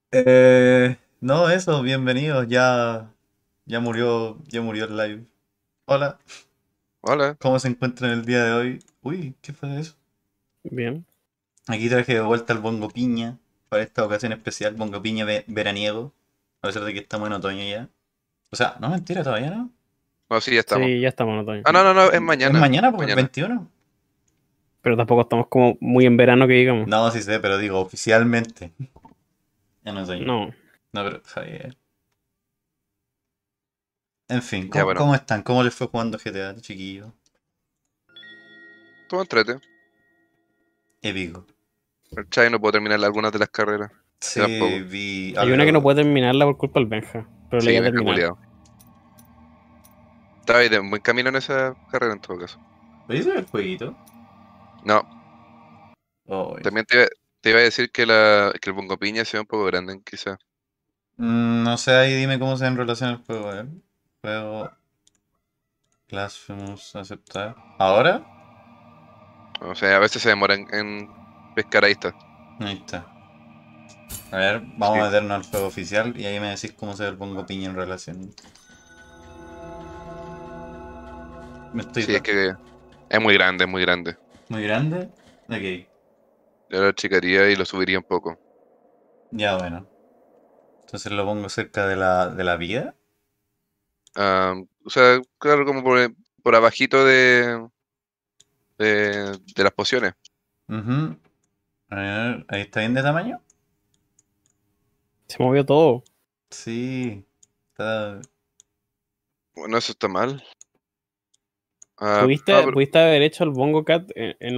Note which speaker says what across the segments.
Speaker 1: No, eso, bienvenidos. Ya murió el live. Hola,
Speaker 2: Hola.
Speaker 1: ¿cómo se encuentran el día de hoy? Uy, ¿qué fue eso?
Speaker 3: Bien.
Speaker 1: Aquí traje de vuelta el bongo piña para esta ocasión especial, bongo piña veraniego, a pesar de que estamos en otoño ya. O sea, no, mentira, todavía no.
Speaker 2: No, sí, ya estamos.
Speaker 3: Sí, ya estamos en otoño.
Speaker 2: Ah, no, no, no, es
Speaker 1: Es
Speaker 2: mañana.
Speaker 1: mañana, pues, el
Speaker 2: Mañana.
Speaker 1: 21.
Speaker 3: Pero tampoco estamos como muy en verano que digamos.
Speaker 1: No, sí sé, pero digo oficialmente en otoño.
Speaker 3: No.
Speaker 1: No, pero, Javier. En fin,
Speaker 2: Ya, bueno.
Speaker 1: ¿cómo están? ¿Cómo les fue jugando GTA, chiquillo?
Speaker 2: Todo entrete.
Speaker 1: Épico.
Speaker 2: El Chai no puedo terminar algunas de las carreras. Yo
Speaker 1: Sí,
Speaker 2: tampoco.
Speaker 1: vi
Speaker 3: Hay una que no
Speaker 1: algo.
Speaker 3: puede terminarla por culpa del Benja. Pero la
Speaker 2: Sí,
Speaker 3: iba a
Speaker 2: me he
Speaker 3: terminar.
Speaker 2: culiado. Estaba ahí de buen camino en esa carrera en todo caso.
Speaker 1: ¿Veis el jueguito?
Speaker 2: No,
Speaker 1: Ay.
Speaker 2: también te iba a decir que, que el Bongo Piña sea un poco grande, quizá.
Speaker 1: No sé, ahí dime cómo se en relación al juego, ¿eh? Juego Blasphemous aceptar. ¿Ahora?
Speaker 2: O sea, a veces se demora en pescar ahí está.
Speaker 1: Ahí está. A ver, vamos
Speaker 2: Sí,
Speaker 1: a meternos al juego oficial y ahí me decís cómo se ve el pongo piña en relación. Me estoy
Speaker 2: sí, es que es muy grande, es muy grande.
Speaker 1: muy grande. Ok,
Speaker 2: Yo lo achicaría y lo subiría un poco.
Speaker 1: ya bueno. Entonces lo pongo cerca de la vida.
Speaker 2: O sea, claro, como por abajito de las pociones.
Speaker 1: Ujú. A ver, ahí está bien de tamaño.
Speaker 3: Se movió todo.
Speaker 1: Sí, está.
Speaker 2: Bueno, eso está mal. No,
Speaker 3: Pudiste,
Speaker 2: pero
Speaker 3: pudiste haber hecho el Bongo Cat en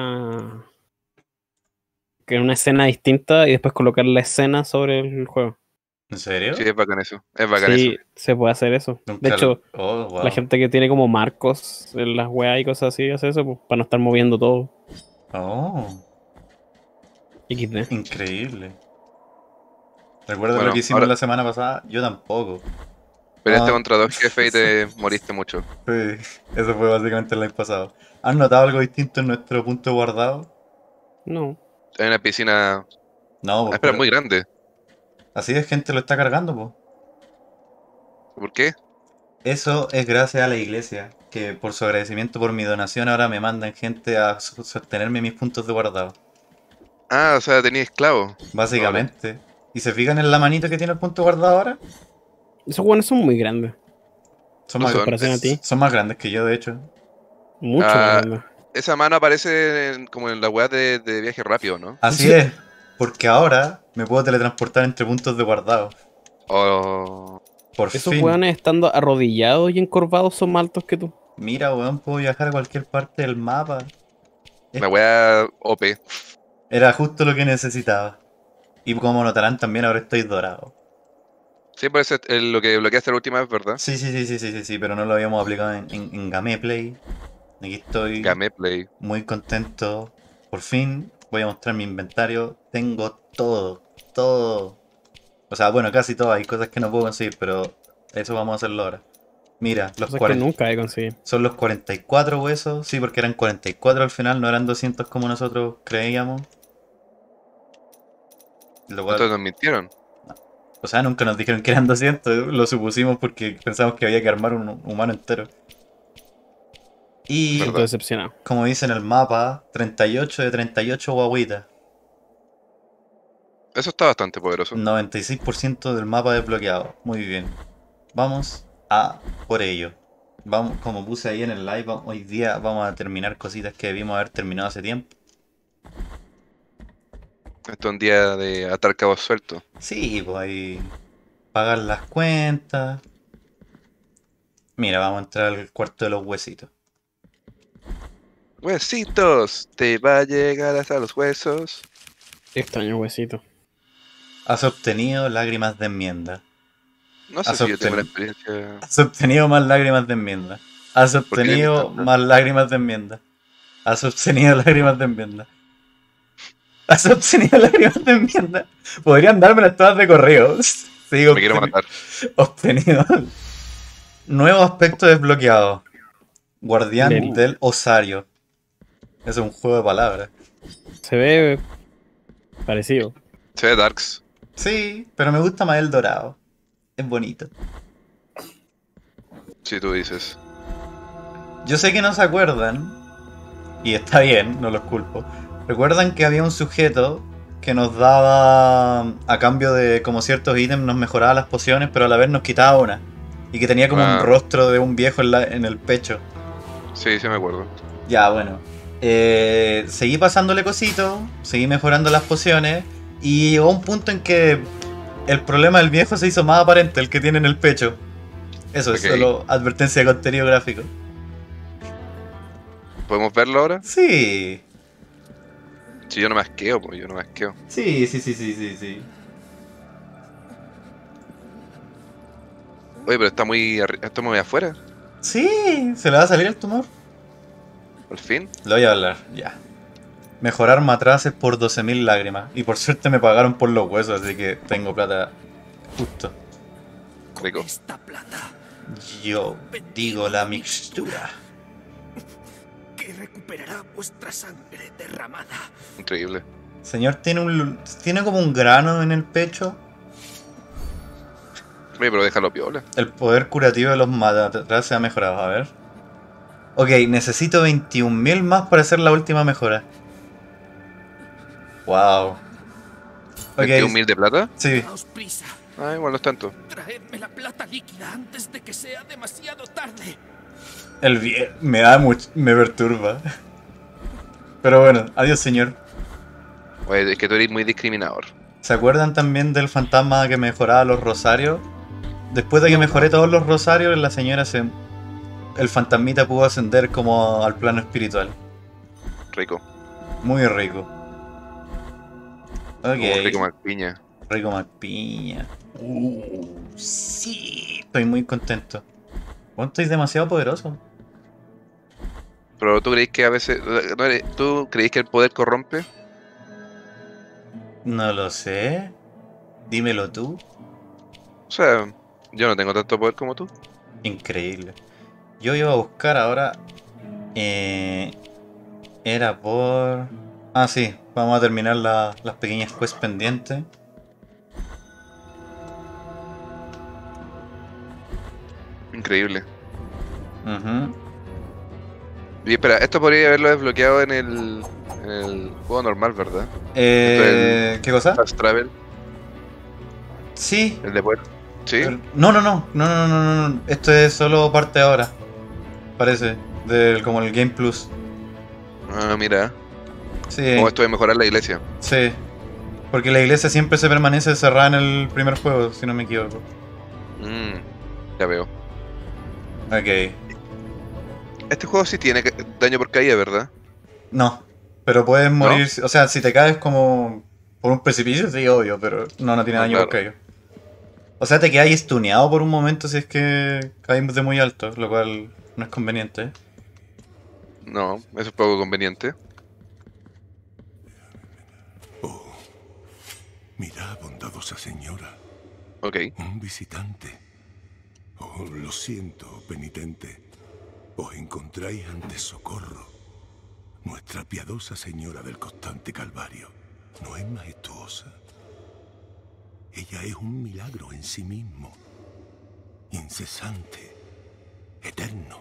Speaker 3: una escena distinta y después colocar la escena sobre el juego.
Speaker 1: ¿En
Speaker 2: sí,
Speaker 1: serio?
Speaker 2: es bacán eso. Es bacán eso.
Speaker 3: Sí, se puede hacer eso. De
Speaker 1: Nunca.
Speaker 3: hecho,
Speaker 1: Oh,
Speaker 3: la
Speaker 1: wow.
Speaker 3: gente que tiene como marcos en las weas y cosas así hace eso, pues, para no estar moviendo todo.
Speaker 1: Oh,
Speaker 3: XD.
Speaker 1: increíble. ¿Recuerdas lo que
Speaker 2: Bueno,
Speaker 1: hicimos
Speaker 2: ahora
Speaker 1: la semana pasada? Yo tampoco.
Speaker 2: peleaste
Speaker 1: Vamos.
Speaker 2: contra dos jefes y te moriste mucho.
Speaker 1: Sí, eso fue básicamente el live pasado. ¿Has notado algo distinto en nuestro punto guardado?
Speaker 3: No.
Speaker 2: Hay una piscina.
Speaker 1: No,
Speaker 2: Ah,
Speaker 1: pues,
Speaker 2: espera,
Speaker 1: pero
Speaker 2: muy grande.
Speaker 1: así de gente lo está cargando, pues.
Speaker 2: ¿Por qué?
Speaker 1: Eso es gracias a la iglesia, que por su agradecimiento por mi donación ahora me mandan gente a sostenerme mis puntos de guardado.
Speaker 2: Ah, o sea, tenía esclavos. Ahora.
Speaker 1: Básicamente. ¿Y se fijan en la manito que tiene el punto guardado ahora?
Speaker 3: Esos weones son muy grandes.
Speaker 1: Son
Speaker 2: No
Speaker 3: En
Speaker 1: más,
Speaker 2: son.
Speaker 3: comparación a ti.
Speaker 1: son más grandes que yo, de hecho.
Speaker 3: Mucho más
Speaker 2: Ah,
Speaker 3: grandes.
Speaker 2: esa mano aparece como en la weá de viaje rápido, ¿no?
Speaker 1: Así es, porque ahora me puedo teletransportar entre puntos de guardado.
Speaker 2: O.
Speaker 1: Por
Speaker 3: Esos
Speaker 1: fin.
Speaker 3: weones estando arrodillados y encorvados son más altos que tú.
Speaker 1: Mira, weón, puedo viajar a cualquier parte del mapa. Es
Speaker 2: La weá OP.
Speaker 1: Era justo lo que necesitaba. Y como notarán, también ahora estoy dorado.
Speaker 2: Sí, por eso es lo que bloqueaste la última vez, ¿verdad?
Speaker 1: Sí, sí, sí, sí, sí, sí, sí, pero no lo habíamos aplicado en Gameplay. Aquí estoy
Speaker 2: Gameplay.
Speaker 1: muy contento. Por fin voy a mostrar mi inventario. Tengo todo, todo. O sea, bueno, casi todo. Hay cosas que no puedo conseguir, pero eso vamos a hacerlo ahora. Mira, los
Speaker 3: Cosas que
Speaker 1: 40.
Speaker 3: nunca he conseguido.
Speaker 1: Son los 44 huesos. Sí, porque eran 44 al final, no eran 200 como nosotros creíamos. Lo cual.
Speaker 2: Entonces nos mintieron.
Speaker 1: O sea, nunca nos dijeron que eran 200, lo supusimos porque pensamos que había que armar un humano entero.
Speaker 3: Me
Speaker 1: Y,
Speaker 3: siento
Speaker 2: ¿Verdad?
Speaker 3: decepcionado.
Speaker 1: como dice en el mapa, 38 de 38 guaguitas.
Speaker 2: Eso está bastante poderoso.
Speaker 1: 96% del mapa desbloqueado. Muy bien. Vamos a por ello. Vamos, como puse ahí en el live, hoy día vamos a terminar cositas que debimos haber terminado hace tiempo.
Speaker 2: Esto es un día de atar cabos sueltos.
Speaker 1: Sí, pues ahí pagar las cuentas. Mira, vamos a entrar al cuarto de los huesitos.
Speaker 2: Huesitos, te va a llegar hasta los huesos.
Speaker 3: Extraño huesito.
Speaker 1: Has obtenido lágrimas de enmienda.
Speaker 2: No sé
Speaker 1: Has,
Speaker 2: si yo tengo la
Speaker 1: obten-
Speaker 2: experiencia.
Speaker 1: Has obtenido más lágrimas de enmienda. Has
Speaker 2: ¿Por qué tienes
Speaker 1: obtenido
Speaker 2: tanta?
Speaker 1: más lágrimas de enmienda. Has obtenido lágrimas de enmienda. Has obtenido lágrimas de enmienda. Podrían dármelas todas de correo. Sí,
Speaker 2: Me quiero matar.
Speaker 1: obtenido. Nuevo aspecto desbloqueado. Guardián
Speaker 3: Lel.
Speaker 1: del Osario. Es un juego de palabras.
Speaker 3: Se ve parecido.
Speaker 2: Se ve Darks.
Speaker 1: Sí, pero me gusta más el dorado. Es bonito.
Speaker 2: Si tú dices.
Speaker 1: Yo sé que no se acuerdan, y está bien, no los culpo. ¿Recuerdan que había un sujeto que nos daba, a cambio de como ciertos ítems, nos mejoraba las pociones, pero a la vez nos quitaba una? Y que tenía como un
Speaker 2: Ah,
Speaker 1: rostro de un viejo en el pecho.
Speaker 2: sí, sí me acuerdo.
Speaker 1: Ya, bueno. Seguí pasándole cositos, seguí mejorando las pociones, y llegó un punto en que el problema del viejo se hizo más aparente, el que tiene en el pecho. Eso es
Speaker 2: Ok.
Speaker 1: solo advertencia de contenido gráfico.
Speaker 2: ¿Podemos verlo ahora?
Speaker 1: Sí,
Speaker 2: Si yo no me asqueo, pues yo no me asqueo.
Speaker 1: sí.
Speaker 2: Oye, pero está está muy afuera,
Speaker 1: Sí, se le va a salir el tumor.
Speaker 2: al fin.
Speaker 1: Lo voy a hablar, ya. Mejorar matraces por 12.000 lágrimas. Y por suerte me pagaron por los huesos, así que tengo plata justo.
Speaker 2: Rico.
Speaker 4: Esta plata
Speaker 1: Yo digo la mixtura.
Speaker 4: que recuperará vuestra sangre derramada.
Speaker 2: Increíble.
Speaker 1: Señor, tiene como un grano en el pecho.
Speaker 2: Oye, pero déjalo piola.
Speaker 1: El poder curativo de los matraces ha mejorado, a ver. Ok, necesito 21.000 más para hacer la última mejora. Wow. Ok,
Speaker 2: 21.000 de plata.
Speaker 1: sí.
Speaker 4: Daos prisa.
Speaker 2: Ah, igual no es tanto.
Speaker 4: Traedme la plata líquida antes de que sea demasiado tarde.
Speaker 1: Me da mucho, me perturba. Pero bueno, adiós señor.
Speaker 2: Oye, es que tú eres muy discriminador.
Speaker 1: ¿Se acuerdan también del fantasma que mejoraba los rosarios? Después de que mejoré todos los rosarios, la señora se... El fantasmita pudo ascender como al plano espiritual.
Speaker 2: Rico.
Speaker 1: Muy rico.
Speaker 2: Como rico
Speaker 1: Ok,
Speaker 2: Malpiña.
Speaker 1: rico Macpiña. Sí, estoy muy contento. Bueno, estoy demasiado poderoso.
Speaker 2: Pero tú crees que a veces. ¿Tú crees que el poder corrompe?
Speaker 1: No lo sé. Dímelo tú.
Speaker 2: O sea, yo no tengo tanto poder como tú.
Speaker 1: Increíble. Yo iba a buscar ahora. eh, Era por. Ah, sí. Vamos a terminar las pequeñas quests pendientes.
Speaker 2: Increíble.
Speaker 1: Ujú.
Speaker 2: Y espera, esto podría haberlo desbloqueado en el juego normal, ¿verdad? Esto es el
Speaker 1: ¿Qué cosa?
Speaker 2: Fast Travel,
Speaker 1: Sí.
Speaker 2: el de poder. ¿Sí?
Speaker 1: No. Esto es solo parte ahora. Parece. Como el Game Plus.
Speaker 2: Ah, mira.
Speaker 1: Sí,
Speaker 2: Como esto de mejorar la iglesia.
Speaker 1: sí. Porque la iglesia siempre se permanece cerrada en el primer juego, si no me equivoco.
Speaker 2: Mm, ya veo.
Speaker 1: Ok.
Speaker 2: Este juego sí tiene daño por caída, ¿verdad?
Speaker 1: No. Pero puedes
Speaker 2: ¿No?
Speaker 1: morir. O sea, si te caes como por un precipicio, sí, obvio, pero no tiene
Speaker 2: No,
Speaker 1: daño por
Speaker 2: claro.
Speaker 1: caída. O sea, te quedas stuneado por un momento si es que caes de muy alto, lo cual no es conveniente. ¿Eh?
Speaker 2: No, eso es poco conveniente.
Speaker 5: Oh, mira, bondadosa señora,
Speaker 2: Ok.
Speaker 5: un visitante. Oh, lo siento, penitente. Os encontráis ante Socorro. Nuestra piadosa señora del constante Calvario no es majestuosa. Ella es un milagro en sí mismo. Incesante, eterno.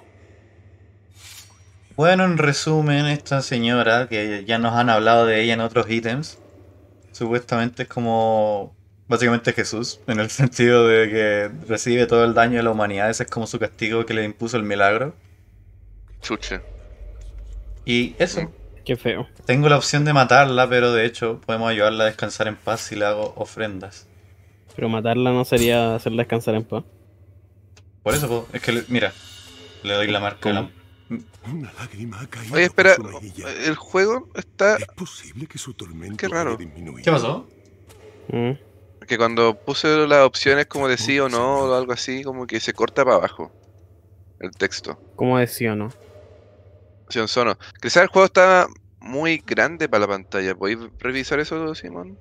Speaker 1: Bueno, en resumen, esta señora, que ya nos han hablado de ella en otros ítems, supuestamente es como básicamente Jesús, en el sentido de que recibe todo el daño de la humanidad, ese es como su castigo que le impuso el milagro.
Speaker 2: Chuche.
Speaker 1: Y
Speaker 2: Mm,
Speaker 1: eso,
Speaker 3: Qué feo.
Speaker 1: tengo la opción de matarla, pero de hecho podemos ayudarla a descansar en paz si le hago ofrendas.
Speaker 3: Pero matarla no sería hacerla descansar en paz.
Speaker 1: Por eso, es que, mira, le doy la marca de
Speaker 3: ¿Cómo?
Speaker 1: la...
Speaker 5: Una lágrima ha caído
Speaker 2: Oye,
Speaker 5: por
Speaker 2: espera.
Speaker 5: su mejilla.
Speaker 2: El juego está.
Speaker 5: ¿Es posible que su tormento
Speaker 2: Qué raro.
Speaker 5: haya disminuido?
Speaker 1: ¿Qué pasó?
Speaker 3: Mm.
Speaker 2: Que cuando puse las opciones como de sí o no o algo así, como que se corta para abajo el texto.
Speaker 3: ¿Cómo decía, no?
Speaker 2: Opción sono. Quizás el juego está muy grande para la pantalla. ¿Podéis revisar eso, Simón?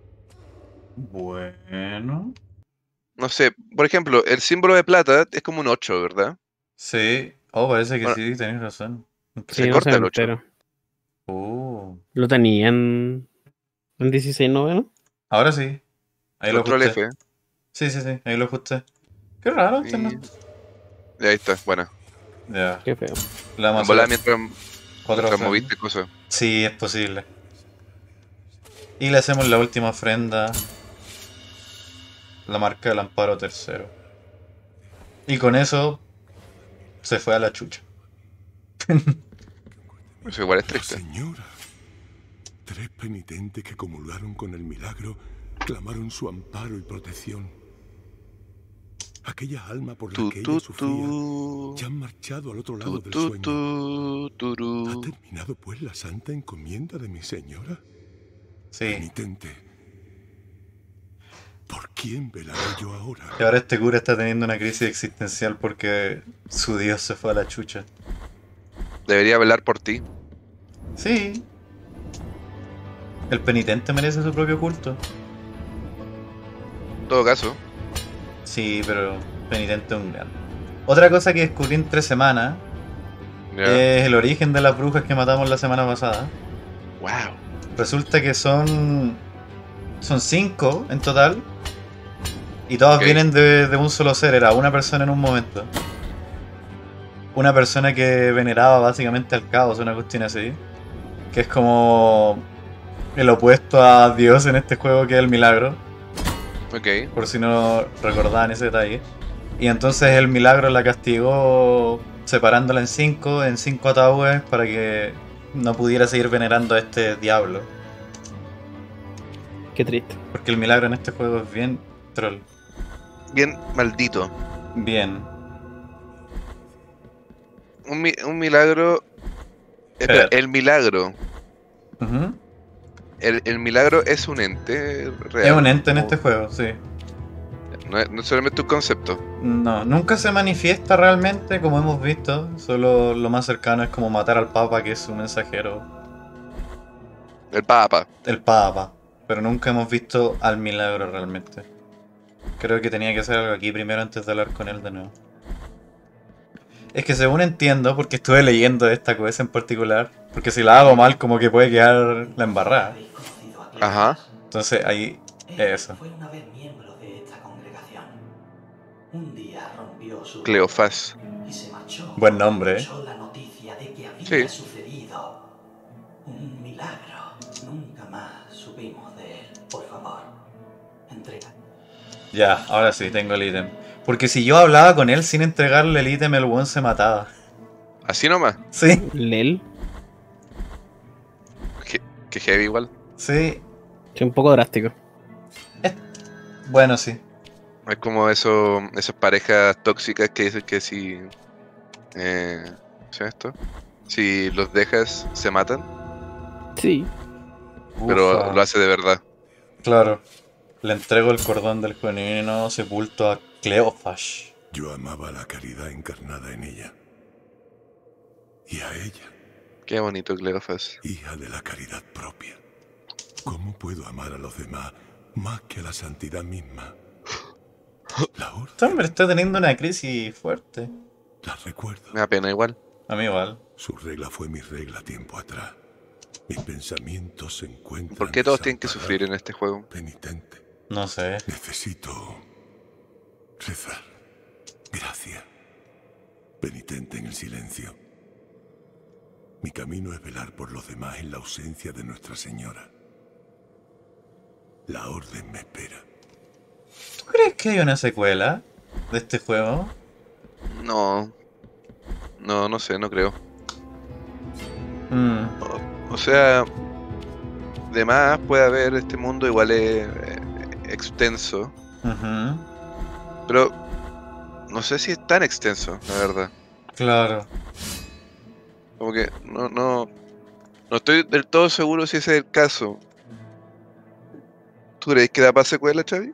Speaker 1: Bueno.
Speaker 2: No sé. Por ejemplo, el símbolo de plata es como un 8, ¿verdad?
Speaker 1: Sí. Oh, parece que
Speaker 2: Bueno,
Speaker 1: sí, tenéis razón.
Speaker 2: se
Speaker 3: Sí, no se
Speaker 2: corta
Speaker 3: me
Speaker 2: el 8.
Speaker 3: entero.
Speaker 1: Oh.
Speaker 3: Lo tenía en 16 noveno.
Speaker 1: Ahora sí. Ahí lo
Speaker 2: Control
Speaker 1: ajusté.
Speaker 2: F.
Speaker 1: Sí, ahí lo ajusté. Qué raro, este no.
Speaker 2: Y ahí está, bueno.
Speaker 1: Ya.
Speaker 3: Qué feo.
Speaker 1: La vamos a
Speaker 2: Volar
Speaker 1: hacer
Speaker 2: mientras
Speaker 1: ofrendas.
Speaker 2: moviste cosas.
Speaker 1: Sí, es posible. Y le hacemos la última ofrenda. La marca del amparo tercero. Y con eso se fue a la chucha.
Speaker 2: Eso igual es
Speaker 5: La
Speaker 2: triste.
Speaker 5: señora. 3 penitentes que comulgaron con el milagro clamaron su amparo y protección. Aquella alma por la que ella sufría ya han marchado al otro lado del sueño. ¿Ha terminado pues la santa encomienda de mi señora?
Speaker 1: Sí.
Speaker 5: Penitente, ¿por quién velaré yo ahora?
Speaker 1: Y ahora este cura está teniendo una crisis existencial porque su dios se fue a la chucha.
Speaker 2: Debería velar por ti.
Speaker 1: Sí. El penitente merece su propio culto.
Speaker 2: En todo caso.
Speaker 1: Sí, pero penitente es un gran. Otra cosa que descubrí en 3 semanas es el origen de las brujas que matamos la semana pasada.
Speaker 2: Wow.
Speaker 1: Resulta que son 5 en total. Y todas vienen de un solo ser. Era una persona en un momento. Una persona que veneraba básicamente al caos, una cuestión así. Que es como el opuesto a Dios en este juego, que es el milagro.
Speaker 2: Ok.
Speaker 1: Por si no recordaban ese detalle. Y entonces el milagro la castigó separándola en 5 ataúdes para que no pudiera seguir venerando a este diablo.
Speaker 3: Qué triste.
Speaker 1: Porque el milagro en este juego es bien troll.
Speaker 2: Bien maldito.
Speaker 1: Bien.
Speaker 2: Un milagro. Espera, el milagro.
Speaker 1: Ujú.
Speaker 2: El milagro es un ente real.
Speaker 1: Es un ente en este juego, sí.
Speaker 2: No es solamente un concepto.
Speaker 1: No, nunca se manifiesta realmente, como hemos visto. Solo lo más cercano es como matar al Papa, que es su mensajero.
Speaker 2: El Papa.
Speaker 1: El Papa. Pero nunca hemos visto al milagro realmente. Creo que tenía que hacer algo aquí primero antes de hablar con él de nuevo. Es que según entiendo, porque estuve leyendo esta cosa en particular, porque si la hago mal como que puede quedar la embarrada.
Speaker 2: Ajá.
Speaker 1: Entonces ahí, eso.
Speaker 6: Fue una vez miembro de esta congregación. Un día rompió su
Speaker 2: Cleofás.
Speaker 6: y se marchó.
Speaker 1: Buen nombre,
Speaker 6: Escuchó la noticia de que había
Speaker 2: Sí.
Speaker 6: sucedido un milagro. Nunca más supimos de él. Por favor, entrega.
Speaker 1: Ya, ahora sí, tengo el ítem. Porque si yo hablaba con él sin entregarle el ítem, el weón se mataba.
Speaker 2: Así nomás.
Speaker 1: Sí,
Speaker 3: Lel.
Speaker 2: Que heavy igual.
Speaker 1: sí.
Speaker 3: Es un poco drástico.
Speaker 1: Bueno, sí.
Speaker 2: Es como esas parejas tóxicas que dicen que si... ¿sabes esto? Si los dejas, se matan.
Speaker 3: Sí.
Speaker 2: Pero
Speaker 1: Ufa.
Speaker 2: lo hace de verdad.
Speaker 1: Claro. Le entrego el cordón del genuino sepulto a Cleofás.
Speaker 5: Yo amaba la caridad encarnada en ella. Y a ella,
Speaker 2: Qué bonito Cleofás.
Speaker 5: hija de la caridad propia. ¿Cómo puedo amar a los demás más que a la santidad misma? La
Speaker 1: Este
Speaker 5: orden,
Speaker 1: hombre está teniendo una crisis fuerte.
Speaker 5: la recuerdo.
Speaker 2: Me da pena igual.
Speaker 1: A mí igual.
Speaker 5: Su regla fue mi regla tiempo atrás. Mis pensamientos se encuentran...
Speaker 2: ¿Por qué todos tienen que
Speaker 5: desamparados.
Speaker 2: sufrir en este juego?
Speaker 5: Penitente,
Speaker 1: No sé.
Speaker 5: necesito rezar. Gracias. Penitente en el silencio. Mi camino es velar por los demás en la ausencia de Nuestra Señora. La orden me espera.
Speaker 1: ¿Tú crees que hay una secuela de este juego?
Speaker 2: No. No sé, no creo.
Speaker 1: Mm,
Speaker 2: O sea, de más puede haber, este mundo igual es extenso,
Speaker 1: ujú,
Speaker 2: pero no sé si es tan extenso, la verdad.
Speaker 1: claro.
Speaker 2: Como que no estoy del todo seguro si ese es el caso. ¿Tú crees que da para secuela, Xavi?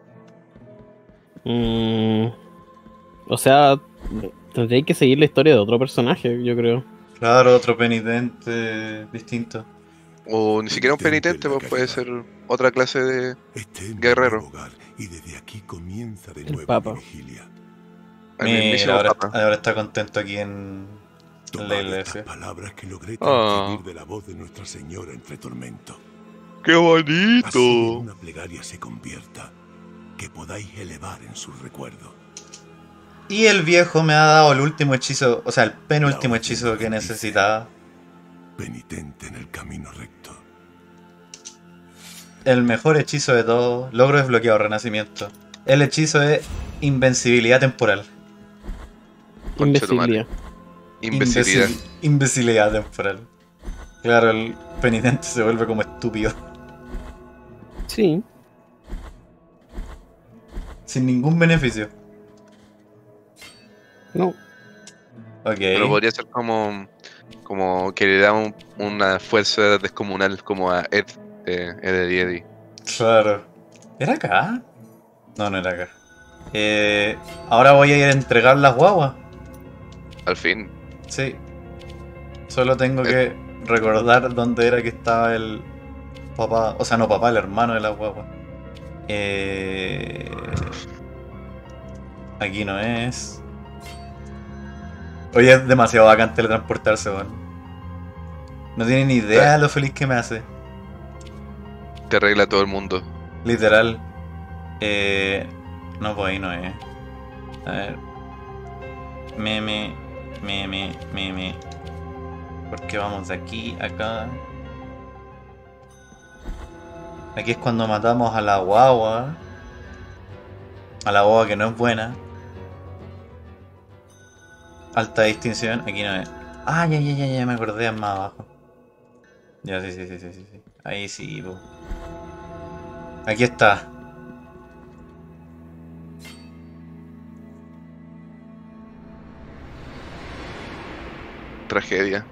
Speaker 3: O sea, tendría que seguir la historia de otro personaje, yo creo.
Speaker 1: Claro, otro penitente distinto.
Speaker 2: O ni siquiera un
Speaker 5: Penitente
Speaker 2: penitente,
Speaker 5: en la
Speaker 2: pues puede
Speaker 5: caridad.
Speaker 2: ser otra clase de...
Speaker 5: Este es mi
Speaker 2: Guerrero.
Speaker 5: nuevo hogar y desde aquí comienza de
Speaker 3: El
Speaker 5: nuevo
Speaker 3: Papa.
Speaker 5: mi vigilia.
Speaker 2: el mismísimo
Speaker 1: Mira,
Speaker 2: Papa.
Speaker 1: ahora está contento aquí en la
Speaker 5: Tomad estas
Speaker 1: iglesia.
Speaker 5: palabras que logré
Speaker 2: Ah.
Speaker 5: transcribir de la voz de Nuestra Señora entre tormentos.
Speaker 2: ¡Qué
Speaker 5: Así en
Speaker 2: bonito!
Speaker 5: una plegaria se convierta. que podáis elevar en su recuerdo.
Speaker 1: Y el viejo me ha dado el último hechizo, o sea, el penúltimo hechizo que necesitaba.
Speaker 5: Penitente en el camino recto.
Speaker 1: El mejor hechizo de todos. Logro desbloqueado, renacimiento. El hechizo es invencibilidad temporal.
Speaker 2: Concha tu madre.
Speaker 3: Imbecilidad.
Speaker 2: Imbecilidad.
Speaker 1: Imbecilidad temporal. Claro, el penitente se vuelve como estúpido.
Speaker 3: Sí.
Speaker 1: Sin ningún beneficio.
Speaker 3: No.
Speaker 1: Ok.
Speaker 2: Pero podría ser como que le da una fuerza descomunal como a Ed de Eddie Eddie.
Speaker 1: Claro. ¿Era acá? No, no era acá. Ahora voy a ir a entregar las guaguas.
Speaker 2: Al fin.
Speaker 1: Sí. Solo tengo que recordar dónde era que estaba el papá. O sea, no papá, el hermano de las guaguas. Aquí no es. Oye, es demasiado bacán teletransportarse, weón. No tienen ni idea de lo feliz que me hace.
Speaker 2: Te arregla todo el mundo.
Speaker 1: Literal. No, pues ahí no es. A ver. Meme. ¿Por qué vamos de aquí a acá? Aquí es cuando matamos a la guagua. A la guagua que no es buena. Alta distinción. Aquí no es. Ah, ya me acordé, es más abajo. Ya, sí. Ahí sí, po. Aquí está.
Speaker 2: Tragedia.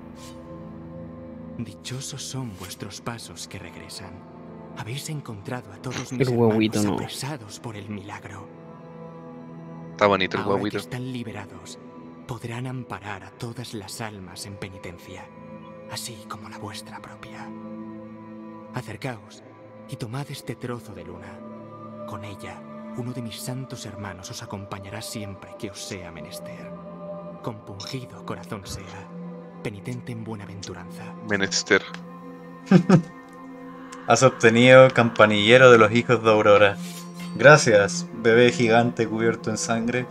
Speaker 7: Dichosos son vuestros pasos que regresan. Habéis encontrado a todos mis
Speaker 3: El huevito
Speaker 7: hermanos
Speaker 3: no.
Speaker 7: apresados por el milagro.
Speaker 2: Está bonito el
Speaker 7: Ahora que
Speaker 2: guaguito.
Speaker 7: están liberados, podrán amparar a todas las almas en penitencia, así como la vuestra propia. Acercaos y tomad este trozo de luna. Con ella, uno de mis santos hermanos os acompañará siempre que os sea menester. Compungido corazón sea, penitente en buenaventuranza.
Speaker 2: Menester.
Speaker 1: Has obtenido campanillero de los hijos de Aurora. Gracias, bebé gigante cubierto en sangre.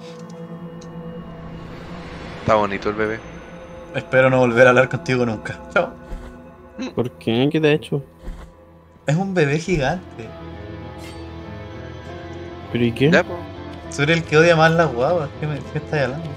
Speaker 2: Está bonito el bebé.
Speaker 1: Espero no volver a hablar contigo nunca. Chao.
Speaker 3: ¿Por qué? ¿Qué te ha hecho?
Speaker 1: Es un bebé gigante.
Speaker 3: ¿Pero y qué?
Speaker 2: Ya, po.
Speaker 1: Tú eres el que odia más las guaguas. ¿Qué estás hablando?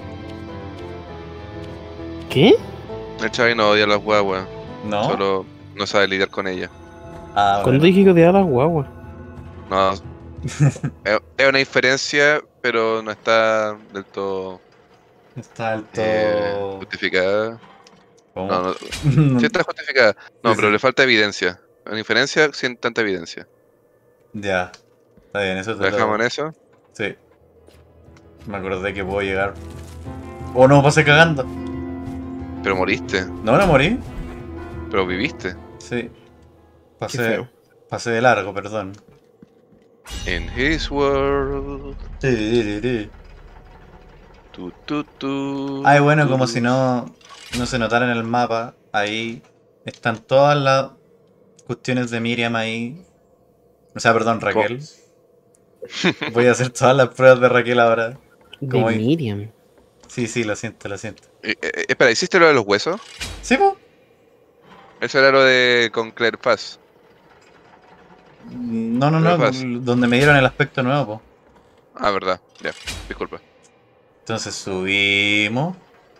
Speaker 3: ¿Qué?
Speaker 2: El Chavi no odia a las guaguas.
Speaker 1: ¿No?
Speaker 2: Solo no sabe lidiar con ellas.
Speaker 1: Ah,
Speaker 3: ¿Cuándo
Speaker 1: bueno.
Speaker 3: dije que odiaba a las guaguas?
Speaker 2: No. Es una diferencia, pero no está del todo
Speaker 1: Está alto.
Speaker 2: justificada.
Speaker 1: ¿Cómo?
Speaker 2: No, no. Sí está justificada. No,
Speaker 1: Sí,
Speaker 2: pero
Speaker 1: sí.
Speaker 2: le falta evidencia. Una diferencia sin tanta evidencia.
Speaker 1: Ya. Está bien, eso
Speaker 2: ¿Lo
Speaker 1: te
Speaker 2: dejamos
Speaker 1: lo...
Speaker 2: en eso?
Speaker 1: Sí. Me acordé que puedo llegar. Oh, no, pasé cagando.
Speaker 2: Pero moriste.
Speaker 1: No, no morí.
Speaker 2: Pero viviste.
Speaker 1: Sí.
Speaker 3: Qué feo.
Speaker 1: Pasé de largo, perdón.
Speaker 2: In his world.
Speaker 1: Sí.
Speaker 2: Tu.
Speaker 1: Ay, bueno, como si no se notara en el mapa, ahí están todas las cuestiones de Miriam ahí. O sea, perdón, Raquel. Voy a hacer todas las pruebas de Raquel ahora.
Speaker 3: De
Speaker 1: ¿Cómo hay?
Speaker 3: Miriam.
Speaker 1: Sí, lo siento.
Speaker 2: Espera, ¿hiciste lo de los huesos?
Speaker 1: ¿Sí, po?
Speaker 2: Eso era lo de con Claire Paz.
Speaker 1: No,
Speaker 2: Pero pasa.
Speaker 1: donde me dieron el aspecto nuevo, po.
Speaker 2: Ah, verdad. Ya, disculpa.
Speaker 1: Entonces subimos.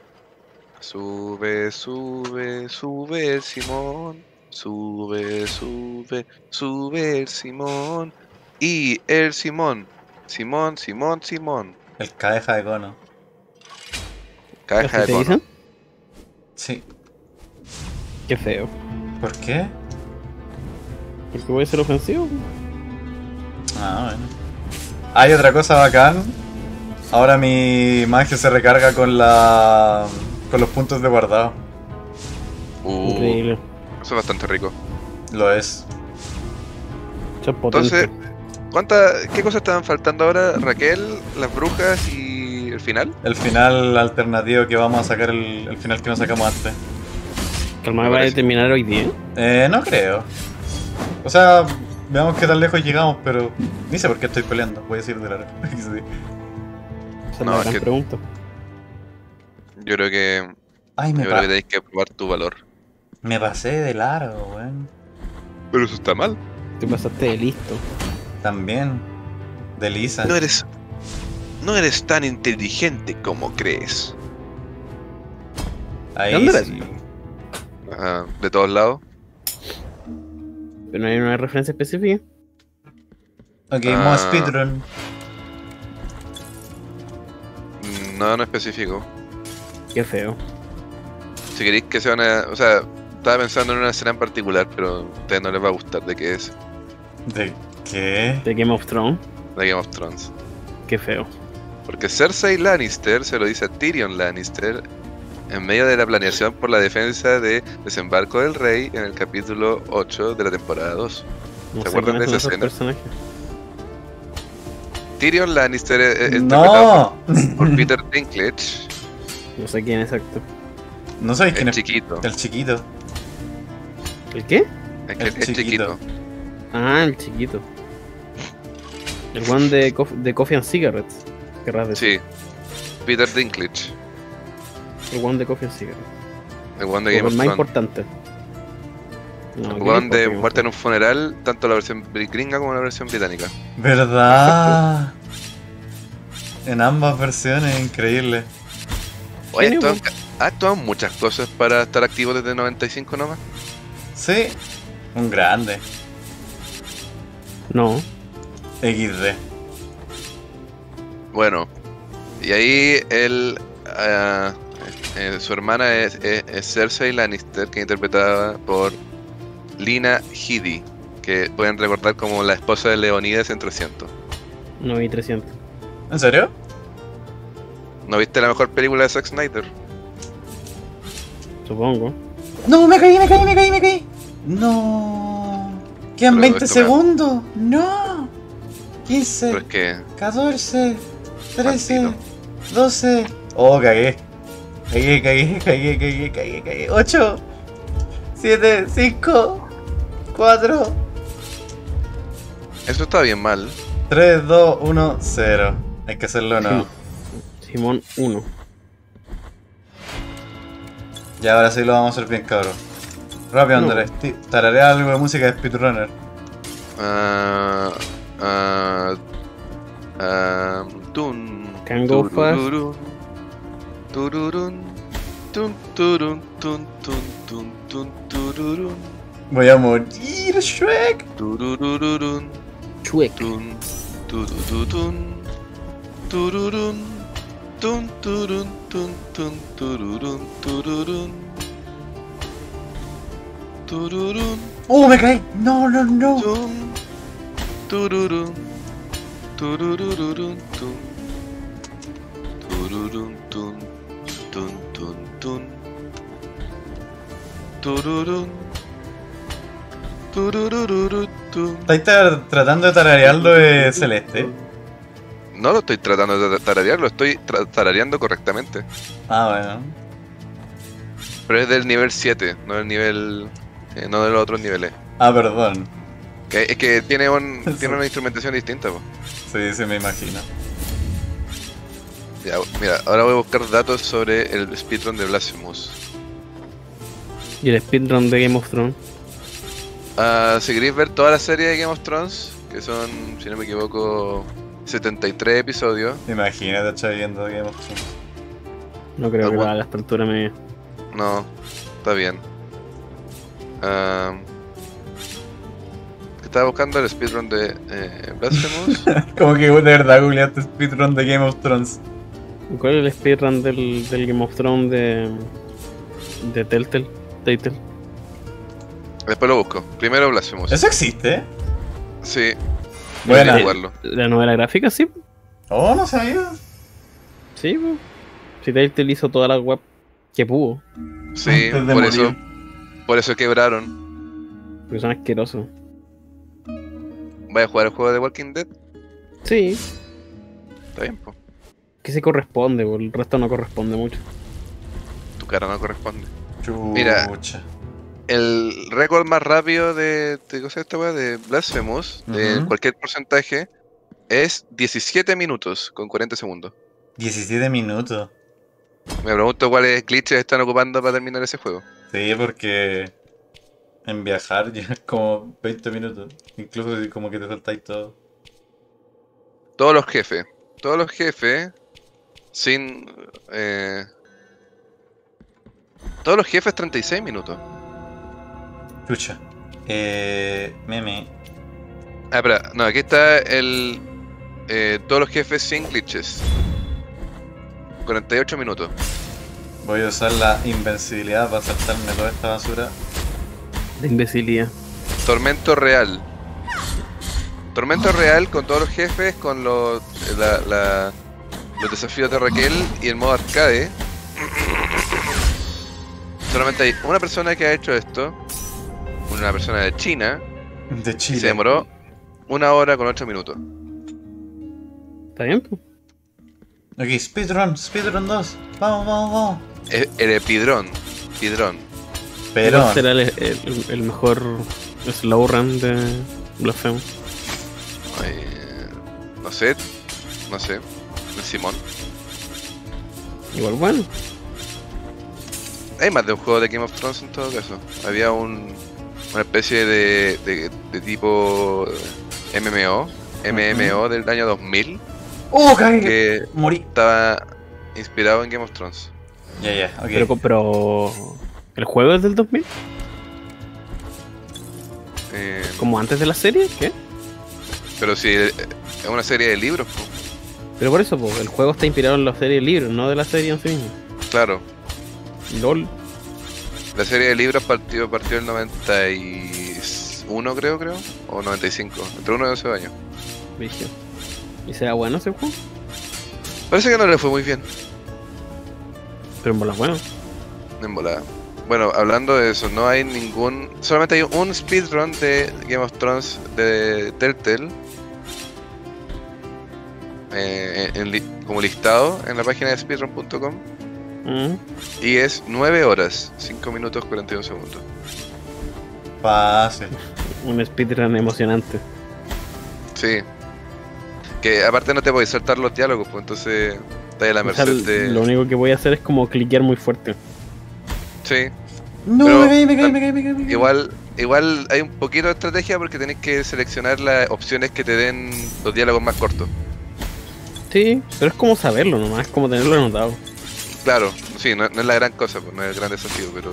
Speaker 2: Sube el Simón. Sube el Simón. Y el Simón. Simón.
Speaker 1: El cadeja de cono.
Speaker 2: Caja
Speaker 3: ¿Así
Speaker 2: de
Speaker 3: te
Speaker 2: cono.
Speaker 3: dicen?
Speaker 1: Sí.
Speaker 3: Qué feo.
Speaker 1: ¿Por qué?
Speaker 3: Porque voy a ser ofensivo.
Speaker 1: Ah, bueno. Hay otra cosa bacán. Ahora mi magia se recarga con los puntos de guardado.
Speaker 3: Increíble.
Speaker 2: Eso es bastante rico.
Speaker 1: Lo es.
Speaker 3: Eso es potente.
Speaker 2: Entonces, ¿qué cosas estaban faltando ahora? Raquel, las brujas y el final.
Speaker 1: El final alternativo que vamos a sacar, el final que no sacamos antes.
Speaker 3: Calma, ¿va a terminar hoy día?
Speaker 1: No creo. O sea, Veamos qué tan lejos llegamos, pero ni sé por qué estoy peleando, voy a decir de largo. Sí.
Speaker 3: Esa es
Speaker 2: No,
Speaker 3: la
Speaker 2: es
Speaker 3: gran
Speaker 2: que-
Speaker 3: pregunta.
Speaker 2: Yo creo que,
Speaker 1: Ay,
Speaker 2: yo creo que tenéis que probar tu valor.
Speaker 1: me pasé de largo, weón.
Speaker 2: Pero eso está mal.
Speaker 3: Te pasaste de listo.
Speaker 1: También. De Lisa.
Speaker 2: No eres tan inteligente como crees.
Speaker 1: Ahí
Speaker 3: ¿Dónde eres?
Speaker 1: sí.
Speaker 2: Ajá, de todos lados.
Speaker 3: Pero no hay una referencia específica.
Speaker 1: Ok,
Speaker 2: Ah.
Speaker 1: modo speedrun.
Speaker 2: No, no específico.
Speaker 3: Qué feo.
Speaker 2: Si queréis que sea una... O sea, estaba pensando en una escena en particular, pero a ustedes no les va a gustar de qué es.
Speaker 1: ¿De qué?
Speaker 3: De Game of Thrones.
Speaker 2: De Game of Thrones.
Speaker 3: Qué feo.
Speaker 2: Porque Cersei Lannister se lo dice a Tyrion Lannister en medio de la planeación por la defensa de Desembarco del Rey en el capítulo 8 de la temporada 2.
Speaker 3: No
Speaker 2: ¿Se
Speaker 3: sé
Speaker 2: acuerdan
Speaker 3: quiénes
Speaker 2: de
Speaker 3: son
Speaker 2: esa
Speaker 3: esos
Speaker 2: escena?
Speaker 3: personajes.
Speaker 2: Tyrion Lannister es interpretado
Speaker 1: ¡No!
Speaker 2: por Peter Dinklage,
Speaker 3: No sé quién exacto.
Speaker 1: No sabéis quién
Speaker 2: el
Speaker 1: es.
Speaker 2: chiquito.
Speaker 1: El chiquito.
Speaker 3: ¿El qué?
Speaker 2: Es que
Speaker 1: el
Speaker 2: es chiquito.
Speaker 1: chiquito.
Speaker 3: Ah, el chiquito. El one de Coffee and Cigarettes. Querrás decir.
Speaker 2: Sí. Peter Dinklage.
Speaker 3: El one de Coffee and Cigarettes.
Speaker 2: El one de
Speaker 3: Como
Speaker 2: Game of
Speaker 3: el más
Speaker 2: Thrones.
Speaker 3: importante. No,
Speaker 2: El
Speaker 3: ¿qué
Speaker 2: one
Speaker 3: importa
Speaker 2: de
Speaker 3: Game of
Speaker 2: Muerte en
Speaker 3: Thrones?
Speaker 2: un funeral, tanto la versión gringa como la versión británica.
Speaker 1: ¿Verdad? En ambas versiones, increíble.
Speaker 2: Oye,
Speaker 3: Tiene
Speaker 2: ha actuado en muchas cosas para estar activo desde 95 nomás.
Speaker 1: Sí. Un grande.
Speaker 3: No.
Speaker 1: XD.
Speaker 2: Bueno, y ahí él, su hermana es Cersei Lannister, que es interpretada por Lina Headey, que pueden recordar como la esposa de Leonidas en 300.
Speaker 3: No vi 300.
Speaker 1: ¿En serio?
Speaker 2: ¿No viste la mejor película de Zack Snyder?
Speaker 3: Supongo.
Speaker 1: No, me caí. No. Quedan
Speaker 2: Pero
Speaker 1: 20
Speaker 2: esto me-
Speaker 1: segundos. No. 15,
Speaker 2: Pero es que
Speaker 1: 14, 13,
Speaker 2: Maldito.
Speaker 1: 12. Oh, cagué. Cagué. 8, 7, 5, 4,
Speaker 2: eso está bien mal.
Speaker 1: 3, 2, 1, 0. Hay que hacerlo, ¿no?
Speaker 3: Simón 1.
Speaker 1: Y ahora sí lo vamos a hacer bien, cabrón. Rápido,
Speaker 3: No.
Speaker 1: Andrés. Tararea algo de música de speedrunner.
Speaker 2: Tun,
Speaker 3: Can go fast.
Speaker 2: turururun, tururun, tun, turun, tun, tun, tun, tun, tururun,
Speaker 1: Voy a morir, Shrek.
Speaker 2: turururun,
Speaker 3: Chuec.
Speaker 2: tun, tururun, tururun, tun, turun, tun, tun, tururun, tururun, tururun,
Speaker 1: Oh, me caí. No.
Speaker 2: tun, tururun, turururun, tun, tururun, tun, tun, tun, tun, tururun, turururun, tun.
Speaker 1: ¿Estáis tratando de tararearlo de Celeste?
Speaker 2: No lo estoy tratando de tararear, lo estoy tarareando correctamente.
Speaker 1: Ah, bueno.
Speaker 2: Pero es del nivel 7, no del nivel. No de los otros niveles.
Speaker 1: Ah, perdón.
Speaker 2: Es que tiene tiene una instrumentación distinta, po.
Speaker 1: Sí, me imagino.
Speaker 2: Ya, mira, ahora voy a buscar datos sobre el speedrun de Blasphemous.
Speaker 3: Y el speedrun de Game of Thrones.
Speaker 2: Si queréis ver toda la serie de Game of Thrones, que son, si no me equivoco, 73 episodios.
Speaker 1: Imagínate, estar viendo Game of Thrones.
Speaker 3: No creo que
Speaker 2: bueno.
Speaker 3: a la altura me.
Speaker 2: No, está bien. Estaba buscando el speedrun de Blasphemous.
Speaker 1: Como que de verdad googleaste speedrun de Game of Thrones.
Speaker 3: ¿Cuál es el speedrun del Game of Thrones de Telltale?
Speaker 2: Después lo busco. Primero Blasphemous.
Speaker 1: ¿Eso existe?
Speaker 2: Sí,
Speaker 1: Buena.
Speaker 2: debería jugarlo.
Speaker 3: La novela gráfica, sí.
Speaker 1: Oh, no sabía.
Speaker 3: Sí, pues. Si Telltale hizo toda la web que pudo.
Speaker 2: Sí,
Speaker 1: Antes de
Speaker 2: por eso quebraron.
Speaker 3: Porque son asquerosos.
Speaker 2: ¿Vaya a jugar el juego de Walking Dead?
Speaker 3: Sí.
Speaker 2: Está bien, po.
Speaker 3: Que se corresponde, el resto no corresponde mucho.
Speaker 2: Tu cara no corresponde.
Speaker 1: Chucha.
Speaker 2: Mira. el récord más rápido ¿cómo se llama esta weá? De Blasphemous, de
Speaker 1: Ujú.
Speaker 2: cualquier porcentaje, es 17 minutos con 40 segundos.
Speaker 1: 17 minutos.
Speaker 2: Me pregunto cuáles glitches están ocupando para terminar ese juego.
Speaker 1: Sí, porque en viajar ya es como 20 minutos. Incluso si como que te saltáis todo.
Speaker 2: Todos los jefes, sin... todos los jefes 36 minutos.
Speaker 1: Chucha. Meme.
Speaker 2: Ah, espera, no, aquí está todos los jefes sin glitches. 48 minutos.
Speaker 1: Voy a usar la invencibilidad para saltarme toda esta basura.
Speaker 3: De imbecilidad.
Speaker 2: Tormento real. Tormento real con todos los jefes, con los desafíos de Raquel y el modo arcade. Solamente hay una persona que ha hecho esto. Una persona de China.
Speaker 1: De
Speaker 2: Y
Speaker 1: Chile.
Speaker 2: se demoró 1 hora con 8 minutos.
Speaker 3: ¿Está bien? Po?
Speaker 1: Ok, speedrun 2. Vamos, vamos, vamos.
Speaker 2: El Epidrón.
Speaker 1: Pero.
Speaker 3: ¿Cuál será el mejor slow run de Blasphemous?
Speaker 2: No sé. El Simón.
Speaker 3: Igual bueno.
Speaker 2: Hay más de un juego de Game of Thrones en todo caso. Había una especie de tipo MMO del año 2000
Speaker 1: ¡Oh, cagué!
Speaker 2: que
Speaker 1: Morí.
Speaker 2: estaba inspirado en Game of Thrones.
Speaker 1: Ya, ok.
Speaker 3: Pero ¿el juego es del 2000?
Speaker 2: Eh,
Speaker 3: ¿Como antes de la serie? ¿Qué?
Speaker 2: pero sí, es una serie de libros, po.
Speaker 3: Pero por eso, po, el juego está inspirado en la serie de libros, no de la serie en sí misma.
Speaker 2: Claro.
Speaker 3: LOL.
Speaker 2: La serie de libros partió en 91 creo, o 95, entre uno de esos años.
Speaker 3: Vigio. ¿Y será bueno ese juego?
Speaker 2: Parece que no le fue muy bien
Speaker 3: Pero en bola bueno.
Speaker 2: en volada. Bueno, hablando de eso, no hay solamente hay un speedrun de Game of Thrones de Telltale como listado en la página de speedrun.com y es 9 horas, 5 minutos 41 segundos.
Speaker 1: Fácil.
Speaker 3: Un speedrun emocionante.
Speaker 2: Sí. Que aparte no te podéis saltar los diálogos, pues entonces estás a la
Speaker 3: O sea,
Speaker 2: merced de...
Speaker 3: lo único que voy a hacer es como cliquear muy fuerte.
Speaker 2: Sí.
Speaker 1: No,
Speaker 2: Pero,
Speaker 1: me caí.
Speaker 2: Igual hay un poquito de estrategia porque tenés que seleccionar las opciones que te den los diálogos más cortos.
Speaker 3: Sí, pero es como saberlo nomás, es como tenerlo anotado.
Speaker 2: Claro, sí, no es la gran cosa, pues, no es el gran desafío, pero...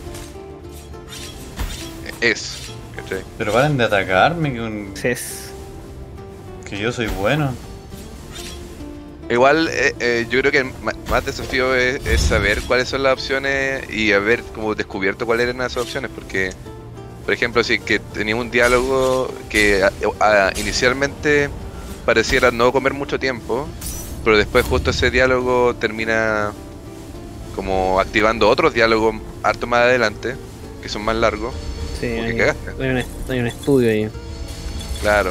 Speaker 2: ¿cachai?
Speaker 1: Pero paren de atacarme,
Speaker 3: Es.
Speaker 1: que yo soy bueno.
Speaker 2: Igual, yo creo que el más desafío es saber cuáles son las opciones y haber como descubierto cuáles eran esas opciones, porque, por ejemplo, si que tenía un diálogo que inicialmente pareciera no comer mucho tiempo, pero después justo ese diálogo termina como activando otros diálogos harto más adelante, que son más largos,
Speaker 3: Sí,
Speaker 2: como que
Speaker 3: hay,
Speaker 2: cagaste.
Speaker 3: hay un estudio ahí.
Speaker 2: Claro.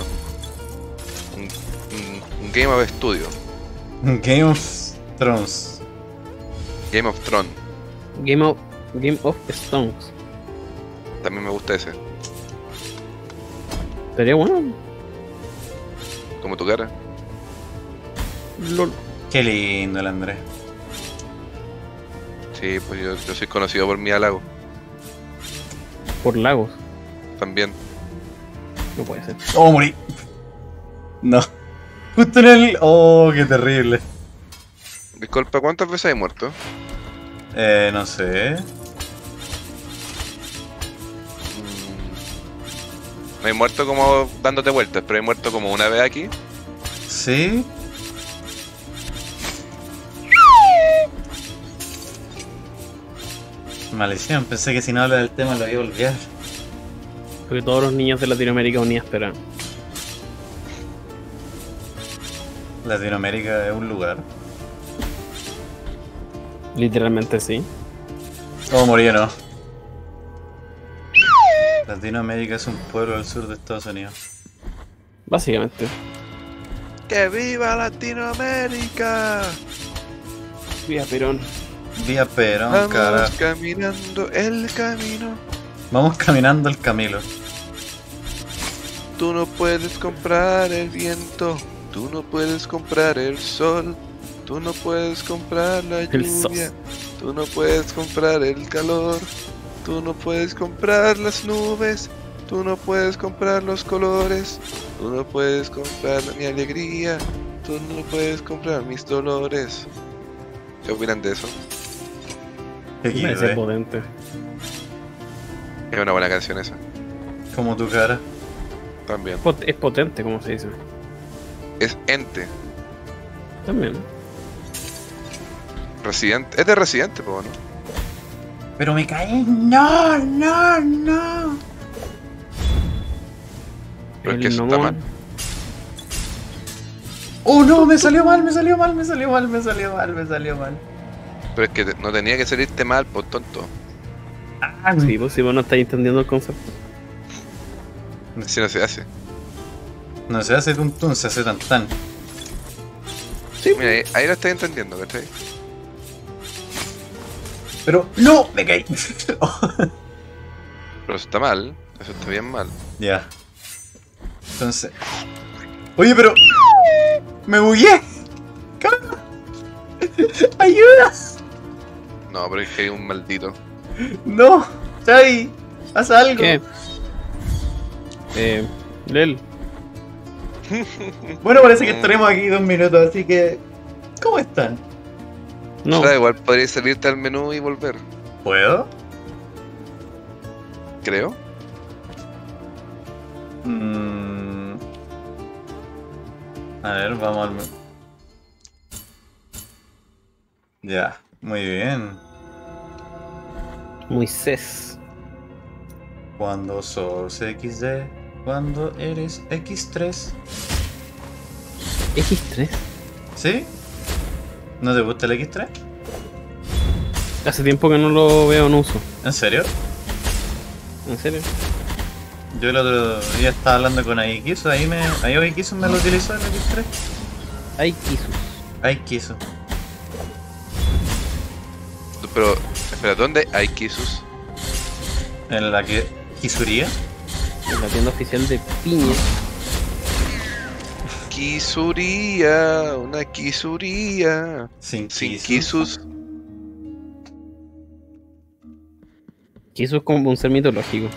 Speaker 2: Un Game of Studio.
Speaker 1: Game of Thrones.
Speaker 2: Game of Thrones.
Speaker 3: Game of Stones.
Speaker 2: También me gusta ese.
Speaker 3: Sería bueno.
Speaker 2: Como tu cara.
Speaker 3: LOL.
Speaker 1: Qué lindo el Andrés.
Speaker 2: Sí, pues yo soy conocido por mi halago.
Speaker 3: Por lagos.
Speaker 2: También.
Speaker 3: No puede ser.
Speaker 1: Oh, morí. No. Justo en el... Oh, qué terrible.
Speaker 2: Disculpa, ¿cuántas veces he muerto?
Speaker 1: No sé.
Speaker 2: No he muerto como dándote vueltas, pero he muerto como una vez aquí.
Speaker 1: ¿Sí? Maldición, pensé que si no habla del tema lo iba a olvidar.
Speaker 3: Porque todos los niños de Latinoamérica unían esperan.
Speaker 1: Latinoamérica es un lugar.
Speaker 3: Literalmente sí.
Speaker 1: Oh, morí, no. Latinoamérica es un pueblo al sur de Estados Unidos.
Speaker 3: Básicamente.
Speaker 2: ¡Que viva Latinoamérica!
Speaker 3: Vía Perón.
Speaker 1: Vía Perón,
Speaker 2: Vamos
Speaker 1: carajo.
Speaker 2: caminando el camino
Speaker 1: Vamos caminando el camino.
Speaker 2: Tú no puedes comprar el viento, tú no puedes comprar el sol, tú no puedes comprar la
Speaker 3: El
Speaker 2: lluvia,
Speaker 3: sos.
Speaker 2: tú no puedes comprar el calor, tú no puedes comprar las nubes, tú no puedes comprar los colores, tú no puedes comprar mi alegría, tú no puedes comprar mis dolores. ¿Qué opinan de eso?
Speaker 1: Qué
Speaker 3: Me parece
Speaker 1: cute,
Speaker 3: potente.
Speaker 2: Es una buena canción esa,
Speaker 1: como tu cara.
Speaker 2: también.
Speaker 3: Es potente, como se dice.
Speaker 2: Es Ente,
Speaker 3: También.
Speaker 2: Residente, es de Residente, po, ¿no?
Speaker 1: Pero me caí. No, no, no.
Speaker 2: Pero es
Speaker 3: El
Speaker 2: que eso está
Speaker 3: Nomon.
Speaker 2: mal.
Speaker 1: Oh no, me salió mal, me salió mal, me salió mal, me salió mal, me salió mal.
Speaker 2: Pero es que no tenía que salirte mal, por tonto.
Speaker 3: Sí, pues si vos no estáis entendiendo el concepto.
Speaker 2: Si no se hace.
Speaker 1: No se hace tuntún, se hace tan tan.
Speaker 3: Sí,
Speaker 2: Mira, ahí lo estás entendiendo, ¿cachai?
Speaker 1: Pero no, me caí.
Speaker 2: Pero eso está mal, eso está bien mal.
Speaker 1: Ya. Entonces. Oye, pero. Me bugué. ¡Calma! ¡Ayuda!
Speaker 2: No, pero es que hay un maldito.
Speaker 1: No, Xavi, haz algo.
Speaker 3: ¿qué? Lel.
Speaker 1: Bueno, parece que estaremos aquí 2 minutos, así que. ¿Cómo están?
Speaker 3: No.
Speaker 2: O sea, igual podrías salirte al menú y volver,
Speaker 1: ¿Puedo?
Speaker 2: creo.
Speaker 1: A ver, vamos al menú. Ya, muy bien.
Speaker 3: Moisés.
Speaker 1: Cuando sos XD, cuando eres X3.
Speaker 3: X3.
Speaker 1: ¿Sí? ¿No te gusta el X3?
Speaker 3: Hace tiempo que no lo veo en uso.
Speaker 1: ¿En serio?
Speaker 3: ¿En serio?
Speaker 1: Yo el otro día estaba hablando con Aikisu, ahí Aikisu me lo utilizó el X3.
Speaker 3: Hay Kisus.
Speaker 1: Aikisu.
Speaker 2: Pero, espera, ¿dónde hay Kisus?
Speaker 1: En la que... ¿Kisuría?
Speaker 3: En la tienda oficial de Piña.
Speaker 2: Kisuría, una Kisuría.
Speaker 1: Sin
Speaker 2: Sin
Speaker 1: Kisu.
Speaker 2: Kisus.
Speaker 3: Kisus es como un ser mitológico.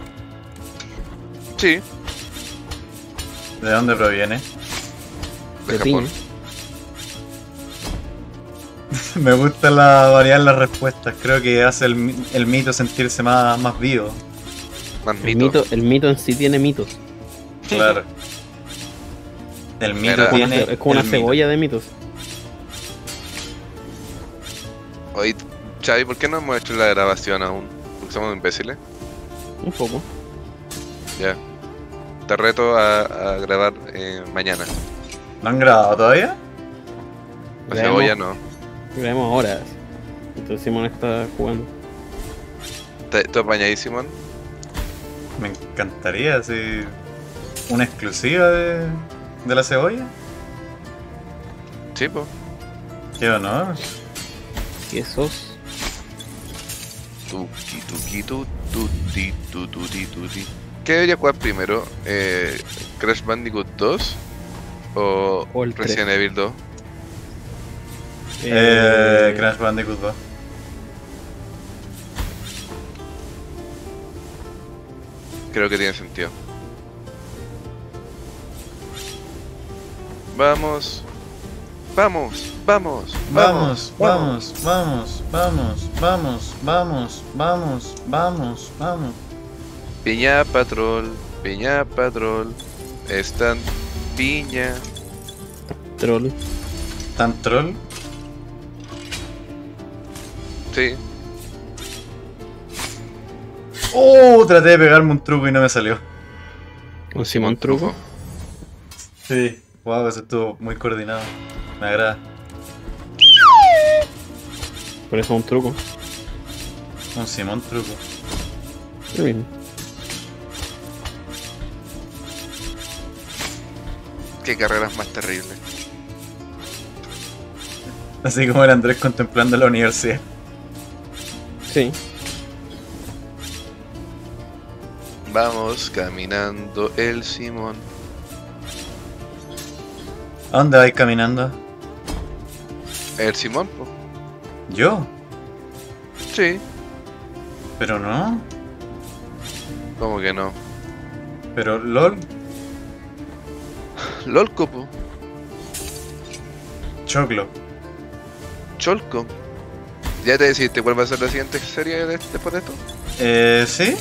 Speaker 2: Sí,
Speaker 1: ¿De dónde proviene?
Speaker 2: de
Speaker 3: De
Speaker 2: Japón.
Speaker 3: Piña.
Speaker 1: Me gusta variar las respuestas. Creo que hace el mito sentirse más vivo.
Speaker 2: Más
Speaker 3: El mito en sí tiene mitos.
Speaker 1: Claro. El mito
Speaker 2: Era-
Speaker 1: tiene.
Speaker 3: Es como una
Speaker 1: el mito.
Speaker 3: cebolla de mitos.
Speaker 2: Oye, Xavi, ¿por qué no hemos hecho la grabación aún? Porque somos imbéciles.
Speaker 3: Un poco.
Speaker 2: Ya. Te reto a grabar mañana.
Speaker 1: ¿No han grabado todavía?
Speaker 2: La
Speaker 3: Grabemos-
Speaker 2: cebolla no.
Speaker 3: Grabemos ahora. Entonces Simón está jugando.
Speaker 2: ¿Tú apañadísimo, Simón?
Speaker 1: Me encantaría, así. Una exclusiva de la cebolla.
Speaker 2: Sí, po.
Speaker 1: Qué honor.
Speaker 3: ¿Qué sos?
Speaker 2: Tuki, tuki, tu, tuti, tu, tuti, tuti. ¿Qué debería jugar primero? ¿Crash Bandicoot 2? ¿O
Speaker 3: O el
Speaker 2: Resident Evil 2?
Speaker 1: Crash Bandicoot 2.
Speaker 2: Creo que tiene sentido. Vamos. Vamos, vamos,
Speaker 1: Vamos, vamos, vamos, vamos, vamos, vamos, vamos, vamos, vamos.
Speaker 2: Piña Patrol, Piña Patrol. Están piña.
Speaker 3: Troll.
Speaker 1: ¿Tan troll?
Speaker 2: Sí.
Speaker 1: ¡Oh! Traté de pegarme un truco y no me salió.
Speaker 3: Un Simón truco.
Speaker 1: Sí. Wow, eso estuvo muy coordinado. Me agrada.
Speaker 3: Por eso es un truco.
Speaker 1: Un Simón truco.
Speaker 3: Lo mismo.
Speaker 2: Qué carreras más terribles.
Speaker 1: Así como el Andrés contemplando la universidad.
Speaker 3: Sí.
Speaker 2: Vamos caminando el Simón.
Speaker 1: ¿A dónde vais caminando?
Speaker 2: ¿El Simón? Po.
Speaker 1: ¿Yo?
Speaker 2: Sí.
Speaker 1: Pero no.
Speaker 2: ¿Cómo que no?
Speaker 1: Pero LOL.
Speaker 2: Lolco, po.
Speaker 1: Choclo.
Speaker 2: Cholco. ¿Ya te decidiste cuál va a ser la siguiente serie después de esto?
Speaker 1: ¿Sí?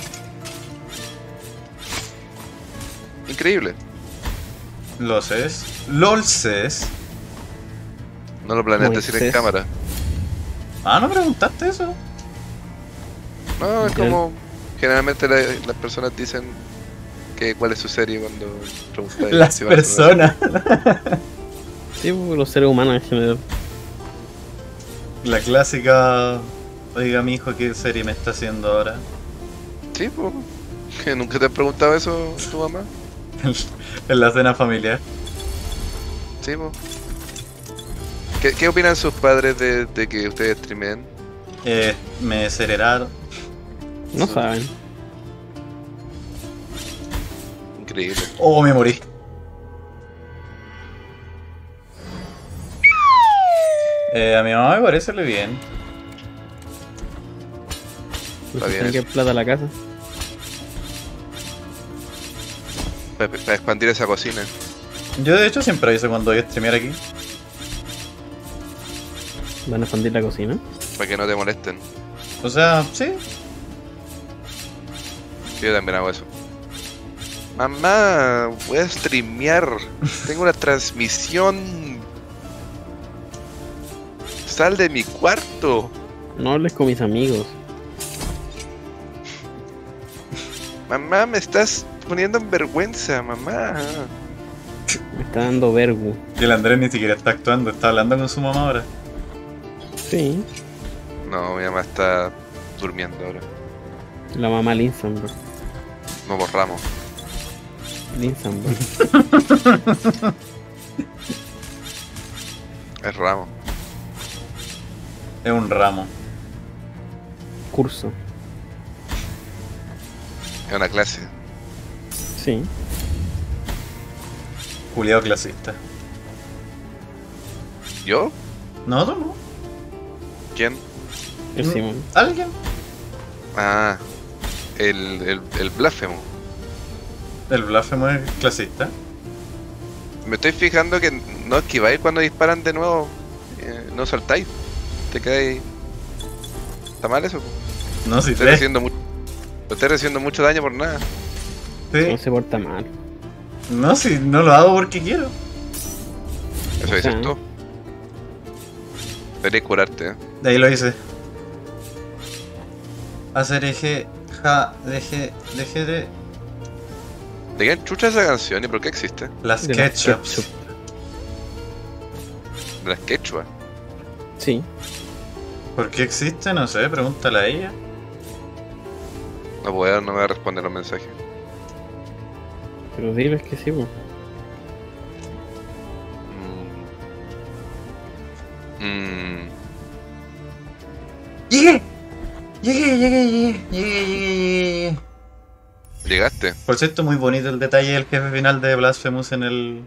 Speaker 2: Increíble.
Speaker 1: Lo sé. LOL ses.
Speaker 2: No lo planeas decir en
Speaker 3: Moisés.
Speaker 2: cámara.
Speaker 1: Ah, ¿no preguntaste eso?
Speaker 2: No, es
Speaker 3: Ya.
Speaker 2: como... Generalmente las personas dicen que cuál es su serie cuando preguntan.
Speaker 1: Las
Speaker 2: si van a hacer
Speaker 1: personas.
Speaker 3: Sí, pues, los seres humanos en general.
Speaker 1: La clásica... Oiga, mi hijo, ¿qué serie me está haciendo ahora?
Speaker 2: una- Sí, pues. ¿Que nunca te han preguntado eso tu mamá?
Speaker 1: En la cena familiar.
Speaker 2: Sí, pues. ¿Qué opinan sus padres de que ustedes streamen?
Speaker 1: Me aceleraron.
Speaker 3: No saben.
Speaker 2: Increíble.
Speaker 1: Oh, me morí. A mi mamá me parece bien.
Speaker 2: Está bien
Speaker 3: Tienen que
Speaker 2: eso.
Speaker 3: plata a la casa.
Speaker 2: Para expandir esa cocina.
Speaker 1: Yo de hecho siempre aviso cuando voy a streamear aquí.
Speaker 3: Van a expandir la cocina.
Speaker 2: Para que no te molesten.
Speaker 1: O sea, sí.
Speaker 2: Yo también hago eso. Mamá, voy a streamear. Tengo una transmisión. Sal de mi cuarto.
Speaker 3: No hables con mis amigos.
Speaker 2: Mamá, me estás poniendo en vergüenza, mamá.
Speaker 3: Me está dando vergu.
Speaker 1: Y el Andrés ni siquiera está actuando, está hablando con su mamá ahora.
Speaker 3: Sí.
Speaker 2: No, mi mamá está durmiendo ahora.
Speaker 3: La mamá Linsenberg.
Speaker 2: Nos borramos.
Speaker 3: Linsenberg.
Speaker 2: Es ramo.
Speaker 1: Es un ramo.
Speaker 3: Curso.
Speaker 2: Es una clase.
Speaker 3: Sí.
Speaker 1: Juliado clasista.
Speaker 2: ¿Yo?
Speaker 1: No, tú no.
Speaker 2: ¿Quién?
Speaker 3: El Simón.
Speaker 1: ¿Alguien?
Speaker 2: Ah, el blasfemo.
Speaker 1: El blasfemo es clasista.
Speaker 2: Me estoy fijando que no esquiváis cuando disparan de nuevo. No saltáis. Te quedáis. ¿Está mal eso?
Speaker 1: No, si
Speaker 2: Estoy
Speaker 1: te.
Speaker 2: recibiendo mucho daño por nada.
Speaker 3: No
Speaker 1: Sí.
Speaker 3: se porta mal.
Speaker 1: No, si no lo hago porque quiero.
Speaker 2: Eso dices
Speaker 3: Ajá.
Speaker 2: tú. Deberías curarte, ¿eh?
Speaker 1: De ahí lo hice. Hacer eje, ja, deje de.
Speaker 2: ¿De qué chucha esa canción y por qué existe?
Speaker 1: Las
Speaker 3: De las
Speaker 1: ketchups.
Speaker 3: ketchup.
Speaker 2: De las quechua.
Speaker 3: Sí.
Speaker 1: ¿Por qué existe? No sé, pregúntale a ella.
Speaker 2: No me va a responder los mensajes.
Speaker 3: Pero diles que sí, pues.
Speaker 1: ¡Llegué! Llegué.
Speaker 2: Llegaste.
Speaker 1: Por cierto, muy bonito el detalle del jefe final de Blasphemous en el.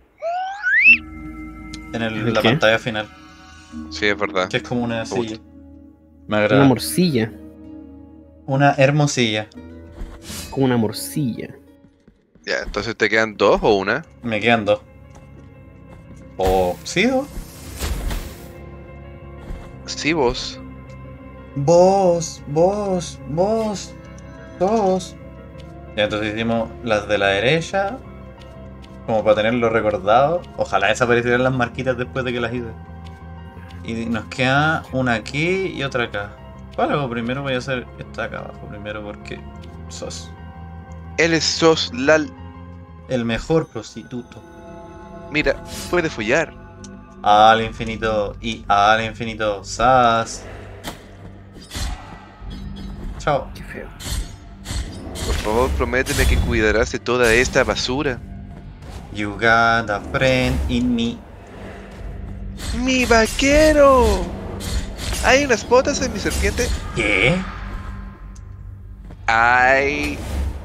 Speaker 3: ¿El
Speaker 1: la
Speaker 3: qué?
Speaker 1: pantalla final.
Speaker 2: Sí, es verdad.
Speaker 1: Que es como una silla. Me
Speaker 3: Una
Speaker 1: agrada.
Speaker 3: morcilla.
Speaker 1: Una hermosilla.
Speaker 3: Como una morcilla.
Speaker 2: Ya, entonces te quedan 2 o una.
Speaker 1: Me quedan 2. O. ¿Sí, 2?
Speaker 2: Sí, vos.
Speaker 1: Vos. Ya, entonces hicimos las de la derecha. Como para tenerlo recordado. Ojalá desaparecieran las marquitas después de que las hice. Y nos queda una aquí y otra acá. ¿Cuál hago primero? Voy a hacer esta acá abajo primero porque sos
Speaker 2: Él sos lal.
Speaker 1: el mejor prostituto.
Speaker 2: Mira, puede follar.
Speaker 1: Al infinito y al infinito. Sas. Chao.
Speaker 3: Qué feo.
Speaker 2: Por favor, prométeme que cuidarás de toda esta basura.
Speaker 1: You got a friend in me.
Speaker 2: ¡Mi vaquero! ¿Hay unas botas en mi serpiente?
Speaker 1: ¿Qué?
Speaker 2: Hay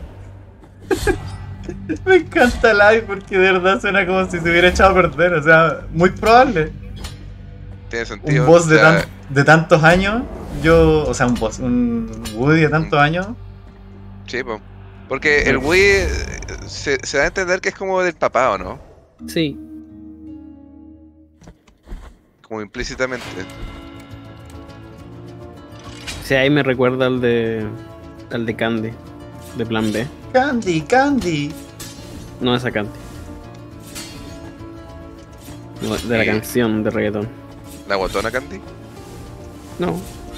Speaker 1: Me encanta el AI porque de verdad suena como si se hubiera echado a perder. O sea, muy probable.
Speaker 2: Tiene sentido.
Speaker 1: Un boss
Speaker 2: o sea,
Speaker 1: de tantos años. O sea, un Woody de tantos años.
Speaker 2: Sí, po. Porque el Wii se da a entender que es como del papá, ¿o no?
Speaker 3: Sí.
Speaker 2: Como implícitamente.
Speaker 3: Sí, ahí me recuerda al de Candy, de Plan B.
Speaker 1: Candy, Candy.
Speaker 3: No esa Candy. No, de la
Speaker 2: Sí.
Speaker 3: canción de reggaetón.
Speaker 2: ¿La guatona Candy?
Speaker 3: No.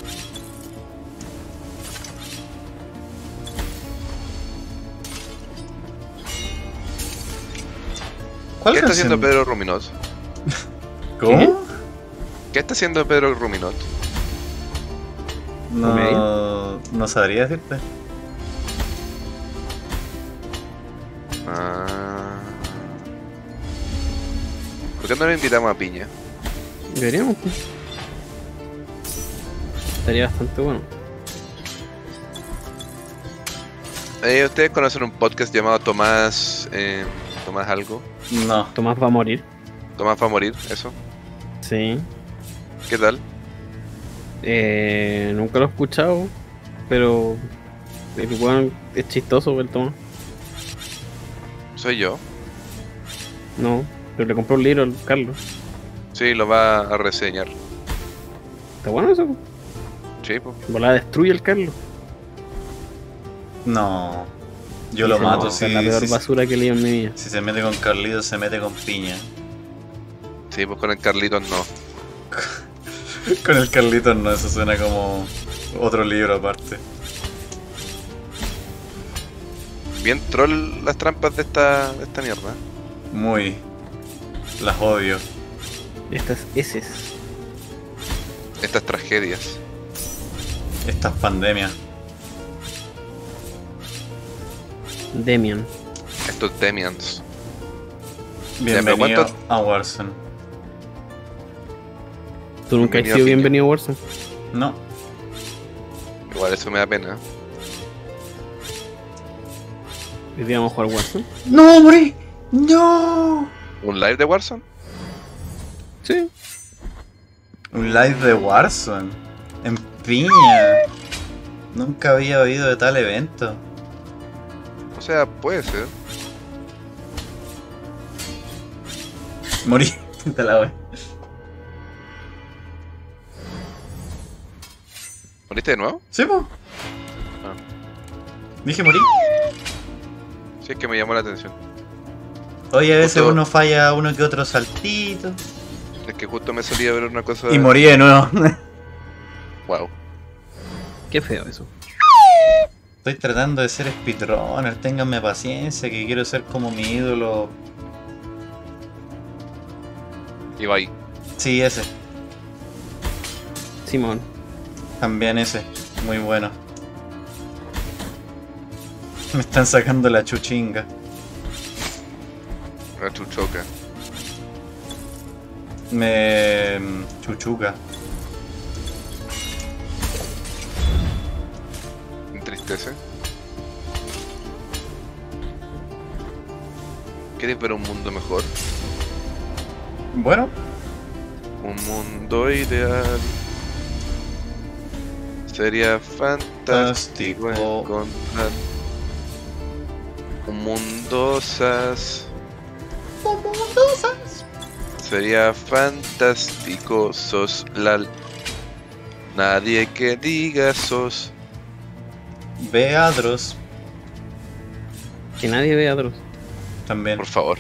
Speaker 1: ¿Cuál
Speaker 2: ¿Qué está
Speaker 1: canción?
Speaker 2: haciendo Pedro Ruminot?
Speaker 1: ¿Cómo?
Speaker 2: ¿Qué está haciendo Pedro Ruminot?
Speaker 1: No sabría decirte.
Speaker 2: Ah. ¿Por qué no lo invitamos a Piña?
Speaker 3: Deberíamos. Pues. Estaría bastante bueno.
Speaker 2: ¿Ustedes conocen un podcast llamado Tomás... Tomás algo?
Speaker 1: No.
Speaker 3: Tomás va a morir.
Speaker 2: Tomás va a morir, eso.
Speaker 3: Sí.
Speaker 2: ¿Qué tal?
Speaker 3: Nunca lo he escuchado, pero el weón es chistoso el Tomás.
Speaker 2: Soy yo.
Speaker 3: No, pero le compré un libro al Carlos.
Speaker 2: Sí, lo va a reseñar.
Speaker 3: Está bueno eso.
Speaker 2: Sí, pues.
Speaker 3: Volada destruye el Carlos.
Speaker 1: No. Yo lo mato
Speaker 3: Es la peor basura que he leído en mi vida.
Speaker 1: Si se mete con Carlitos, se mete con Piña.
Speaker 2: Sí, pues con el Carlitos no.
Speaker 1: Con el Carlitos no, eso suena como otro libro aparte.
Speaker 2: Bien troll las trampas de esta mierda.
Speaker 1: Muy. Las odio.
Speaker 3: Estas heces.
Speaker 2: Estas tragedias.
Speaker 1: Estas pandemias.
Speaker 3: Demian.
Speaker 2: Estos Demians.
Speaker 1: Bienvenido
Speaker 2: ¿cuánto?
Speaker 1: a Warzone.
Speaker 3: ¿Tú nunca has
Speaker 2: Bienvenido
Speaker 3: sido
Speaker 2: a Piña.
Speaker 3: bienvenido a Warzone?
Speaker 1: No.
Speaker 2: Igual eso me da pena.
Speaker 3: Hoy día vamos a jugar Warzone.
Speaker 1: ¡No, morí! ¡No!
Speaker 2: ¿Un live de Warzone?
Speaker 3: Sí.
Speaker 1: Un live de Warzone. En Piña. Nunca había oído de tal evento.
Speaker 2: O sea, puede ser.
Speaker 1: Morí. Te la voy.
Speaker 2: ¿Moriste de nuevo?
Speaker 1: ¿Sí, po?
Speaker 2: Ah.
Speaker 1: Dije morí.
Speaker 2: Sí, es que me llamó la atención.
Speaker 1: Oye, a veces
Speaker 2: Justo-
Speaker 1: uno falla uno que otro saltito.
Speaker 2: Es que justo me salía a ver una cosa.
Speaker 1: Y morí de nuevo.
Speaker 2: Wow.
Speaker 3: Qué feo eso.
Speaker 1: Estoy tratando de ser speedrunner, ténganme paciencia, que quiero ser como mi ídolo.
Speaker 2: Ibai.
Speaker 1: Sí, ese.
Speaker 3: Simón.
Speaker 1: También ese. Muy bueno. Me están sacando la chuchinga.
Speaker 2: La chuchoca.
Speaker 1: Me... chuchuca.
Speaker 2: Me entristece. ¿Quieres ver un mundo mejor?
Speaker 1: Bueno,
Speaker 2: Un mundo ideal. Sería fantástico
Speaker 1: Fantástico.
Speaker 2: encontrar un mundo sas. Sería fantástico, sos nadie que diga sos.
Speaker 1: Beadros.
Speaker 3: Que nadie vea a Dross.
Speaker 1: También.
Speaker 2: Por favor.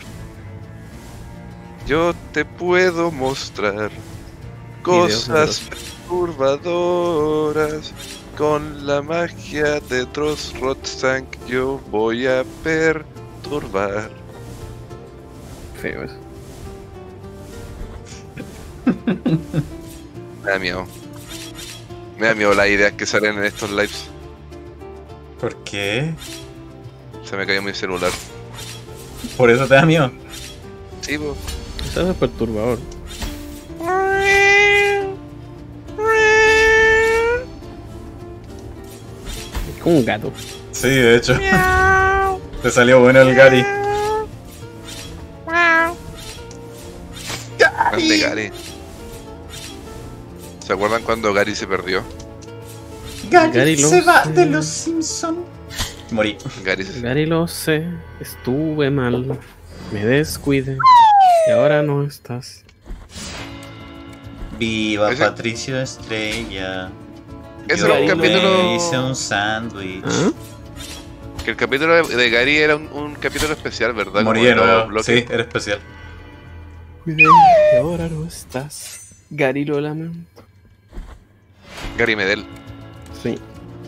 Speaker 2: Yo te puedo mostrar cosas perturbadoras. Con la magia de Dross Rotzank yo voy a perturbar.
Speaker 3: Feo eso.
Speaker 2: Me da miedo. Me da miedo las ideas que salen en estos lives.
Speaker 1: ¿Por qué?
Speaker 2: Se me cayó mi celular.
Speaker 1: ¿Por eso te da miedo?
Speaker 2: Sí, po.
Speaker 3: Eso es perturbador. Es como un gato.
Speaker 1: Sí, de hecho. Te salió bueno el Gary.
Speaker 2: Grande Gary. ¿Se acuerdan cuando Gary se perdió?
Speaker 3: Gary
Speaker 1: se
Speaker 3: lo
Speaker 1: va
Speaker 3: sé.
Speaker 1: de los Simpsons. Morí.
Speaker 3: Gary, lo sé, estuve mal, me descuidé y ahora no estás.
Speaker 1: Viva
Speaker 2: Ese-
Speaker 1: Patricio Estrella.
Speaker 2: Ese
Speaker 1: Yo
Speaker 2: era un
Speaker 1: me
Speaker 2: capítulo-
Speaker 1: hice un sándwich.
Speaker 3: ¿Ah?
Speaker 2: Que el capítulo de Gary era un capítulo especial, ¿verdad?
Speaker 1: Morí
Speaker 2: Como
Speaker 1: de
Speaker 2: en los
Speaker 1: nuevo.
Speaker 2: bloques.
Speaker 1: Sí, era especial.
Speaker 3: Cuidé y ahora no estás. Gary lo lamento.
Speaker 2: Gary Medel.
Speaker 3: Sí.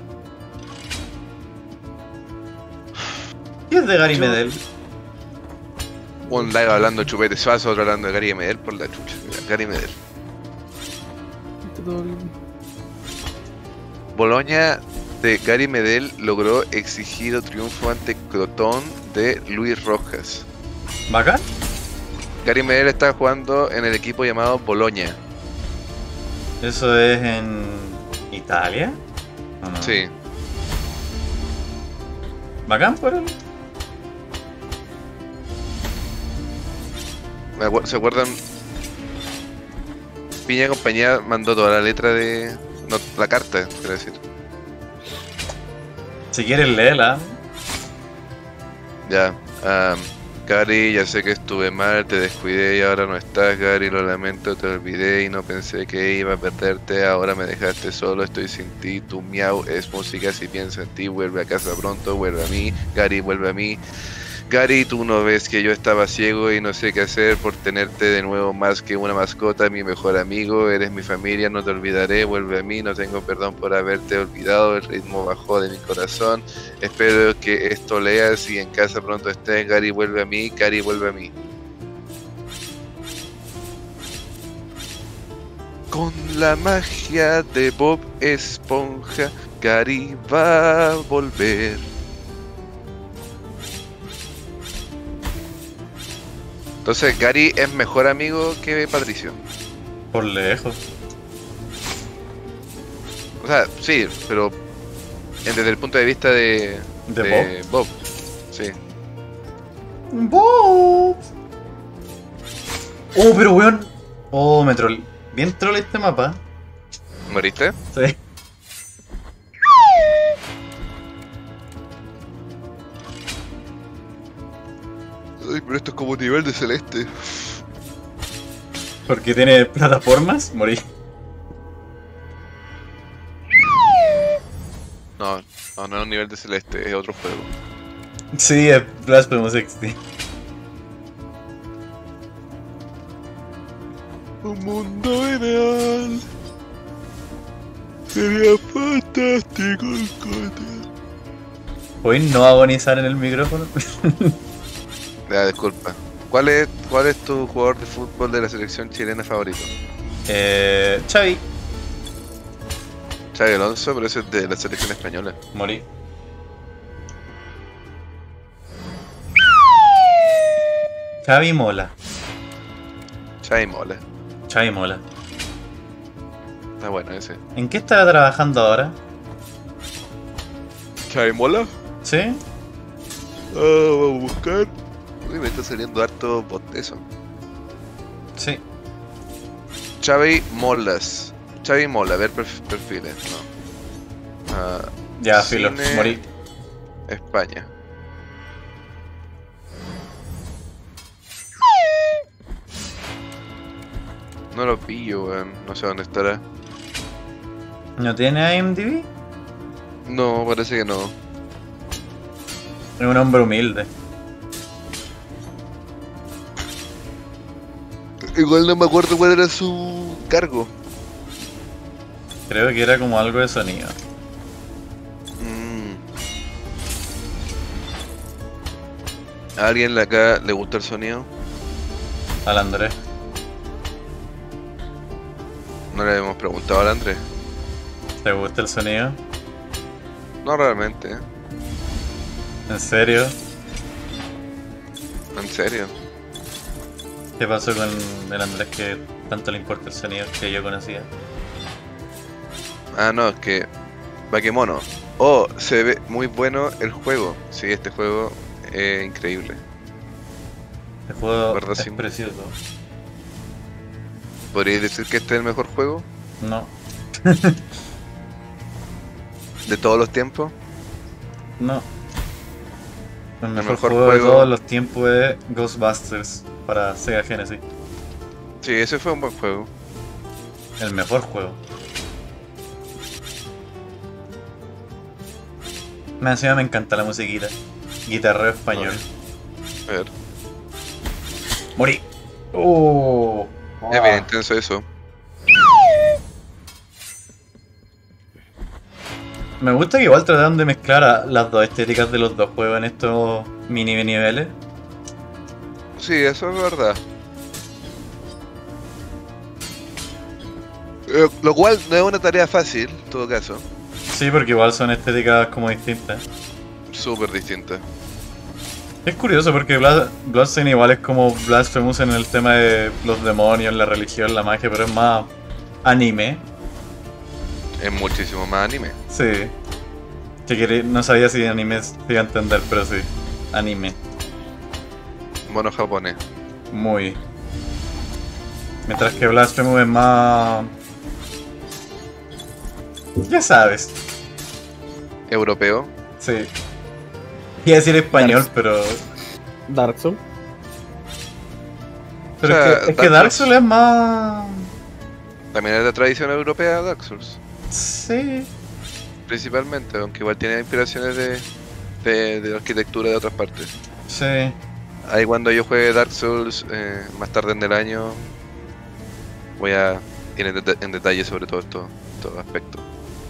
Speaker 1: ¿Qué es de Gary Medel?
Speaker 2: Un live hablando de Chupete Suazo, otro hablando de Gary Medel por la chucha. Gary Medel. Boloña de Gary Medel logró exigido triunfo ante Crotón de Luis Rojas.
Speaker 1: ¿Bacán?
Speaker 2: Gary Medel está jugando en el equipo llamado Boloña.
Speaker 1: ¿Eso es en Italia? ¿O no?
Speaker 2: Sí.
Speaker 1: ¿Bacán por él?
Speaker 2: ¿Se acuerdan? Piña Compañía mandó toda la letra de... No, la carta, quiero decir.
Speaker 1: Si quieres léela.
Speaker 2: Ya. Gary, ya sé que estuve mal, te descuidé y ahora no estás, Gary, lo lamento, te olvidé y no pensé que iba a perderte, ahora me dejaste solo, estoy sin ti, tu miau es música, si pienso en ti, vuelve a casa pronto, vuelve a mí, Gary, vuelve a mí. Gary, tú no ves que yo estaba ciego y no sé qué hacer por tenerte de nuevo más que una mascota, mi mejor amigo, eres mi familia, no te olvidaré, vuelve a mí, no tengo perdón por haberte olvidado, el ritmo bajó de mi corazón, espero que esto leas y en casa pronto estés, Gary, vuelve a mí, Gary, vuelve a mí. Con la magia de Bob Esponja, Gary va a volver. Entonces, Gary es mejor amigo que Patricio.
Speaker 1: Por lejos.
Speaker 2: O sea, sí, pero desde el punto de vista de Bob. Sí.
Speaker 1: ¡Bob! Oh, pero weón. Oh, me troll. Bien troll este mapa.
Speaker 2: ¿Moriste?
Speaker 1: Sí.
Speaker 2: Ay, pero esto es como nivel de celeste.
Speaker 1: Porque tiene plataformas, morí.
Speaker 2: No, no es un nivel de celeste, es otro juego.
Speaker 1: Sí, es Blasphemous XD.
Speaker 2: Un mundo ideal. Sería fantástico encontrar.
Speaker 1: ¿Puedes no agonizar en el micrófono?
Speaker 2: Ya, disculpa. ¿Cuál es tu jugador de fútbol de la selección chilena favorito?
Speaker 1: Xavi.
Speaker 2: Xavi Alonso, pero ese es de la selección española.
Speaker 1: Morí. Xavi mola.
Speaker 2: Xavi mola.
Speaker 1: Xavi mola.
Speaker 2: Está bueno ese.
Speaker 1: ¿En qué estará trabajando ahora?
Speaker 2: ¿Xavi mola?
Speaker 1: ¿Sí?
Speaker 2: Vamos a buscar. Uy, me está saliendo harto bot de eso.
Speaker 1: Sí.
Speaker 2: Xavi Molas. Xavi Mola, ver perfiles. No.
Speaker 1: Ya, filo.
Speaker 2: Cine-
Speaker 1: Morí.
Speaker 2: España. No lo pillo, weón. No sé dónde estará.
Speaker 1: ¿No tiene IMDb?
Speaker 2: No, parece que no.
Speaker 1: Es un hombre humilde.
Speaker 2: Igual no me acuerdo cuál era su cargo.
Speaker 1: Creo que era como algo de sonido.
Speaker 2: ¿A alguien de acá le gusta el sonido?
Speaker 1: Al Andrés.
Speaker 2: No le hemos preguntado al Andrés.
Speaker 1: ¿Te gusta el sonido?
Speaker 2: No realmente, ¿eh?
Speaker 1: ¿En serio?
Speaker 2: En serio.
Speaker 1: ¿Qué pasó con el Andrés que tanto le importa el sonido que yo conocía?
Speaker 2: Ah, no, es que... Bakemono. Oh, se ve muy bueno el juego. Sí, este juego es increíble.
Speaker 1: El juego
Speaker 2: ¿Verdad,
Speaker 1: es
Speaker 2: Sim?
Speaker 1: precioso.
Speaker 2: ¿Podríais decir que este es el mejor juego
Speaker 1: No,
Speaker 2: de todos los tiempos?
Speaker 1: no. El mejor,
Speaker 2: mejor
Speaker 1: juego de
Speaker 2: juego-
Speaker 1: todos los tiempos es Ghostbusters para Sega Genesis.
Speaker 2: Sí, ese fue un buen juego.
Speaker 1: El mejor juego. Me encima me encanta la musiquita. Guitarreo español.
Speaker 2: A ver,
Speaker 1: Morí. Oh.
Speaker 2: es bien intenso eso.
Speaker 1: Me gusta que igual trataron de mezclar las dos estéticas de los dos juegos en estos mini niveles.
Speaker 2: Sí, eso es verdad. Lo cual no es una tarea fácil, en todo caso.
Speaker 1: Sí, porque igual son estéticas como distintas.
Speaker 2: Súper distinta.
Speaker 1: Es curioso porque Bloodstained igual es como Blasphemous en el tema de los demonios, la religión, la magia, pero es más anime.
Speaker 2: Es muchísimo más anime.
Speaker 1: Sí. No sabía si anime se iba a entender, pero sí. Anime.
Speaker 2: Mono japonés.
Speaker 1: Muy. Mientras que Blasphemous es más... Ya sabes.
Speaker 2: Europeo.
Speaker 1: Sí. Iba a decir español, pero...
Speaker 3: Dark Souls.
Speaker 1: Pero
Speaker 2: O sea,
Speaker 1: es que Dark Souls es más...
Speaker 2: También es de tradición europea Dark Souls.
Speaker 1: Sí.
Speaker 2: Principalmente, aunque igual tiene inspiraciones de arquitectura de otras partes.
Speaker 1: Sí.
Speaker 2: Ahí cuando yo juegue Dark Souls más tarde en el año, voy a ir en detalle sobre todo estos aspectos.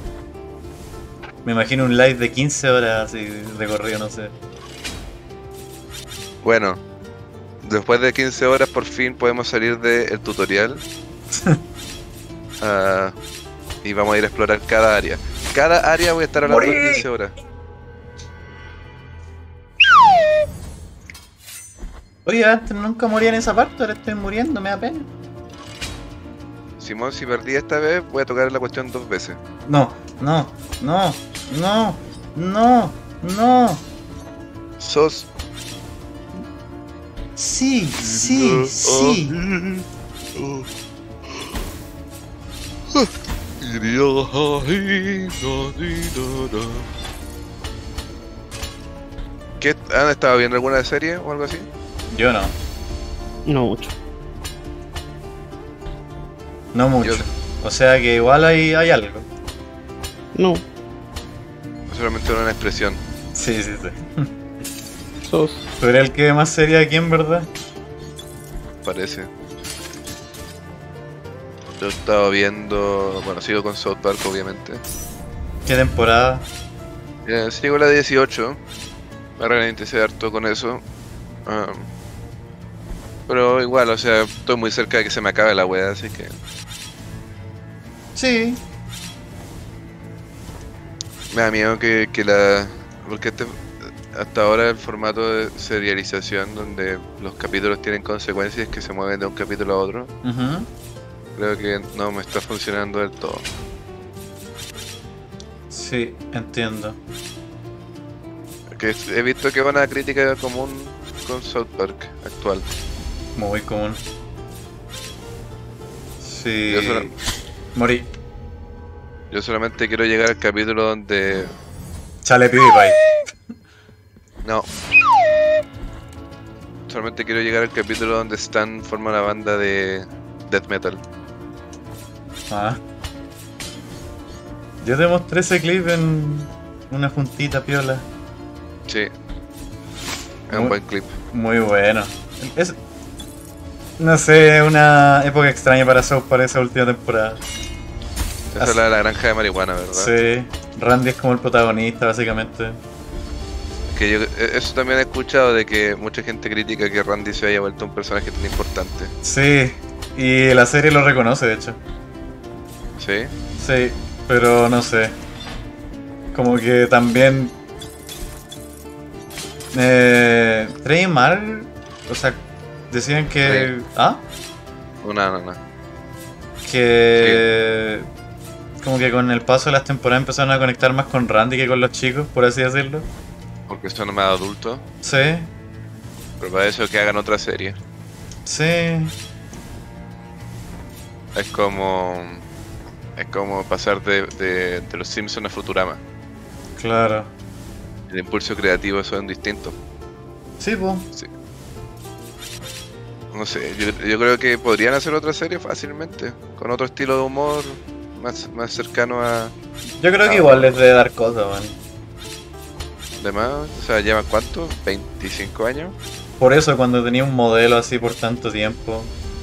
Speaker 1: Me imagino un live de 15 horas así de corrido, no sé.
Speaker 2: Bueno, después de 15 horas por fin podemos salir del tutorial. Y vamos a ir a explorar cada área. Cada área voy a estar hablando de 15 horas.
Speaker 1: Oye, antes nunca moría en esa parte, ahora estoy muriendo, me da pena.
Speaker 2: Simón, si perdí esta vez, voy a tocar la cuestión 2 veces.
Speaker 1: No, no, no, no, no, no.
Speaker 2: Sos.
Speaker 1: Sí, sí, sí.
Speaker 2: ¿Qué? ¿Han estado viendo alguna serie o algo así?
Speaker 1: Yo no,
Speaker 3: No mucho.
Speaker 1: no mucho.
Speaker 2: Yo-
Speaker 1: O sea que igual hay algo.
Speaker 3: No.
Speaker 2: Solamente una expresión.
Speaker 1: Sí, sí, sí.
Speaker 3: Sos.
Speaker 1: Tú eres el que ve más serie aquí, en verdad.
Speaker 2: Parece. Yo he estado viendo. Bueno, sigo con South Park, obviamente.
Speaker 1: ¿Qué temporada?
Speaker 2: Sigo la 18. Me realmente sé harto con eso. Pero igual, o sea, estoy muy cerca de que se me acabe la wea, así que.
Speaker 1: Sí.
Speaker 2: Me da miedo que la. Porque hasta ahora el formato de serialización, donde los capítulos tienen consecuencias que se mueven de un capítulo a otro,
Speaker 1: Ujú.
Speaker 2: creo que no me está funcionando del todo.
Speaker 1: Sí, entiendo.
Speaker 2: Que he visto que es una crítica común con South Park actual.
Speaker 1: Muy común. Sí.
Speaker 2: Yo solo-
Speaker 1: Morí.
Speaker 2: Yo solamente quiero llegar al capítulo donde.
Speaker 1: Chale PewDiePie.
Speaker 2: No. Solamente quiero llegar al capítulo donde Stan forma una banda de death metal.
Speaker 1: Ah. Yo te mostré ese clip en una juntita piola.
Speaker 2: Sí. Es un
Speaker 1: Muy-
Speaker 2: buen clip.
Speaker 1: Muy bueno. Es, no sé, una época extraña para South para esa última temporada.
Speaker 2: Esa es la de la granja de marihuana, ¿verdad?
Speaker 1: Sí, Randy es como el protagonista, básicamente.
Speaker 2: Que yo eso también he escuchado de que mucha gente critica que Randy se haya vuelto un personaje tan importante.
Speaker 1: Sí, y la serie lo reconoce, de hecho.
Speaker 2: ¿Sí?
Speaker 1: Sí, pero no sé. Como que también. Trey y Mark, o sea, decían que. ¿Ah?
Speaker 2: No.
Speaker 1: Que. Como que con el paso de las temporadas empezaron a conectar más con Randy que con los chicos, por así decirlo.
Speaker 2: ¿Por porque son más adultos.
Speaker 1: Sí,
Speaker 2: Pero para eso que hagan otra serie.
Speaker 1: sí.
Speaker 2: Es como pasar de los Simpsons a Futurama.
Speaker 1: Claro.
Speaker 2: El impulso creativo son distintos.
Speaker 1: Sí, pues.
Speaker 2: Sí. No sé, yo creo que podrían hacer otra serie fácilmente, con otro estilo de humor, más cercano a
Speaker 1: Yo creo que igual les debe dar cosas, man.
Speaker 2: demás. O sea, ¿llevan cuánto? ¿25 años?
Speaker 1: Por eso cuando tenía un modelo así por tanto tiempo,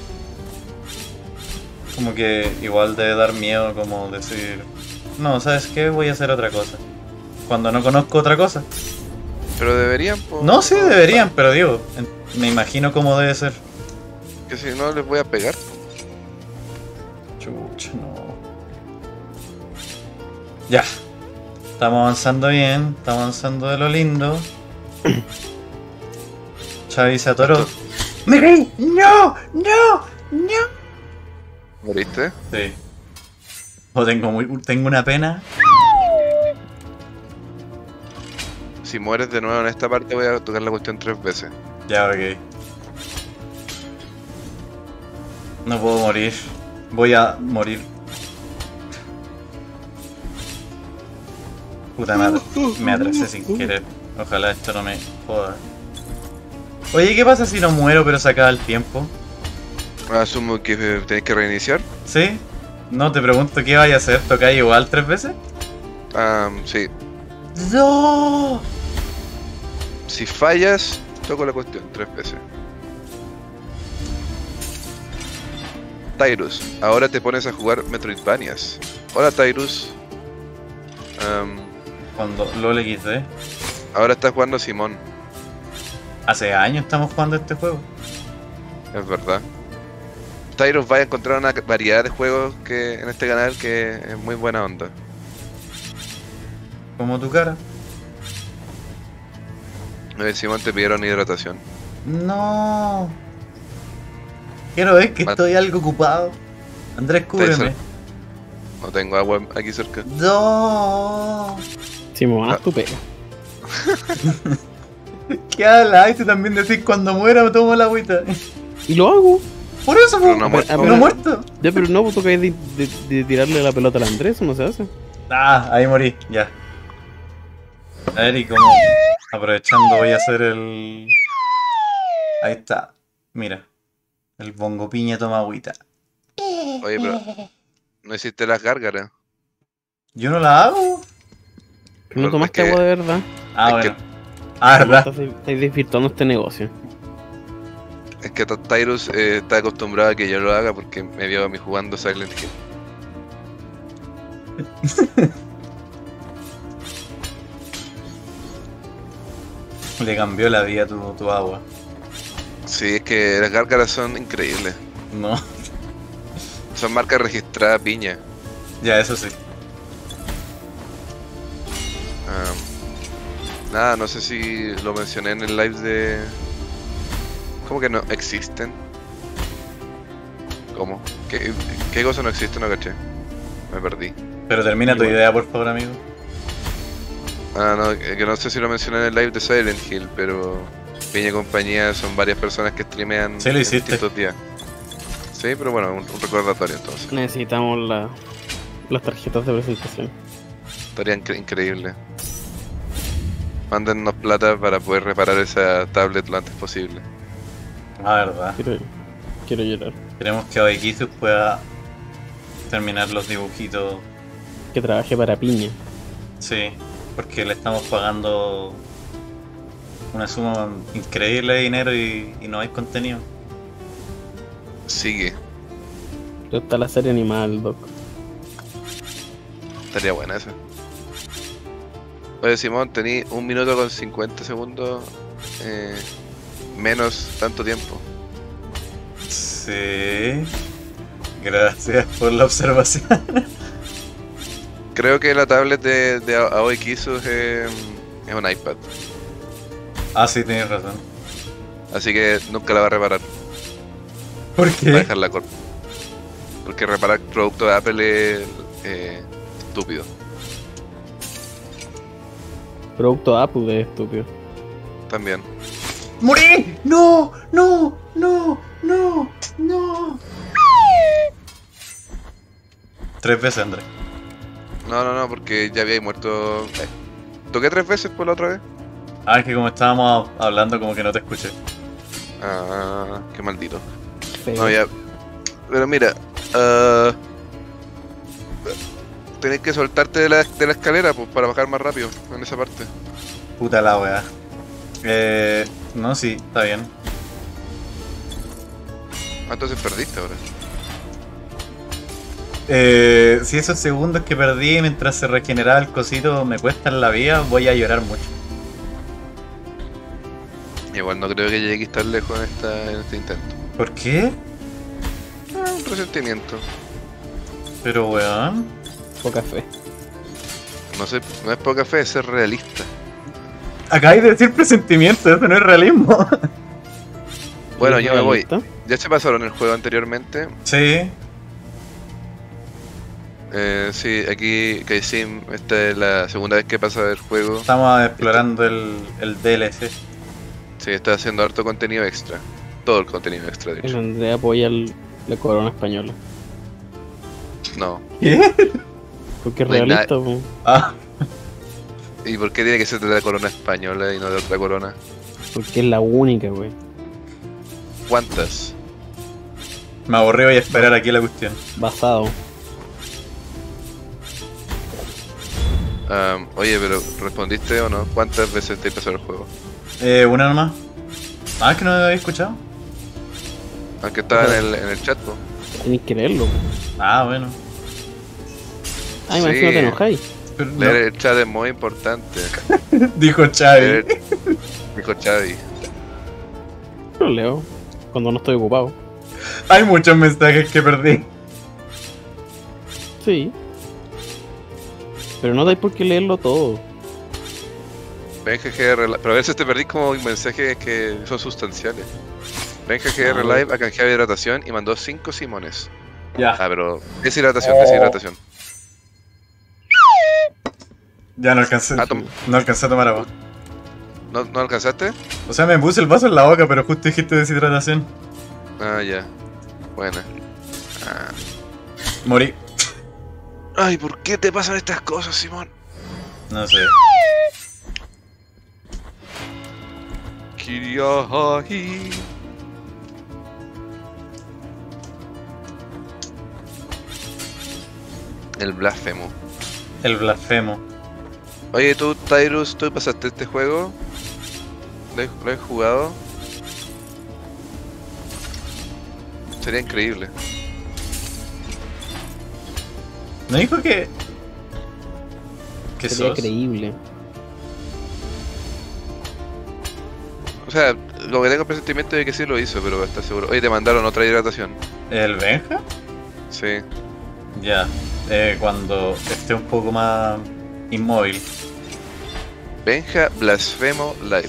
Speaker 1: como que igual debe dar miedo como decir, no, ¿sabes qué? Voy a hacer otra cosa. Cuando no conozco otra cosa.
Speaker 2: Pero deberían, po.
Speaker 1: No, sí deberían, pero digo, me imagino cómo debe ser.
Speaker 2: Que si no les voy a pegar.
Speaker 1: Chucha, no. Ya. Estamos avanzando bien, estamos avanzando de lo lindo. Xavi se atoró. ¡Me caí! ¡No! ¡No! ¡No!
Speaker 2: ¿Moriste?
Speaker 1: Sí. Tengo una pena.
Speaker 2: Si mueres de nuevo en esta parte voy a tocar la cuestión 3 veces.
Speaker 1: Ya, ok. No puedo morir. Voy a morir. Puta madre. Me atrasé sin querer. Ojalá esto no me joda. Oye, ¿qué pasa si no muero pero se acaba el tiempo?
Speaker 2: Asumo que tenés que reiniciar.
Speaker 1: ¿Sí? No, te pregunto qué vaya a hacer. ¿Tocáis igual 3 veces?
Speaker 2: Sí.
Speaker 1: ¡No!
Speaker 2: Si fallas, toco la cuestión 3 veces. Tyrus, ahora te pones a jugar Metroidvanias. Hola Tyrus.
Speaker 1: Cuando LOL XD.
Speaker 2: Ahora estás jugando Simón,
Speaker 1: Hace años estamos jugando este juego.
Speaker 2: es verdad. Tyrus va a encontrar una variedad de juegos que en este canal que es muy buena onda.
Speaker 1: Como tu cara.
Speaker 2: Simón, te pidieron hidratación.
Speaker 1: No. Quiero ver que
Speaker 2: Mat-
Speaker 1: estoy algo ocupado. Andrés, cúbreme.
Speaker 2: No tengo agua aquí cerca.
Speaker 1: No.
Speaker 3: Simón, haz tu pega.
Speaker 1: ¿Qué hablas? Y tú también decís cuando muera me tomo la agüita.
Speaker 3: Y lo hago.
Speaker 1: Por eso,
Speaker 2: Pero
Speaker 1: po.
Speaker 2: no muerto.
Speaker 1: No muerto.
Speaker 3: Ya, pero no, pues toca de tirarle la pelota al Andrés, eso no se hace.
Speaker 1: Ah, ahí morí, ya. A ver, y como aprovechando voy a hacer el... Ahí está. Mira. El bongo piña toma agüita.
Speaker 2: Oye, pero no hiciste las gárgaras.
Speaker 1: Yo no la hago.
Speaker 3: Pero no
Speaker 2: Es
Speaker 3: tomaste
Speaker 2: que-
Speaker 3: agua de verdad.
Speaker 1: Ah,
Speaker 2: Es
Speaker 1: bueno. Ah, verdad.
Speaker 3: Estás desvirtuando este negocio.
Speaker 2: Es que Tyrus está acostumbrado a que yo lo haga porque me vio a mí jugando Silent Hill.
Speaker 1: Le cambió la vida a tu agua.
Speaker 2: Sí, es que las gárgaras son increíbles.
Speaker 1: No.
Speaker 2: Son marcas registradas piña.
Speaker 1: Ya, eso sí.
Speaker 2: Nada, no sé si lo mencioné en el live de... ¿Cómo que no existen? ¿Cómo? ¿Qué cosa no existe? No caché. Me perdí.
Speaker 1: Pero termina tu
Speaker 3: Igual.
Speaker 1: idea, por favor, amigo.
Speaker 2: No, que no sé si lo mencioné en el live de Silent Hill, pero Piña y compañía son varias personas que streamean
Speaker 1: Sí, lo
Speaker 2: en
Speaker 1: hiciste.
Speaker 2: distintos días. Sí, pero bueno, un recordatorio entonces.
Speaker 3: Necesitamos las tarjetas de presentación.
Speaker 2: Estaría increíble. Mándennos plata para poder reparar esa tablet lo antes posible.
Speaker 1: Ah, verdad.
Speaker 3: Quiero llorar.
Speaker 1: Queremos que Oekizus pueda terminar los dibujitos.
Speaker 3: Que trabaje para Piña.
Speaker 1: Sí, porque le estamos pagando una suma increíble de dinero y no hay contenido.
Speaker 2: Sigue.
Speaker 3: Pero está la serie animada del Doc.
Speaker 2: Estaría buena esa. Oye, Simón, tení 1 minuto con 50 segundos menos tanto tiempo.
Speaker 1: Sí. Gracias por la observación.
Speaker 2: Creo que la tablet de Aoi Kisu es un iPad.
Speaker 1: Ah, sí, tienes razón.
Speaker 2: Así que nunca la va a reparar.
Speaker 1: ¿Por
Speaker 2: Va a
Speaker 1: qué?
Speaker 2: dejarla corta. Porque reparar producto de Apple es estúpido.
Speaker 3: Producto Apu de estúpido.
Speaker 2: También.
Speaker 1: ¡Morí! ¡No! ¡No! ¡No! ¡No! ¡No! 3 veces, Andrés.
Speaker 2: No, porque ya había muerto. ¿Toqué 3 veces por la otra vez?
Speaker 1: Ah, es que como estábamos hablando, como que no te escuché.
Speaker 2: Ah, qué maldito.
Speaker 3: Feo.
Speaker 2: No, ya. Pero mira, tenés que soltarte de la escalera pues, para bajar más rápido en esa parte.
Speaker 1: Puta la weá. No, sí, está bien.
Speaker 2: Ah, entonces perdiste ahora.
Speaker 1: Si esos segundos que perdí mientras se regeneraba el cosito me cuestan la vida, voy a llorar mucho.
Speaker 2: Igual no creo que llegues tan lejos en este intento.
Speaker 1: ¿Por qué?
Speaker 2: Un resentimiento.
Speaker 1: Pero weón.
Speaker 3: Poca fe.
Speaker 2: No sé, no es poca fe, es ser realista.
Speaker 1: Acabáis de decir presentimiento, eso no es realismo.
Speaker 2: Bueno, yo me voy.
Speaker 3: ¿Realista?
Speaker 2: ¿Ya se pasaron el juego anteriormente?
Speaker 1: Sí.
Speaker 2: Sí, aquí Kaisim, esta es la segunda vez que pasa el juego.
Speaker 1: Estamos explorando el DLC.
Speaker 2: Sí, está haciendo harto contenido extra. Todo el contenido extra, de
Speaker 3: El
Speaker 2: hecho.
Speaker 3: Andrea apoya la corona española.
Speaker 2: No.
Speaker 1: ¿Qué?
Speaker 3: Porque es
Speaker 2: No hay
Speaker 3: realista, po.
Speaker 1: Ah,
Speaker 2: ¿Y por qué tiene que ser de la corona española y no de otra corona?
Speaker 3: Porque es la única, güey.
Speaker 2: ¿Cuántas?
Speaker 1: me aburrí, voy a esperar aquí la cuestión.
Speaker 3: Basado.
Speaker 2: Oye, pero ¿respondiste o no? ¿Cuántas veces te pasó el juego?
Speaker 1: Una nomás. Ah, es que no me había escuchado.
Speaker 2: Aunque estaba en el chat, po.
Speaker 3: Tenés que leerlo, po.
Speaker 1: Ah, bueno.
Speaker 3: Ay, me
Speaker 2: Sí.
Speaker 3: imagino que te enojáis.
Speaker 1: Pero no.
Speaker 2: Leer el chat es muy importante.
Speaker 1: Dijo Xavi.
Speaker 2: Leer- Dijo Xavi.
Speaker 3: Lo leo. Cuando no estoy ocupado.
Speaker 1: Hay muchos mensajes que perdí.
Speaker 3: Sí. Pero no hay por qué leerlo todo.
Speaker 2: Benja GR, pero a veces te perdí como mensajes que son sustanciales. Benja GR
Speaker 3: Ah,
Speaker 2: Live ha canjeado hidratación y mandó 5 simones.
Speaker 1: Ya,
Speaker 2: Ah, pero deshidratación.
Speaker 1: ya no alcancé.
Speaker 2: Ah,
Speaker 1: No alcancé a tomar agua.
Speaker 2: ¿No alcanzaste?
Speaker 1: O sea, me puse el vaso en la boca, pero justo dijiste deshidratación.
Speaker 2: Ah, ya. Buena. Ah.
Speaker 1: Morí.
Speaker 2: Ay, ¿por qué te pasan estas cosas, Simón?
Speaker 1: No sé.
Speaker 2: Kiriahi. El blasfemo.
Speaker 1: El blasfemo.
Speaker 2: Oye, tú, Tyrus, ¿tú pasaste este juego? ¿Lo has jugado? Sería increíble.
Speaker 1: ¿No dijo que...? ¿Qué
Speaker 3: Sería
Speaker 1: sos?
Speaker 3: creíble.
Speaker 2: O sea, lo que tengo presentimiento de que sí lo hizo, pero estar seguro. Oye, te mandaron otra hidratación.
Speaker 1: ¿El Benja?
Speaker 2: Sí.
Speaker 1: Ya. Cuando esté un poco más inmóvil.
Speaker 2: Benja Blasfemo Live.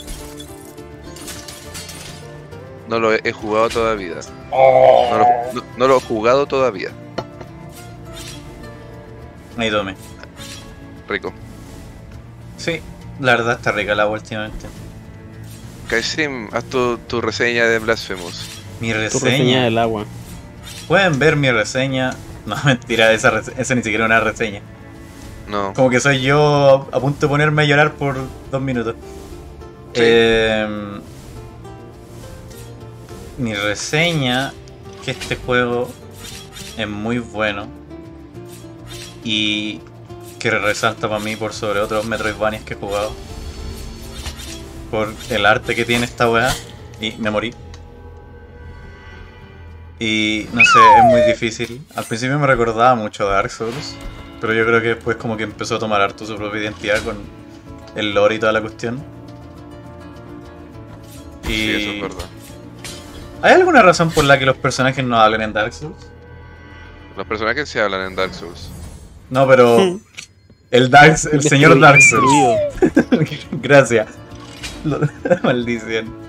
Speaker 2: No lo he jugado todavía. No lo he jugado todavía.
Speaker 1: Ahí tome.
Speaker 2: Rico.
Speaker 1: Sí, la verdad está rica el agua últimamente.
Speaker 2: Kaisim, haz tu reseña de Blasphemous.
Speaker 1: Mi
Speaker 3: Tu reseña
Speaker 1: reseña.
Speaker 3: del agua.
Speaker 1: Pueden ver mi reseña. No, mentira, esa ni siquiera es una reseña.
Speaker 2: No.
Speaker 1: Como que soy yo a punto de ponerme a llorar por 2 minutos.
Speaker 2: Sí.
Speaker 1: Mi reseña, que este juego es muy bueno y que resalta para mí por sobre otros Metroidvanias que he jugado. Por el arte que tiene esta weá. Y me morí. Y no sé, es muy difícil. Al principio me recordaba mucho a Dark Souls, pero yo creo que después como que empezó a tomar harto su propia identidad con el lore y toda la cuestión. Y
Speaker 2: Sí, eso es verdad.
Speaker 1: ¿hay alguna razón por la que los personajes no hablen en Dark Souls?
Speaker 2: Los personajes se hablan en Dark Souls.
Speaker 1: No, pero el señor Dark Souls. Gracias. Maldición.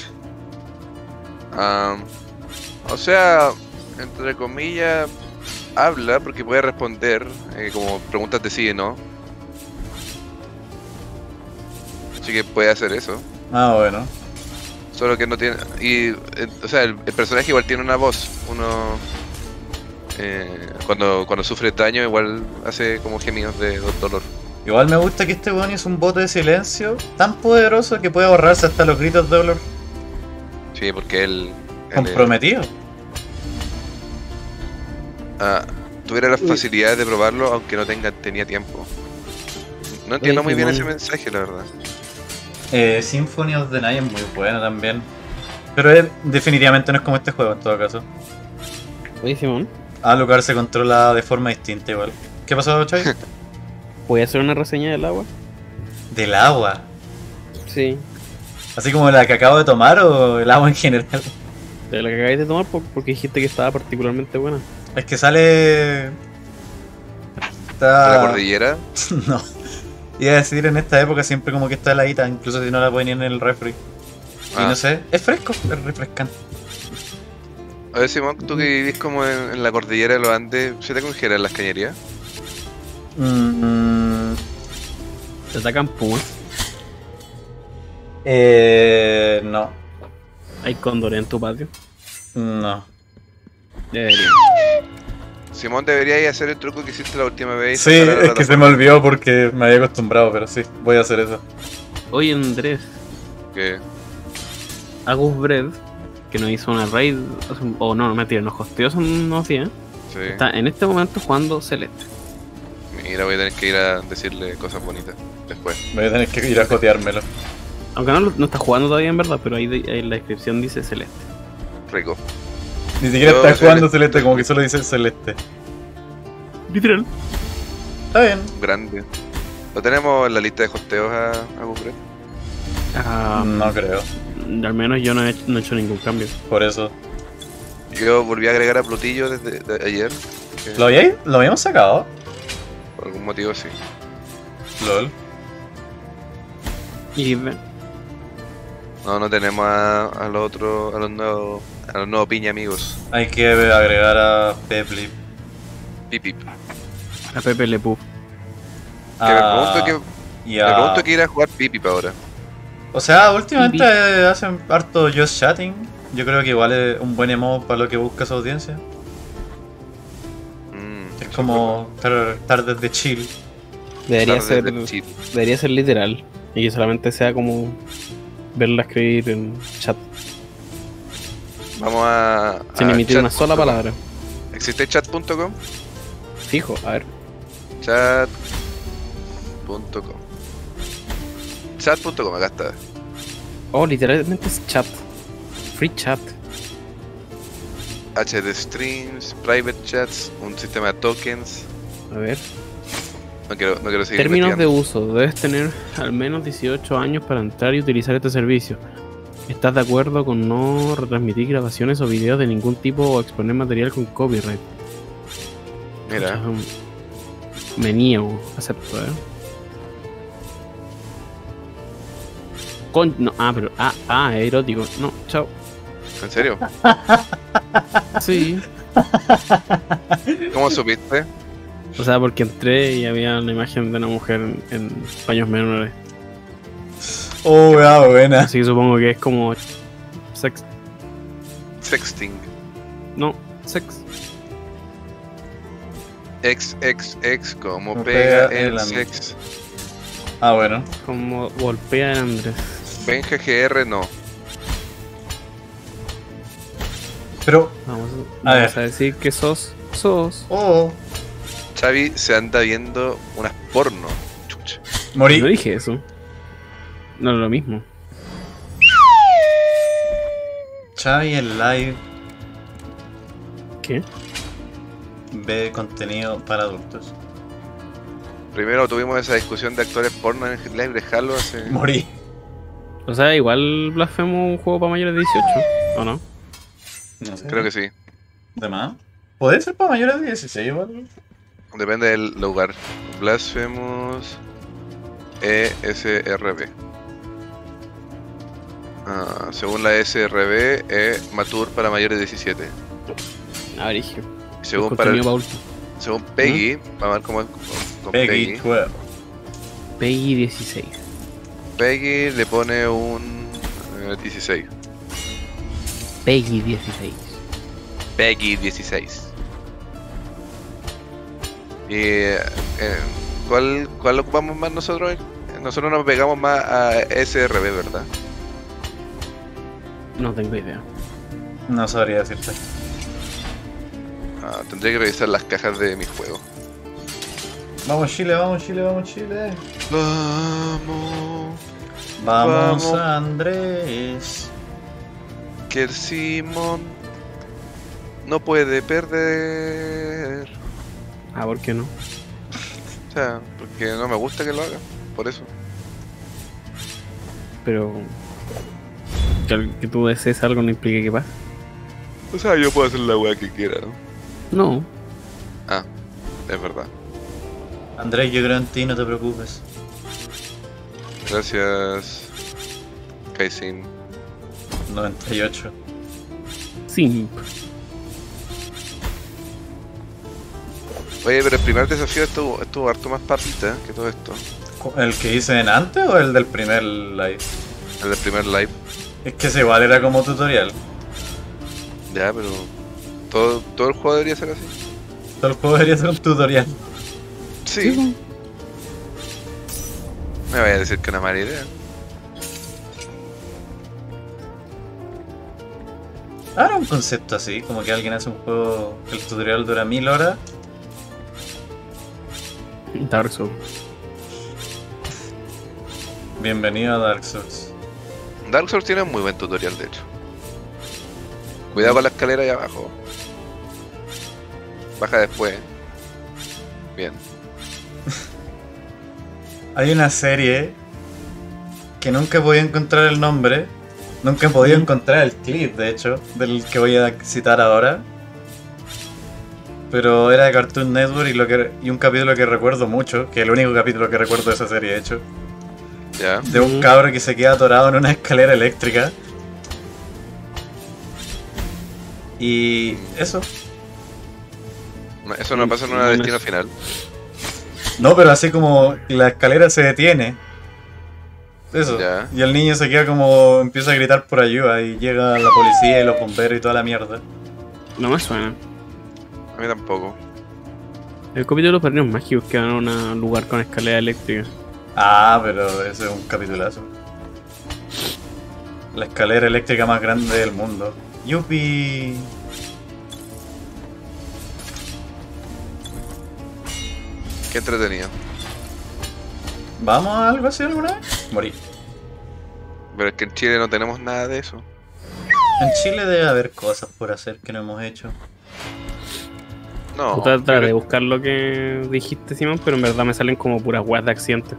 Speaker 2: O sea, entre comillas, habla porque puede responder como preguntas de sí y no. Así que puede hacer eso.
Speaker 1: Ah, bueno.
Speaker 2: Solo que no tiene. Y. O sea, el personaje igual tiene una voz. Uno. Cuando sufre daño, igual hace como gemidos de dolor.
Speaker 1: Igual me gusta que este weón es un bote de silencio tan poderoso que puede ahorrarse hasta los gritos de dolor.
Speaker 2: Sí, porque él
Speaker 1: Comprometido.
Speaker 2: tuviera las facilidades de probarlo, aunque no tenía tiempo. No entiendo muy bien ese mensaje, la verdad.
Speaker 1: Symphony of the Night es muy bueno también. Pero definitivamente no es como este juego en todo caso.
Speaker 3: Oye, Simón,
Speaker 1: Alucard se controla de forma distinta igual. ¿Qué pasó, Chavi?
Speaker 3: ¿voy a hacer una reseña del agua?
Speaker 1: Del agua.
Speaker 3: Sí.
Speaker 1: ¿Así como la que acabo de tomar o el agua en general?
Speaker 3: De la que acabáis de tomar porque dijiste que estaba particularmente buena.
Speaker 1: Es que sale...
Speaker 2: ¿De
Speaker 1: Está...
Speaker 2: la cordillera?
Speaker 1: No. Iba a decir en esta época siempre como que está heladita, incluso si no la pueden ir en el refri. Y no sé, es fresco, es refrescante.
Speaker 2: A ver, Simón, tú que vivís como en la cordillera de los Andes, ¿se te congelan las cañerías?
Speaker 3: Te atacan pumas.
Speaker 1: No.
Speaker 3: Hay cóndores en tu patio.
Speaker 1: No.
Speaker 3: Debería.
Speaker 2: Simón, deberíais hacer el truco que hiciste la última vez.
Speaker 1: Sí, es que se me olvidó porque me había acostumbrado, pero sí, voy a hacer eso.
Speaker 3: Oye, Andrés,
Speaker 2: Que
Speaker 3: Agus Bread, que nos hizo una raid, o no, mentira, nos hosteó hace unos días,
Speaker 2: sí.
Speaker 3: está en este momento jugando Celeste.
Speaker 2: Mira, voy a tener que ir a decirle cosas bonitas después.
Speaker 1: Voy a tener que ir a joteármelo.
Speaker 3: Aunque no está jugando todavía en verdad, pero ahí en la descripción dice Celeste.
Speaker 2: Rico.
Speaker 1: Ni siquiera
Speaker 2: Yo
Speaker 1: está jugando
Speaker 2: Celeste.
Speaker 1: Celeste, como que solo dice Celeste.
Speaker 3: Literal.
Speaker 1: Está bien.
Speaker 2: Grande. ¿Lo tenemos en la lista de hosteos a Google?
Speaker 1: No creo.
Speaker 3: Al menos yo no he hecho ningún cambio.
Speaker 1: Por eso.
Speaker 2: Yo volví a agregar a Plutillo desde ayer. que
Speaker 1: ¿Lo habíamos sacado?
Speaker 2: Por algún motivo sí.
Speaker 1: LOL.
Speaker 3: Y
Speaker 2: No tenemos a los otros, a los nuevos piña amigos.
Speaker 1: Hay que agregar a Pepli.
Speaker 2: Pipip.
Speaker 3: a Pepe Le Pew.
Speaker 1: Y
Speaker 2: Me pregunto que ir a jugar Pipip ahora.
Speaker 1: O sea, últimamente hacen harto just chatting. Yo creo que igual es un buen emo para lo que busca su audiencia. Es como estar desde chill.
Speaker 3: Debería
Speaker 2: Tarde
Speaker 3: ser,
Speaker 2: de chip.
Speaker 3: debería ser literal. Y que solamente sea como verla escribir en chat.
Speaker 2: Vamos a.
Speaker 3: Sin emitir una
Speaker 2: chat.com.
Speaker 3: sola palabra.
Speaker 2: ¿Existe chat.com?
Speaker 3: Fijo, a ver.
Speaker 2: Chat.com. Chat.com, acá está.
Speaker 3: Oh, literalmente es chat. Free chat.
Speaker 2: HD streams, private chats, un sistema de tokens.
Speaker 3: A ver.
Speaker 2: No quiero seguir
Speaker 3: Términos de
Speaker 2: investigando.
Speaker 3: uso. Debes tener al menos 18 años para entrar y utilizar este servicio. ¿Estás de acuerdo con no retransmitir grabaciones o videos de ningún tipo o exponer material con copyright?
Speaker 2: Mira,
Speaker 3: Me niego. Acepto, no, pero... es erótico. No, chao.
Speaker 2: ¿en serio?
Speaker 3: Sí.
Speaker 2: ¿Cómo supiste?
Speaker 3: O sea, porque entré y había una imagen de una mujer en paños menores.
Speaker 1: Oh, weá, buena.
Speaker 3: Así que supongo que es como... Sex...
Speaker 2: Sexting.
Speaker 3: No, sex.
Speaker 2: XXX, como
Speaker 1: Como
Speaker 2: pega
Speaker 1: pega
Speaker 2: el
Speaker 1: el
Speaker 2: sex.
Speaker 1: Ah, bueno.
Speaker 3: Como golpea el Andrés.
Speaker 2: Benja GR no.
Speaker 1: Pero,
Speaker 3: Vamos
Speaker 1: A ver.
Speaker 3: a decir que sos.
Speaker 1: oh,
Speaker 2: Xavi se anda viendo unas porno. Chucha.
Speaker 1: morí.
Speaker 3: No dije eso. No es lo mismo.
Speaker 1: Xavi en live
Speaker 3: ¿Qué?
Speaker 1: ve contenido para adultos.
Speaker 2: Primero tuvimos esa discusión de actores porno en el live de Halo hace.
Speaker 1: Morí.
Speaker 3: O sea, igual Blasphemous un juego para mayores de 18, ¿o no?
Speaker 1: No sé.
Speaker 2: Creo que sí.
Speaker 1: ¿De más? ¿Puede ser para mayores de 16 igual?
Speaker 2: Depende del lugar. Blasphemous ESRB. Según la SRB, es mature para mayores de 17.
Speaker 3: Abrigio.
Speaker 2: Según, para
Speaker 3: Contenido pa' adultos.
Speaker 2: según Peggy, vamos a ver cómo es con
Speaker 1: Peggy
Speaker 2: Peggy.
Speaker 1: 12.
Speaker 3: Peggy 16.
Speaker 2: Peggy le pone un 16.
Speaker 3: Peggy 16.
Speaker 2: Peggy 16. ¿Y cuál ocupamos más nosotros? Nosotros nos pegamos más a SRB, ¿verdad?
Speaker 3: No tengo idea.
Speaker 1: No sabría decirte.
Speaker 2: Tendría que revisar las cajas de mi juego.
Speaker 1: Vamos Chile, vamos Chile, vamos Chile.
Speaker 2: Vamos.
Speaker 1: Vamos,
Speaker 2: Vamos.
Speaker 1: Andrés.
Speaker 2: Que el Simón no puede perder.
Speaker 3: ¿Por qué no?
Speaker 2: O sea, porque no me gusta que lo haga. Por eso.
Speaker 3: Pero que tú desees algo no implica que pase.
Speaker 2: O sea, yo puedo hacer la weá que quiera, ¿no?
Speaker 3: No.
Speaker 2: Ah, es verdad.
Speaker 1: Andrés, yo creo en ti, no te preocupes.
Speaker 2: Gracias, Kaisin.
Speaker 1: 98.
Speaker 3: Simp.
Speaker 2: Oye, pero el primer desafío estuvo harto más papita que todo esto.
Speaker 1: ¿El que hice en antes o el del primer live?
Speaker 2: El del primer live.
Speaker 1: Es que ese igual era como tutorial.
Speaker 2: Ya, pero todo el juego debería ser así.
Speaker 1: Todo el juego debería ser un tutorial.
Speaker 2: Sí. Me vaya a decir que una mala idea.
Speaker 1: Ahora un concepto así, como que alguien hace un juego, el tutorial dura 1000 horas.
Speaker 3: Dark Souls.
Speaker 1: Bienvenido a Dark Souls.
Speaker 2: Dark Souls tiene un muy buen tutorial, de hecho. Cuidado con la escalera ahí abajo. Baja después. Bien.
Speaker 1: Hay una serie que nunca he podido encontrar el nombre. Nunca he podido encontrar el clip, de hecho, del que voy a citar ahora. Pero era de Cartoon Network y un capítulo que recuerdo mucho, que es el único capítulo que recuerdo de esa serie, de hecho.
Speaker 2: Ya.
Speaker 1: De un cabro que se queda atorado en una escalera eléctrica. Y eso.
Speaker 2: Eso no pasa en una
Speaker 3: No me-
Speaker 2: destino final.
Speaker 1: No, pero así como la escalera se detiene. Eso.
Speaker 2: Ya.
Speaker 1: Y el niño se queda como, empieza a gritar por ayuda y llega la policía y los bomberos y toda la mierda.
Speaker 3: No me suena.
Speaker 2: A mí tampoco.
Speaker 3: El capítulo de los Padrinos Mágicos que van a un lugar con escalera eléctrica.
Speaker 1: Ah, pero ese es un capitulazo. La escalera eléctrica más grande del mundo. ¡Yupi!
Speaker 2: Qué entretenido.
Speaker 1: ¿Vamos a algo así alguna vez? Morí.
Speaker 2: Pero es que en Chile no tenemos nada de eso.
Speaker 1: En Chile debe haber cosas por hacer que no hemos hecho.
Speaker 2: No.
Speaker 3: Tú tratas de
Speaker 2: pero-
Speaker 3: buscar lo que dijiste, Simón, pero en verdad me salen como puras weas de accidentes.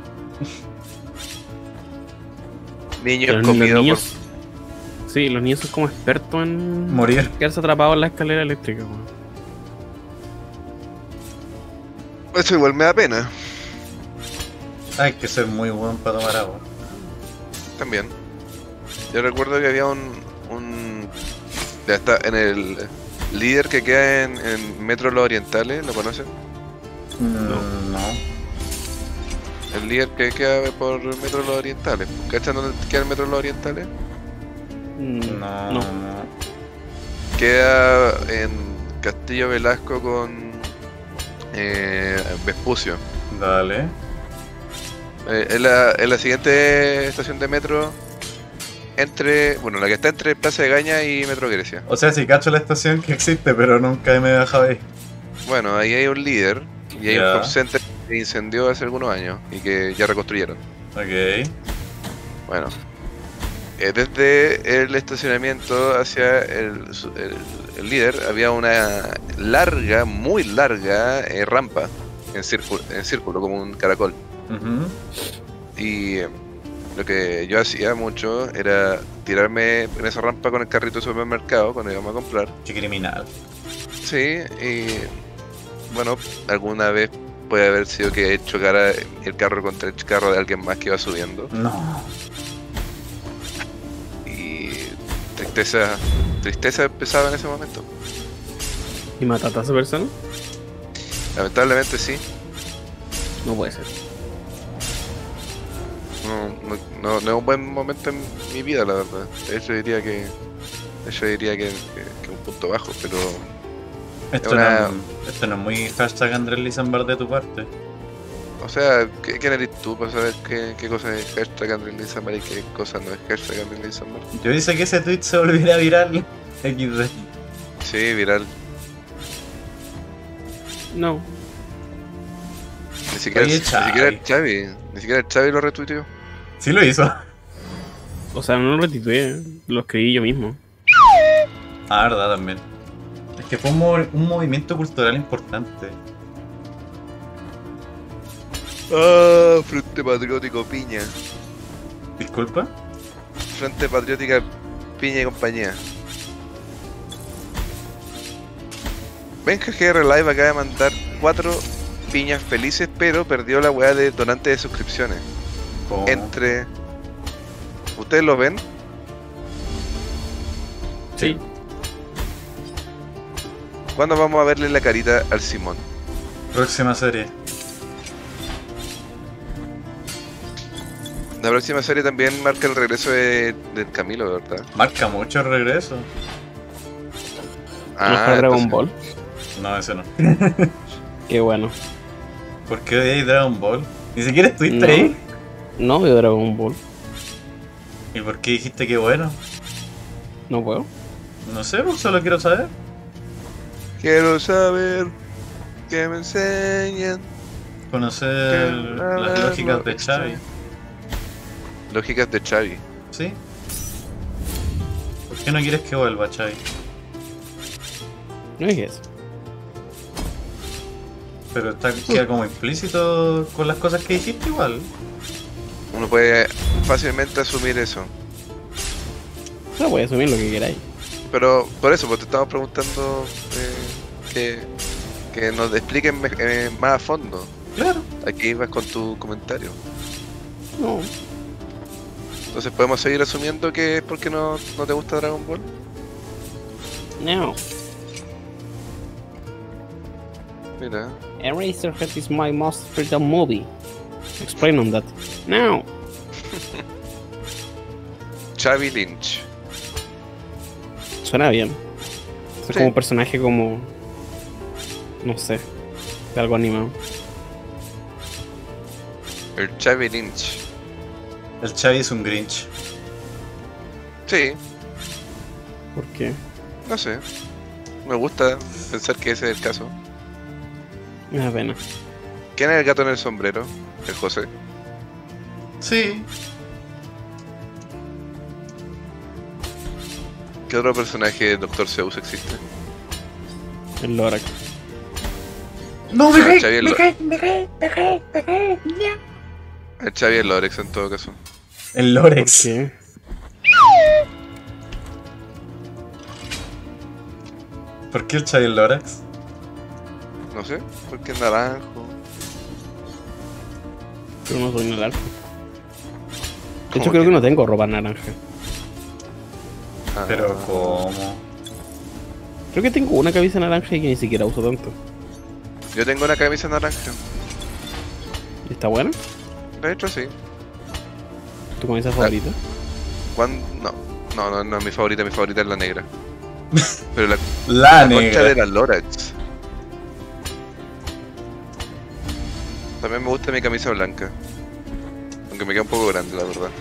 Speaker 2: Niños
Speaker 3: Pero los
Speaker 2: comidos
Speaker 3: niños. Sí, los niños son como expertos en
Speaker 1: Morir.
Speaker 3: quedarse atrapados en la escalera eléctrica, weón.
Speaker 2: por... Eso igual me da pena.
Speaker 1: Hay que ser muy bueno para tomar agua.
Speaker 2: También. Yo recuerdo que había ya está, en el líder que queda en Metro Los Orientales, ¿lo conocen?
Speaker 1: No.
Speaker 2: El líder que queda por Metro Los Orientales. ¿Cachan dónde queda el Metro Los Orientales?
Speaker 1: No.
Speaker 3: No.
Speaker 2: Queda en Castillo Velasco con Vespucio.
Speaker 1: Dale.
Speaker 2: Es la siguiente estación de metro bueno, la que está entre Plaza de Gaña y Metro Grecia.
Speaker 1: O sea, sí cacho la estación que existe, pero nunca me he bajado ahí.
Speaker 2: Bueno, ahí hay un líder y hay
Speaker 1: Ya.
Speaker 2: un call center que incendió hace algunos años y que ya reconstruyeron.
Speaker 1: Ok.
Speaker 2: Bueno, desde el estacionamiento hacia el líder había una larga, muy larga rampa en círculo, como un caracol.
Speaker 1: Ujú.
Speaker 2: Y lo que yo hacía mucho era tirarme en esa rampa con el carrito de supermercado cuando íbamos a comprar.
Speaker 1: Qué criminal.
Speaker 2: Sí, y bueno, alguna vez puede haber sido que chocara el carro contra el carro de alguien más que iba subiendo.
Speaker 1: No.
Speaker 2: Y tristeza empezaba en ese momento.
Speaker 3: ¿Y mataste a esa persona?
Speaker 2: Lamentablemente sí.
Speaker 3: No puede ser.
Speaker 2: No no es un buen momento en mi vida, la verdad. Eso diría que es un punto bajo, pero
Speaker 1: Esto,
Speaker 2: una-
Speaker 1: esto no es muy hashtag Andrés Lizambar de tu parte.
Speaker 2: o sea, ¿quién eres tú para saber qué cosa es hashtag Andrés Lizambar y qué cosa no es hashtag Andrés Lizambar?
Speaker 1: Yo hice que ese tweet se volviera viral. XD.
Speaker 2: Sí, viral.
Speaker 3: No.
Speaker 2: Ni siquiera,
Speaker 1: Oye,
Speaker 2: ni siquiera el
Speaker 1: Xavi.
Speaker 2: Ni siquiera el Xavi lo retuiteó.
Speaker 1: Sí lo hizo.
Speaker 3: O sea, no lo restitué, lo escribí yo mismo.
Speaker 1: Ah, verdad también. Es que fue un movimiento cultural importante.
Speaker 2: Ah, Frente Patriótico Piña.
Speaker 1: Disculpa.
Speaker 2: Frente Patriótica Piña y compañía. Benja GR Live acaba de mandar 4 piñas felices, pero perdió la weá de donante de suscripciones.
Speaker 1: ¿Cómo?
Speaker 2: Entre... ¿Ustedes lo ven?
Speaker 3: Sí.
Speaker 2: ¿Cuándo vamos a verle la carita al Simón?
Speaker 1: Próxima serie.
Speaker 2: La próxima serie también marca el regreso del Camilo, ¿verdad?
Speaker 1: Marca mucho el regreso.
Speaker 3: ¿No fue Dragon
Speaker 2: entonces-
Speaker 3: Ball?
Speaker 1: No, ese no.
Speaker 3: Qué bueno.
Speaker 1: ¿Por qué odiáis Dragon Ball? Ni siquiera estuviste
Speaker 3: No.
Speaker 1: ahí.
Speaker 3: No veo Dragon Ball.
Speaker 1: ¿Y por qué dijiste que bueno?
Speaker 3: No puedo.
Speaker 1: No sé, pues solo quiero saber.
Speaker 2: Quiero saber que me enseñen.
Speaker 1: Conocer las lógicas de Xavi.
Speaker 2: Lógicas de Xavi.
Speaker 1: ¿Sí? ¿Por qué no quieres que vuelva, Xavi?
Speaker 3: No es eso.
Speaker 1: Pero queda como implícito con las cosas que dijiste igual.
Speaker 2: Uno puede fácilmente asumir eso.
Speaker 3: No voy a asumir lo que queráis.
Speaker 2: Pero por eso, pues te estamos preguntando que nos expliquen más a fondo.
Speaker 1: Claro.
Speaker 2: Aquí vas con tu comentario.
Speaker 3: No.
Speaker 2: Entonces podemos seguir asumiendo que es porque no te gusta Dragon Ball.
Speaker 3: No.
Speaker 2: Mira.
Speaker 3: Eraserhead is my most favorite movie. Explain on that. No.
Speaker 2: Xavi Lynch.
Speaker 3: Suena bien. Es
Speaker 2: Sí.
Speaker 3: como un personaje como... No sé. De algo animado.
Speaker 2: El Xavi Lynch.
Speaker 1: El Xavi es un Grinch.
Speaker 2: Sí,
Speaker 3: ¿Por qué?
Speaker 2: no sé. Me gusta pensar que ese es el caso.
Speaker 3: Me da pena.
Speaker 2: ¿Quién es el gato en el sombrero? El José.
Speaker 1: Sí.
Speaker 2: ¿Qué otro personaje de Dr. Zeus existe?
Speaker 3: El Lorax.
Speaker 1: No,
Speaker 2: Ah, el Xavi el Xavi el Lorex en todo caso.
Speaker 1: El
Speaker 3: ¿Por
Speaker 1: Lorex.
Speaker 3: qué?
Speaker 1: ¿Por qué el Xavi el Lorex?
Speaker 2: No sé, porque es naranjo.
Speaker 3: Pero no soy naranja. De
Speaker 2: ¿Cómo
Speaker 3: hecho, creo
Speaker 2: que
Speaker 3: que no tengo ropa naranja.
Speaker 2: Ah,
Speaker 1: Pero ¿cómo?
Speaker 3: Creo que tengo una camisa naranja y que ni siquiera uso tanto.
Speaker 2: yo tengo una camisa naranja.
Speaker 3: ¿Y está buena?
Speaker 2: De hecho, sí.
Speaker 3: ¿Tu camisa favorita?
Speaker 2: No es mi favorita es la negra. Pero la
Speaker 1: La
Speaker 2: concha
Speaker 1: negra.
Speaker 2: de la Lorax. También me gusta mi camisa blanca. Aunque me queda un poco grande, la verdad.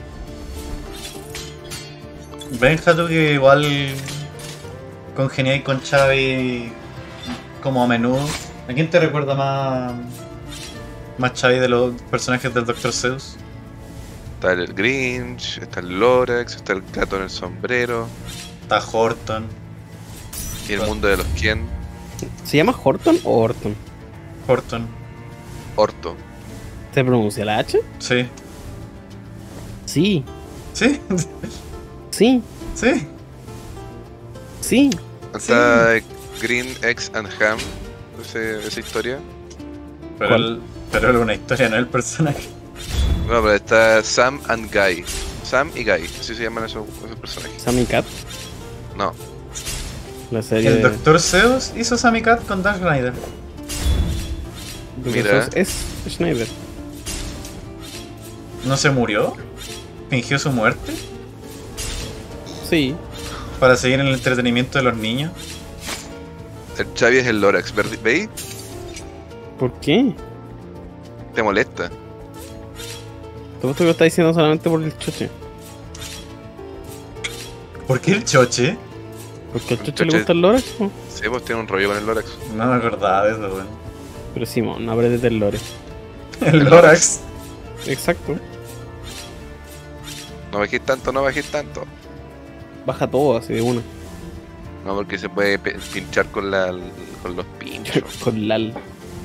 Speaker 1: Benja, tú que igual congeniáis con Xavi como a menudo. ¿A quién te recuerda más Xavi de los personajes del Dr. Zeus?
Speaker 2: Está el Grinch, está el Lorax, está el gato en el sombrero.
Speaker 1: Está Horton.
Speaker 2: Y el mundo de los quién.
Speaker 3: ¿Se llama Horton o Horton?
Speaker 1: Horton.
Speaker 2: Orto.
Speaker 3: ¿Se pronuncia la H?
Speaker 1: Sí.
Speaker 3: Sí.
Speaker 1: Sí.
Speaker 3: Sí.
Speaker 1: Sí.
Speaker 3: Sí.
Speaker 2: Está Green, Eggs and Ham. Esa historia.
Speaker 1: Pero,
Speaker 3: ¿Cuál?
Speaker 1: pero era una historia, no el personaje.
Speaker 2: No, pero está Sam and Guy. Sam y Guy, así se llaman esos personajes.
Speaker 3: Sammy Cat.
Speaker 2: No,
Speaker 3: La serie
Speaker 1: El
Speaker 3: de
Speaker 1: Dr. Zeus hizo Sammy Cat con Dan Schneider.
Speaker 3: Dr.
Speaker 2: Mira.
Speaker 3: Zeus es Schneider.
Speaker 1: ¿No se murió? ¿Fingió su muerte?
Speaker 3: Sí.
Speaker 1: ¿Para seguir en el entretenimiento de los niños?
Speaker 2: El Xavi es el Lorax, ¿veis?
Speaker 3: ¿Por qué?
Speaker 2: ¿Te molesta?
Speaker 3: Todo esto que lo está diciendo solamente por el choche.
Speaker 1: ¿Por qué el choche?
Speaker 3: Porque al
Speaker 2: El
Speaker 3: choche le
Speaker 2: choche-
Speaker 3: gusta el Lorax, po.
Speaker 2: Sí, pues tiene un rollo con el Lorax.
Speaker 1: No me acordaba de eso, weón.
Speaker 3: Pero Simón, no apretes el lore.
Speaker 1: El Lorax.
Speaker 3: Exacto.
Speaker 2: No bajéis tanto, no bajéis tanto.
Speaker 3: Baja todo así de una.
Speaker 2: No, porque se puede pinchar con con los pinchos.
Speaker 3: Con LAL.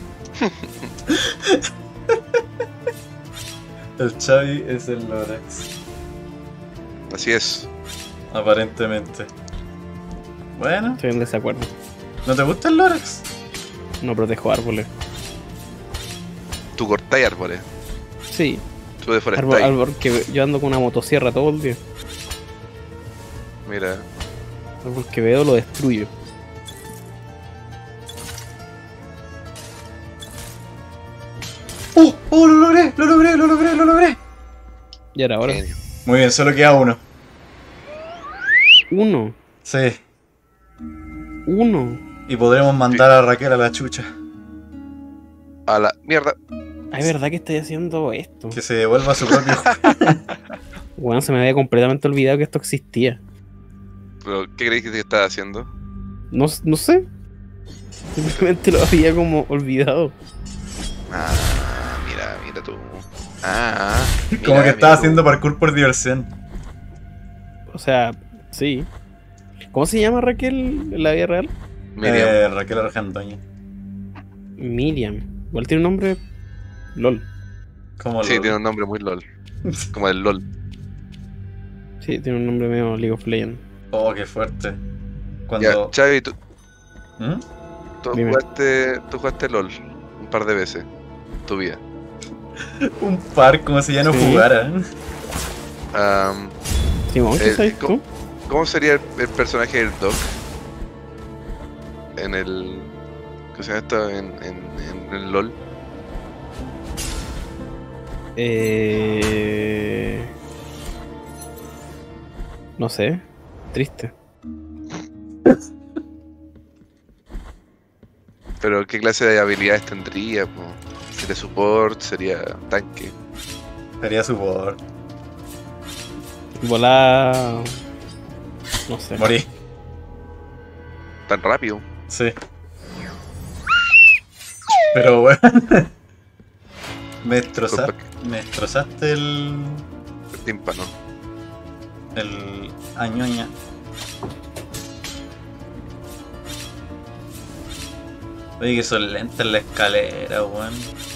Speaker 1: El Xavi es el Lorax.
Speaker 2: Así es.
Speaker 1: Aparentemente. Bueno,
Speaker 3: Estoy en desacuerdo.
Speaker 1: ¿no te gusta el Lorax?
Speaker 3: No protejo árboles.
Speaker 2: Tú cortáis árboles.
Speaker 3: Sí.
Speaker 2: Tú deforestáis.
Speaker 3: Árbol que yo ando con una motosierra todo el día.
Speaker 2: Mira.
Speaker 3: Árbol que veo lo destruyo.
Speaker 1: ¡Oh! ¡Oh! ¡Lo logré! ¡Lo logré! ¡Lo logré! ¡Lo logré!
Speaker 3: Y ahora.
Speaker 2: Genio.
Speaker 1: Muy bien, solo queda uno.
Speaker 3: Uno.
Speaker 1: Sí.
Speaker 3: Uno.
Speaker 1: Y podremos mandar a Raquel a la chucha.
Speaker 2: A la mierda.
Speaker 3: Ay, ¿verdad que estoy haciendo esto?
Speaker 1: Que se devuelva a su propio.
Speaker 3: Bueno, se me había completamente olvidado que esto existía.
Speaker 2: ¿Pero qué creéis que te estaba haciendo?
Speaker 3: No sé. Simplemente lo había como olvidado.
Speaker 2: Ah, mira tú. Ah,
Speaker 1: Como que
Speaker 2: mira
Speaker 1: estaba
Speaker 2: tú.
Speaker 1: haciendo parkour por diversión.
Speaker 3: O sea, sí. ¿Cómo se llama Raquel en la vida real?
Speaker 2: Miriam.
Speaker 1: Raquel Argandoña.
Speaker 3: Miriam. Igual tiene un nombre. LOL.
Speaker 1: Como
Speaker 2: Sí,
Speaker 1: lo...
Speaker 2: tiene un nombre muy LOL. Como el LOL.
Speaker 3: Sí, tiene un nombre medio League of Legends.
Speaker 1: Oh, qué fuerte.
Speaker 2: Ya,
Speaker 1: Cuando...
Speaker 2: Xavi, tú
Speaker 1: ¿Mm?
Speaker 3: Dime.
Speaker 2: jugaste LOL un par de veces en tu vida.
Speaker 1: Un par como si ya no
Speaker 3: Sí.
Speaker 1: jugara.
Speaker 3: Simón, ¿qué sabes tú?
Speaker 2: ¿Cómo sería el personaje del Doc? En el... ¿Qué se llama esto? En el LOL.
Speaker 3: No sé. Triste.
Speaker 2: Pero ¿qué clase de habilidades tendría? Po? ¿Sería support? ¿Sería tanque?
Speaker 1: Sería su poder.
Speaker 3: Volá. No sé.
Speaker 1: Morí.
Speaker 2: ¿Tan rápido?
Speaker 1: Sí. Pero bueno. Me destrozaste el
Speaker 2: Tímpano.
Speaker 1: añoña. Oye, que son lentas la escalera, weón.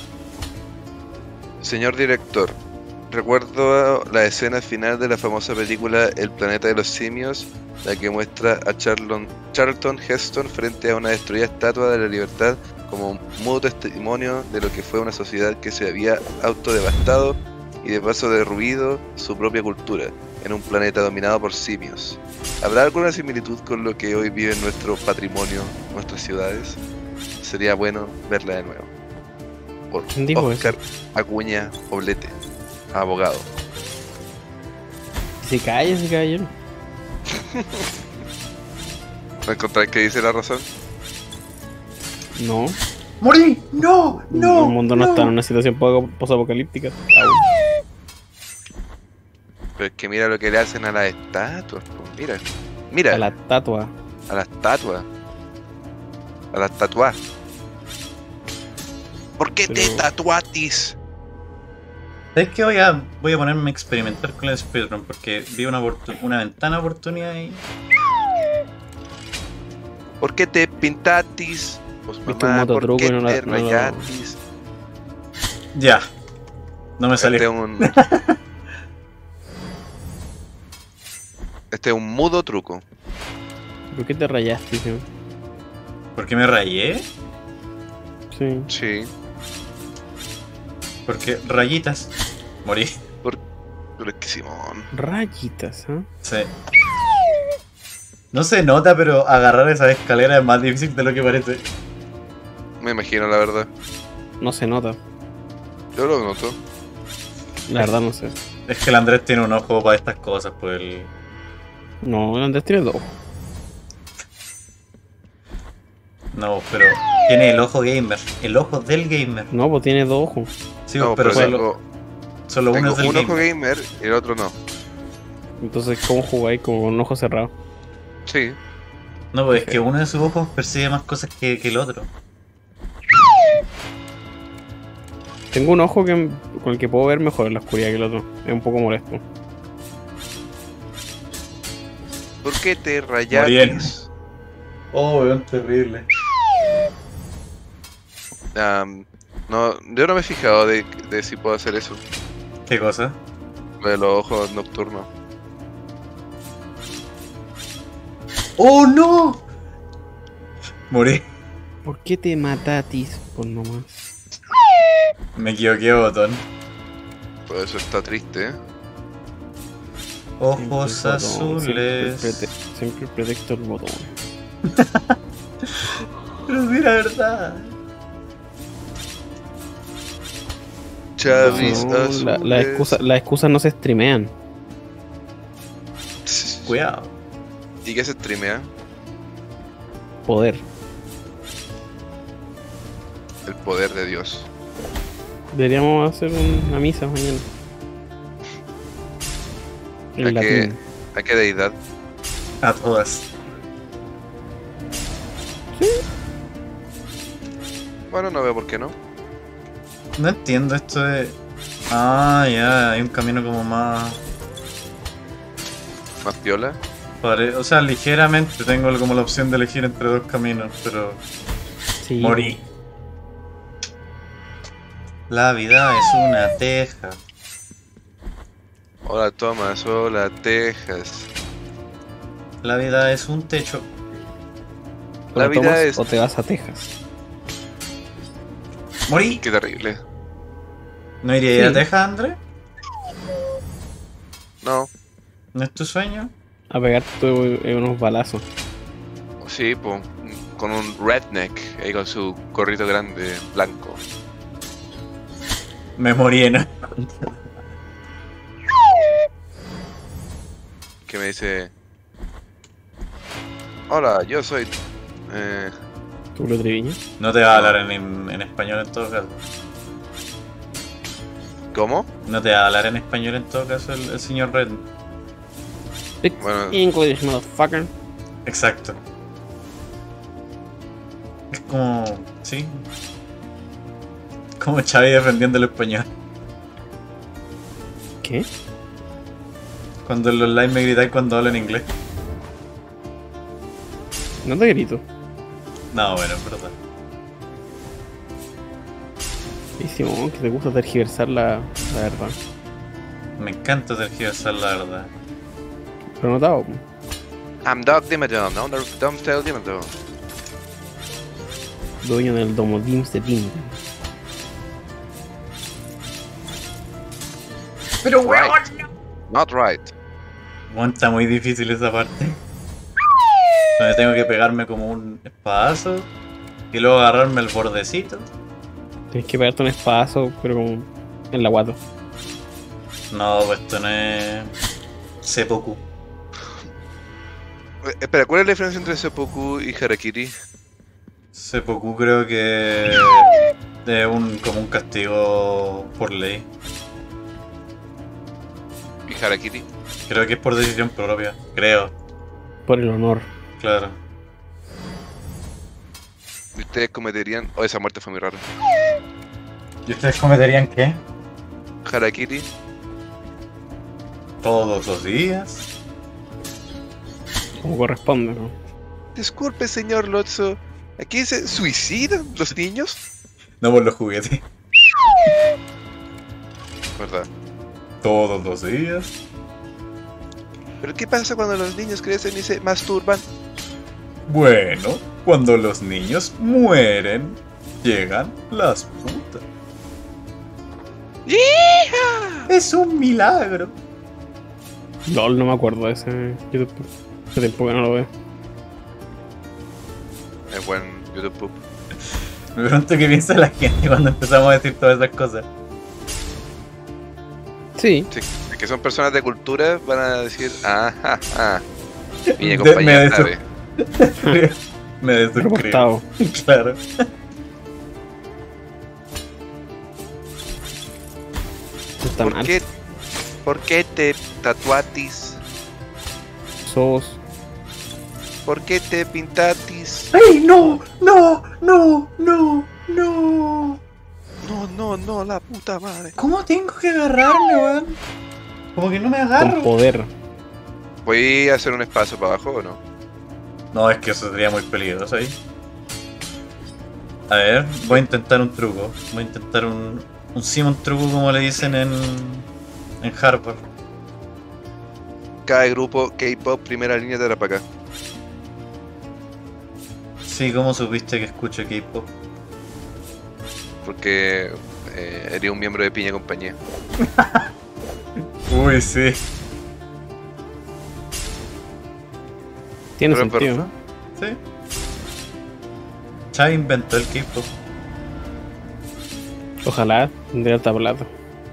Speaker 2: Señor director, recuerdo la escena final de la famosa película El planeta de los simios, la que muestra a Charlton Heston frente a una destruida estatua de la libertad como un mudo testimonio de lo que fue una sociedad que se había autodevastado y de paso derruido su propia cultura en un planeta dominado por simios. ¿Habrá alguna similitud con lo que hoy vive en nuestro patrimonio, nuestras ciudades? Sería bueno verla de nuevo. Por
Speaker 3: ¿Quién dijo
Speaker 2: Oscar Acuña Poblete, abogado.
Speaker 3: Se calla ese caballero.
Speaker 2: ¿No encontráis que dice la razón?
Speaker 3: No.
Speaker 1: ¡Morí! ¡No! ¡No!
Speaker 3: El mundo no está en una situación posapocalíptica. Aún.
Speaker 2: Pero es que mira lo que le hacen a las estatuas. Po. Mira,
Speaker 3: A la estatua.
Speaker 2: a las estatuas. A las tatuas. ¿Por qué te
Speaker 3: Pero-
Speaker 2: tatuatis?
Speaker 1: ¿Sabes qué? Voy a ponerme a experimentar con el speedrun porque vi una ventana de oportunidad ahí.
Speaker 2: ¿Por qué te pintatis? Pues
Speaker 3: Viste un
Speaker 2: mamá, ¿por
Speaker 3: mototruco
Speaker 2: qué
Speaker 3: y no
Speaker 2: te
Speaker 3: no lo-
Speaker 2: rayatis?
Speaker 1: Ya. No me
Speaker 2: Este es
Speaker 1: salió.
Speaker 2: un... Este es un mudo truco.
Speaker 3: ¿Por qué te rayaste, tío?
Speaker 1: ¿Por qué me rayé?
Speaker 3: Sí.
Speaker 2: Sí.
Speaker 1: Porque rayitas. Morí.
Speaker 2: Pero es que Simón...
Speaker 3: Rayitas, ¿eh?
Speaker 1: Sí. No se nota, pero agarrar esa escalera es más difícil de lo que parece.
Speaker 2: Me imagino la verdad.
Speaker 3: No se nota.
Speaker 2: Yo lo noto.
Speaker 3: La verdad no sé.
Speaker 1: Es que el Andrés tiene un ojo para estas cosas, pues el...
Speaker 3: No, el Andrés tiene dos.
Speaker 1: No, pero tiene el ojo gamer, el ojo del gamer.
Speaker 3: No, pues tiene dos ojos.
Speaker 1: Sí,
Speaker 2: No,
Speaker 1: pero solo,
Speaker 2: tengo,
Speaker 1: solo uno
Speaker 2: tengo
Speaker 1: es del
Speaker 2: un ojo
Speaker 1: gamer.
Speaker 2: gamer y el otro no.
Speaker 3: Entonces, ¿cómo jugáis como con un ojo cerrado?
Speaker 2: Sí.
Speaker 1: No, pues es que uno de sus ojos percibe más cosas que el otro.
Speaker 3: Tengo un ojo con el que puedo ver mejor en la oscuridad que el otro. Es un poco molesto.
Speaker 2: ¿Por qué te
Speaker 1: Bien.
Speaker 2: rayaste?
Speaker 1: Oh, weón, terrible.
Speaker 2: No, yo no me he fijado de si puedo hacer eso.
Speaker 1: ¿Qué cosa?
Speaker 2: Lo de los ojos nocturnos.
Speaker 1: ¡Oh, no! Morí.
Speaker 3: ¿Por qué te matatis? Pues nomás.
Speaker 1: Me equivoqué, botón.
Speaker 2: Por eso está triste, ¿eh?
Speaker 1: Ojos
Speaker 3: Siempre el botón,
Speaker 1: azules.
Speaker 3: Siempre protecto el botón.
Speaker 1: Pero sí, la verdad.
Speaker 2: Chavis
Speaker 3: No,
Speaker 2: azules.
Speaker 3: las excusas no se streamean.
Speaker 1: Cuidado.
Speaker 2: ¿Y qué se streamea?
Speaker 3: Poder.
Speaker 2: El poder de Dios.
Speaker 3: Deberíamos hacer una misa mañana. En
Speaker 2: ¿A qué,
Speaker 3: latín.
Speaker 2: ¿A qué deidad?
Speaker 1: A todas.
Speaker 2: Bueno, no veo por qué no.
Speaker 1: No entiendo esto de... Ah, ya, hay un camino como más...
Speaker 2: Más piola.
Speaker 1: O sea, ligeramente tengo como la opción de elegir entre dos caminos, pero...
Speaker 3: Sí.
Speaker 1: Morí. La vida es una teja.
Speaker 2: Hola Thomas, hola Texas.
Speaker 1: La vida es un techo.
Speaker 3: ¿O
Speaker 2: La
Speaker 3: lo
Speaker 2: vida
Speaker 3: tomas
Speaker 2: es-
Speaker 3: o te vas a Texas?
Speaker 1: Morí.
Speaker 2: Qué terrible.
Speaker 1: ¿No iría a ir a
Speaker 3: Sí.
Speaker 1: Texas, André?
Speaker 2: No,
Speaker 1: ¿No es tu sueño?
Speaker 3: A pegarte unos balazos.
Speaker 2: sí, pues, con un redneck ahí con su gorrito grande, blanco.
Speaker 1: Me morí en...
Speaker 2: Que me dice: hola, yo soy...
Speaker 3: ¿Tú lo Triviño?
Speaker 1: No te va a hablar en español en todo caso.
Speaker 2: ¿Cómo?
Speaker 1: No te va a hablar en español en todo caso el señor Red.
Speaker 2: Bueno,
Speaker 3: English, motherfucker.
Speaker 1: Exacto. Es como... Sí. Como Xavi defendiendo el español.
Speaker 3: ¿Qué?
Speaker 1: Cuando en los live me gritáis cuando hablo en inglés.
Speaker 3: No te grito.
Speaker 1: No, bueno, es verdad.
Speaker 3: Y Simón, que te gusta tergiversar la verdad.
Speaker 1: Me encanta tergiversar la verdad.
Speaker 3: Pero notado.
Speaker 2: I'm Doc Dimmadome, no, Dumbtail Dimmadome.
Speaker 3: Dueño del Domo Dims de Dim.
Speaker 1: Pero
Speaker 2: Right. Not right.
Speaker 1: Bueno, está muy difícil esa parte. Donde tengo que pegarme como un espadazo y luego agarrarme el bordecito.
Speaker 3: Tienes que pegarte un espadazo, pero como en la guata.
Speaker 1: No, pues esto no es... Seppuku.
Speaker 2: Espera, ¿cuál es la diferencia entre seppuku y harakiri?
Speaker 1: Seppuku creo que es como un castigo por ley.
Speaker 2: ¿Y harakiri?
Speaker 1: Creo que es por decisión propia. Creo,
Speaker 3: Por el honor.
Speaker 1: claro.
Speaker 2: ¿Y ustedes cometerían... Oh, esa muerte fue muy rara.
Speaker 1: ¿Y ustedes cometerían qué?
Speaker 2: Harakiri.
Speaker 1: Todos los días.
Speaker 3: Como corresponde, ¿no?
Speaker 2: Disculpe, señor Lotso. ¿Aquí se suicidan los niños?
Speaker 1: No por los juguetes.
Speaker 2: ¿Verdad?
Speaker 1: Todos los días.
Speaker 2: ¿Pero qué pasa cuando los niños crecen y se masturban?
Speaker 1: Bueno, cuando los niños mueren, llegan las putas. Es un milagro.
Speaker 3: LOL, no me acuerdo de ese YouTube. Hace tiempo que no lo veo.
Speaker 2: Es buen YouTube poop.
Speaker 1: Me pregunto qué piensa la gente cuando empezamos a decir todas esas cosas.
Speaker 3: Sí.
Speaker 2: Sí, es que son personas de cultura, van a decir, Piña
Speaker 1: Me
Speaker 2: compañía
Speaker 1: desu-
Speaker 2: sabe.
Speaker 1: Me desuscribo.
Speaker 3: Reportado.
Speaker 1: Claro.
Speaker 3: No está mal.
Speaker 2: ¿Por qué te tatuatis?
Speaker 3: Sos.
Speaker 2: ¿Por qué te pintatis?
Speaker 1: ¡Ey, no! ¡No! ¡No! ¡No! ¡No!
Speaker 2: No, la puta madre.
Speaker 1: ¿Cómo tengo que agarrarme, weón? Como que no me
Speaker 3: Con
Speaker 1: agarro.
Speaker 3: poder.
Speaker 2: ¿Voy a hacer un espacio para abajo o no?
Speaker 1: No, es que eso sería muy peligroso ahí. A ver, voy a intentar un truco. Voy a intentar un Simon truco, como le dicen en Harvard.
Speaker 2: Cada grupo K-pop primera línea te para acá.
Speaker 1: Sí, ¿cómo supiste que escucho K-pop?
Speaker 2: Porque eres un miembro de Piña compañía.
Speaker 1: Uy, sí.
Speaker 3: Tiene
Speaker 2: Pero,
Speaker 3: sentido, ¿no?
Speaker 1: Sí. Chai inventó el K-pop.
Speaker 3: Ojalá tendría alta plata.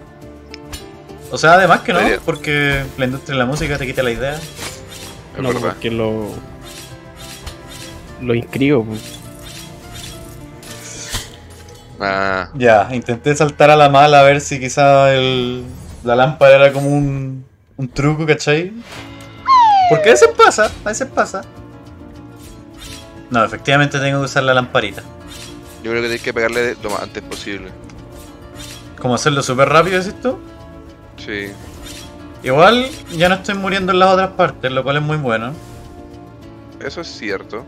Speaker 1: O sea, además que no,
Speaker 2: Sería.
Speaker 1: porque la industria de la música te quita la idea.
Speaker 2: Es
Speaker 3: No,
Speaker 2: verdad.
Speaker 3: porque lo inscribo. Pues.
Speaker 2: Ah,
Speaker 1: Ya, intenté saltar a la mala a ver si quizá la lámpara era como un truco, ¿cachai? Porque a veces pasa, a veces pasa. No, efectivamente tengo que usar la lamparita.
Speaker 2: yo creo que tienes que pegarle lo más antes posible.
Speaker 1: ¿Cómo hacerlo súper rápido, decís tú?
Speaker 2: Sí.
Speaker 1: Igual ya no estoy muriendo en las otras partes, lo cual es muy bueno.
Speaker 2: Eso es cierto.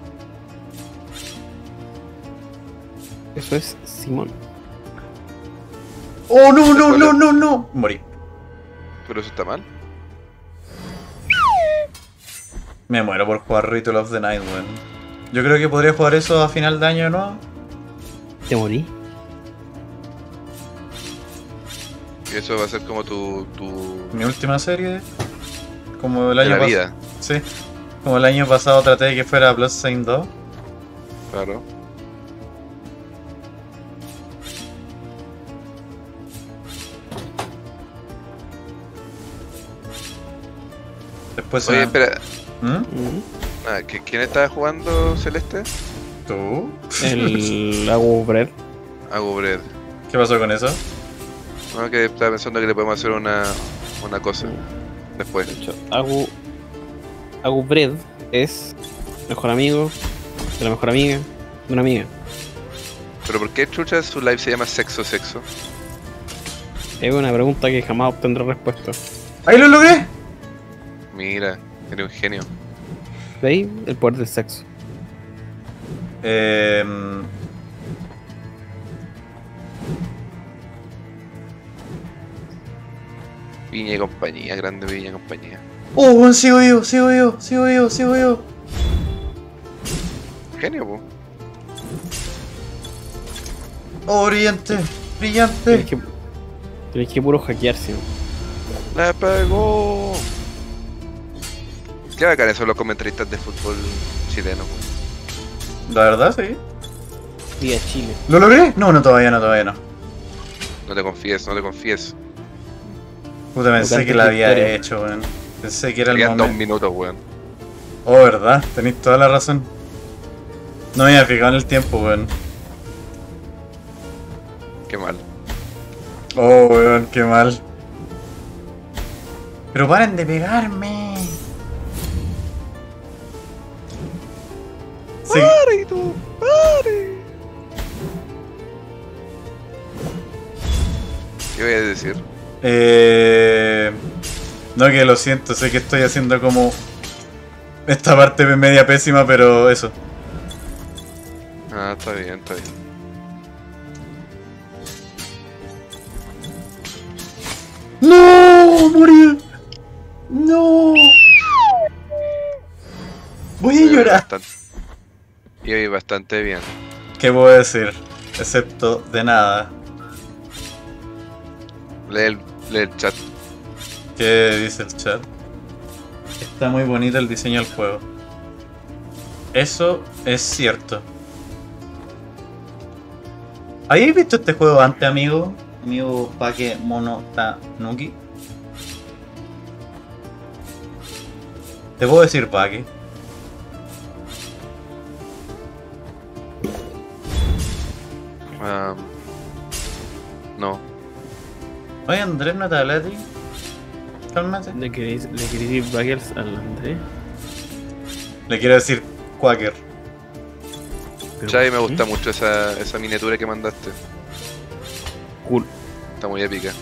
Speaker 3: Eso es Simón.
Speaker 1: ¡Oh, no, no, no, no, no! Morí.
Speaker 2: Pero eso está mal.
Speaker 1: Me muero por jugar Ritual of the Night, weón. Yo creo que podría jugar eso a final de año de nuevo.
Speaker 3: Te morí.
Speaker 2: Y eso va a ser como tu
Speaker 1: Mi última serie. Como el
Speaker 2: de
Speaker 1: año
Speaker 2: la
Speaker 1: pasado.
Speaker 2: vida.
Speaker 1: Sí. Como el año pasado traté de que fuera Bloodstained 2.
Speaker 2: Claro.
Speaker 1: Después
Speaker 2: Oye,
Speaker 1: se...
Speaker 2: espera.
Speaker 1: ¿Mm?
Speaker 2: ¿Quién estaba jugando Celeste?
Speaker 1: ¿Tú?
Speaker 3: El Agu Bread.
Speaker 2: Agubred.
Speaker 1: ¿Qué pasó con eso?
Speaker 2: No, que estaba pensando que le podemos hacer una cosa después.
Speaker 3: De hecho, Agu Bread es mejor amigo de la mejor amiga de una amiga.
Speaker 2: Pero ¿por qué chucha su live se llama Sexo Sexo?
Speaker 3: Es una pregunta que jamás obtendré respuesta.
Speaker 1: ¡Ahí lo logré!
Speaker 2: Mira, eres un genio.
Speaker 3: De ahí el poder del sexo.
Speaker 2: Piña y compañía, grande Piña y compañía.
Speaker 1: ¡Oh, weón, sigo yo, sigo yo, sigo yo, sigo yo!
Speaker 2: Genio, po.
Speaker 1: ¡Oh, brillante! ¡Brillante!
Speaker 3: Tienes que puro hackearse.
Speaker 2: ¡La pegó! Qué bacanes son los comentaristas de fútbol chileno, po.
Speaker 1: La verdad, sí.
Speaker 3: Día Chile.
Speaker 1: ¿Lo logré? No, no, todavía no, todavía no.
Speaker 2: No te confíes, no te confíes.
Speaker 1: Puta, pensé
Speaker 3: Tocante
Speaker 1: que la había
Speaker 3: victoria.
Speaker 1: hecho, weón. Pensé que era el
Speaker 2: Quedan 2
Speaker 1: momento.
Speaker 2: minutos, weón.
Speaker 1: Oh, verdad, tenéis toda la razón. No me había fijado en el tiempo, weón.
Speaker 2: Qué mal.
Speaker 1: Oh, weón, qué mal. Pero paren de pegarme. Sí.
Speaker 2: ¡Pare tú! ¡Pare! ¿Qué voy a decir?
Speaker 1: No, que lo siento, sé que estoy haciendo como esta parte media pésima, pero eso.
Speaker 2: Ah, está bien, está bien.
Speaker 1: ¡No! ¡Morí! ¡No! Voy a llorar.
Speaker 2: Bastante. Y bastante bien.
Speaker 1: ¿Qué puedo decir? Excepto de nada.
Speaker 2: Lee el chat.
Speaker 1: ¿Qué dice el chat? Está muy bonito el diseño del juego. Eso es cierto. ¿Habéis visto este juego antes, amigo? Amigo Pake Mono Tanuki. Te puedo decir Bucky.
Speaker 2: No.
Speaker 1: Oye, Andrés, ¿no te hablé a ti? Cálmate.
Speaker 3: ¿Le queréis decir Buggers al Andrés?
Speaker 1: Le quiero decir Quaker.
Speaker 3: Pero,
Speaker 2: Chavi, me
Speaker 3: ¿sí?
Speaker 2: gusta mucho esa miniatura que mandaste.
Speaker 3: Cool.
Speaker 2: Está muy épica.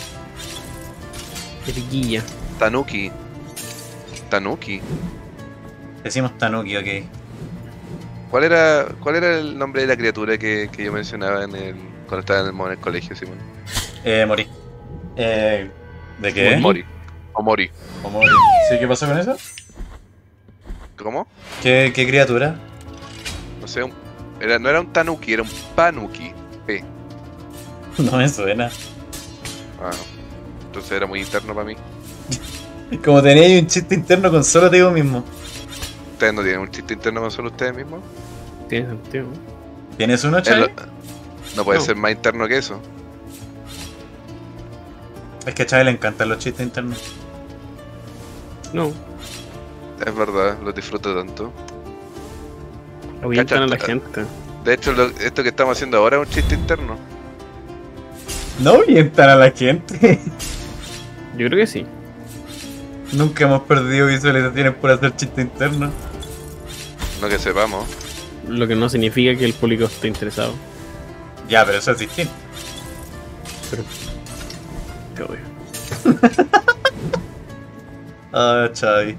Speaker 3: Qué piquilla.
Speaker 2: Tanuki. Tanuki.
Speaker 1: Decimos Tanuki, ok.
Speaker 2: ¿Cuál era el nombre de la criatura que yo mencionaba cuando estaba en el colegio, Simón?
Speaker 1: Morí. ¿De qué?
Speaker 2: Mori. O Mori.
Speaker 1: ¿O Mori? ¿Sí? ¿Qué pasó con eso?
Speaker 2: ¿Cómo?
Speaker 1: ¿Qué criatura?
Speaker 2: No sé, no era un Tanuki, era un Panuki. P.
Speaker 1: No me suena.
Speaker 2: Ah, entonces era muy interno para mí.
Speaker 1: Como tenía ahí un chiste interno con solo digo mismo.
Speaker 2: ¿Ustedes no tienen un chiste interno con solo ustedes mismos?
Speaker 3: Tiene sentido.
Speaker 1: ¿Tienes uno,
Speaker 2: Es
Speaker 1: Chavi?
Speaker 2: No puede
Speaker 3: No.
Speaker 2: ser más interno que eso.
Speaker 1: Es que a Chavi le encantan los chistes internos.
Speaker 3: No.
Speaker 2: Es verdad, lo disfruto tanto.
Speaker 3: Ahuyentan a la
Speaker 2: Cacha,
Speaker 3: gente.
Speaker 2: De hecho, esto que estamos haciendo ahora es un chiste interno.
Speaker 1: No orientan a la gente.
Speaker 3: Yo creo que sí.
Speaker 1: Nunca hemos perdido visualizaciones por hacer chistes internos.
Speaker 2: No que sepamos.
Speaker 3: Lo que no significa que el público esté interesado.
Speaker 1: Ya, pero eso es distinto.
Speaker 3: Pero. Te odio.
Speaker 1: Ah, Chavi.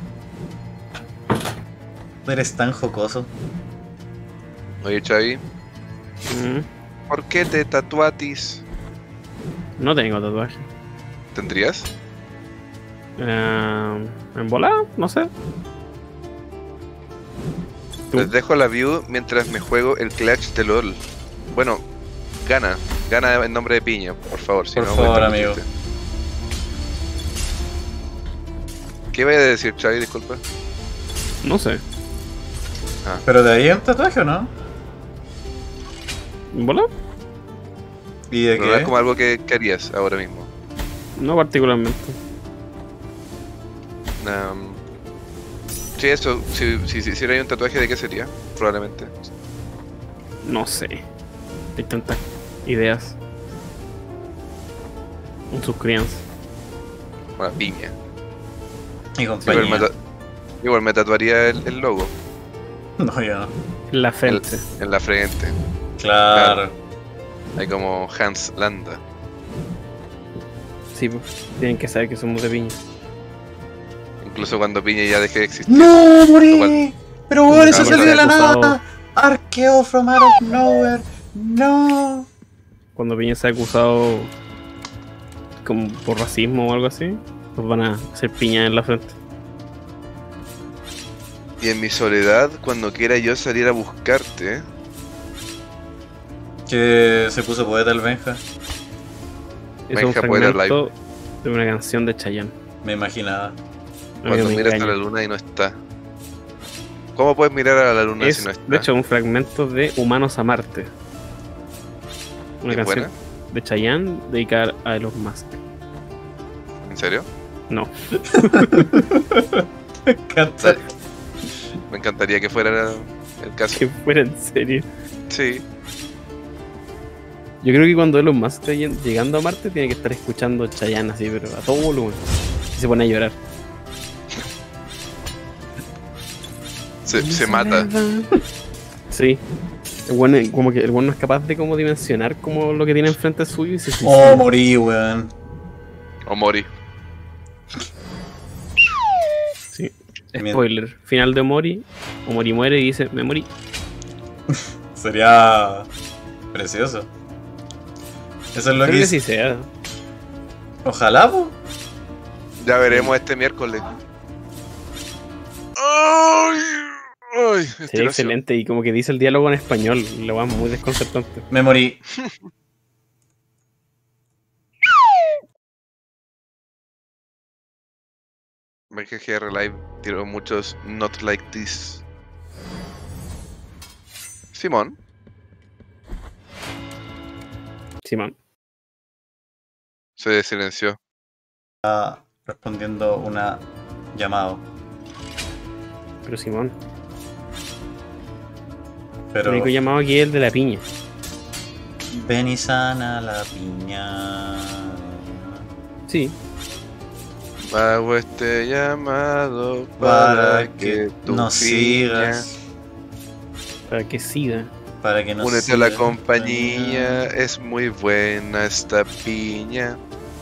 Speaker 1: Eres tan jocoso.
Speaker 2: Oye, Chavi,
Speaker 3: Mm,
Speaker 2: ¿por qué te tatuatis?
Speaker 3: No tengo tatuaje.
Speaker 2: ¿Tendrías?
Speaker 3: ¿En bola? No sé. ¿Tú?
Speaker 2: Les dejo la view mientras me juego el Clash de LOL. Bueno, gana en nombre de Piña, por favor. Si
Speaker 1: Por
Speaker 2: no,
Speaker 1: favor,
Speaker 2: cuenta tu
Speaker 1: amigo.
Speaker 2: chiste. ¿Qué vaya a decir, Chavi? Disculpa.
Speaker 3: No sé.
Speaker 1: ¿Pero de ahí es un tatuaje o no?
Speaker 3: ¿En bola?
Speaker 1: ¿Y de
Speaker 2: Pero no es
Speaker 1: qué?
Speaker 2: como algo que harías ahora mismo.
Speaker 3: No particularmente.
Speaker 2: Sí, eso. Si hiciera un tatuaje, ¿de qué sería? Probablemente.
Speaker 3: No sé. Hay tantas ideas. En sus crianzas.
Speaker 2: Una piña.
Speaker 1: Mi
Speaker 2: Igual
Speaker 1: compañía.
Speaker 2: igual me tatuaría el logo
Speaker 1: No, yo no.
Speaker 3: En la frente.
Speaker 2: en la frente.
Speaker 1: Claro.
Speaker 2: Hay como Hans Landa.
Speaker 3: Sí, pues. Tienen que saber que somos de piña.
Speaker 2: Incluso cuando Piña ya deje de existir.
Speaker 1: ¡No, morí!
Speaker 3: Como-
Speaker 1: Pero bueno, eso
Speaker 3: como
Speaker 1: salió de la
Speaker 3: acusado-
Speaker 1: nada. Arqueo from out of nowhere. No.
Speaker 3: Cuando Piña sea acusado como por racismo o algo así, pues van a hacer piña en la frente.
Speaker 2: Y en mi soledad, cuando quiera yo salir a buscarte,
Speaker 1: Que se puso poeta el Benja.
Speaker 3: Es un
Speaker 2: Benja Poeta
Speaker 3: fragmento de una canción de Chayanne.
Speaker 1: Me imaginaba.
Speaker 3: A mí
Speaker 2: cuando
Speaker 3: me
Speaker 2: miras a
Speaker 3: engaña.
Speaker 2: la luna y no está. ¿Cómo puedes mirar a la luna
Speaker 3: Es,
Speaker 2: si no está?
Speaker 3: de hecho, un fragmento de Humanos a Marte. Una
Speaker 2: ¿Es
Speaker 3: canción
Speaker 2: buena?
Speaker 3: de Chayanne dedicada a Elon Musk.
Speaker 2: ¿En serio?
Speaker 3: No,
Speaker 1: Me encanta.
Speaker 2: Me encantaría que fuera el caso.
Speaker 3: que fuera en serio.
Speaker 2: Sí.
Speaker 3: Yo creo que cuando Elon Musk esté llegando a Marte, tiene que estar escuchando Chayanne así, pero a todo volumen. Y se pone a llorar.
Speaker 2: Se mata.
Speaker 3: Sí. El bueno, como que el bueno no es capaz de como dimensionar como lo que tiene enfrente suyo y se
Speaker 1: Oh,
Speaker 3: suicida.
Speaker 1: morí, weón.
Speaker 2: O Mori.
Speaker 3: Sí.
Speaker 1: Mira.
Speaker 3: Spoiler. Final de Omori. Omori muere y dice, me morí.
Speaker 1: Sería precioso. Eso es lo
Speaker 3: Creo
Speaker 1: que
Speaker 3: que
Speaker 1: dice.
Speaker 3: sí sea.
Speaker 1: Ojalá, po.
Speaker 2: Ya veremos este miércoles. ¡Ay! ¡Ay!
Speaker 3: Sería
Speaker 2: Estiración.
Speaker 3: excelente y como que dice el diálogo en español. Lo va muy desconcertante.
Speaker 1: Me morí.
Speaker 2: BGR Live tiró muchos not like this. Simón,
Speaker 3: Simón.
Speaker 2: se silenció.
Speaker 1: Respondiendo una llamado.
Speaker 3: Pero Simón, el
Speaker 1: Pero
Speaker 3: único llamado aquí es el de la piña.
Speaker 1: ven y sana la piña.
Speaker 3: Sí,
Speaker 2: Hago este llamado
Speaker 1: Para
Speaker 2: que
Speaker 1: que
Speaker 2: tú
Speaker 1: nos sigas.
Speaker 3: para que siga.
Speaker 1: Para que nos
Speaker 2: Únete a la
Speaker 1: sigas.
Speaker 2: compañía, es muy buena esta piña.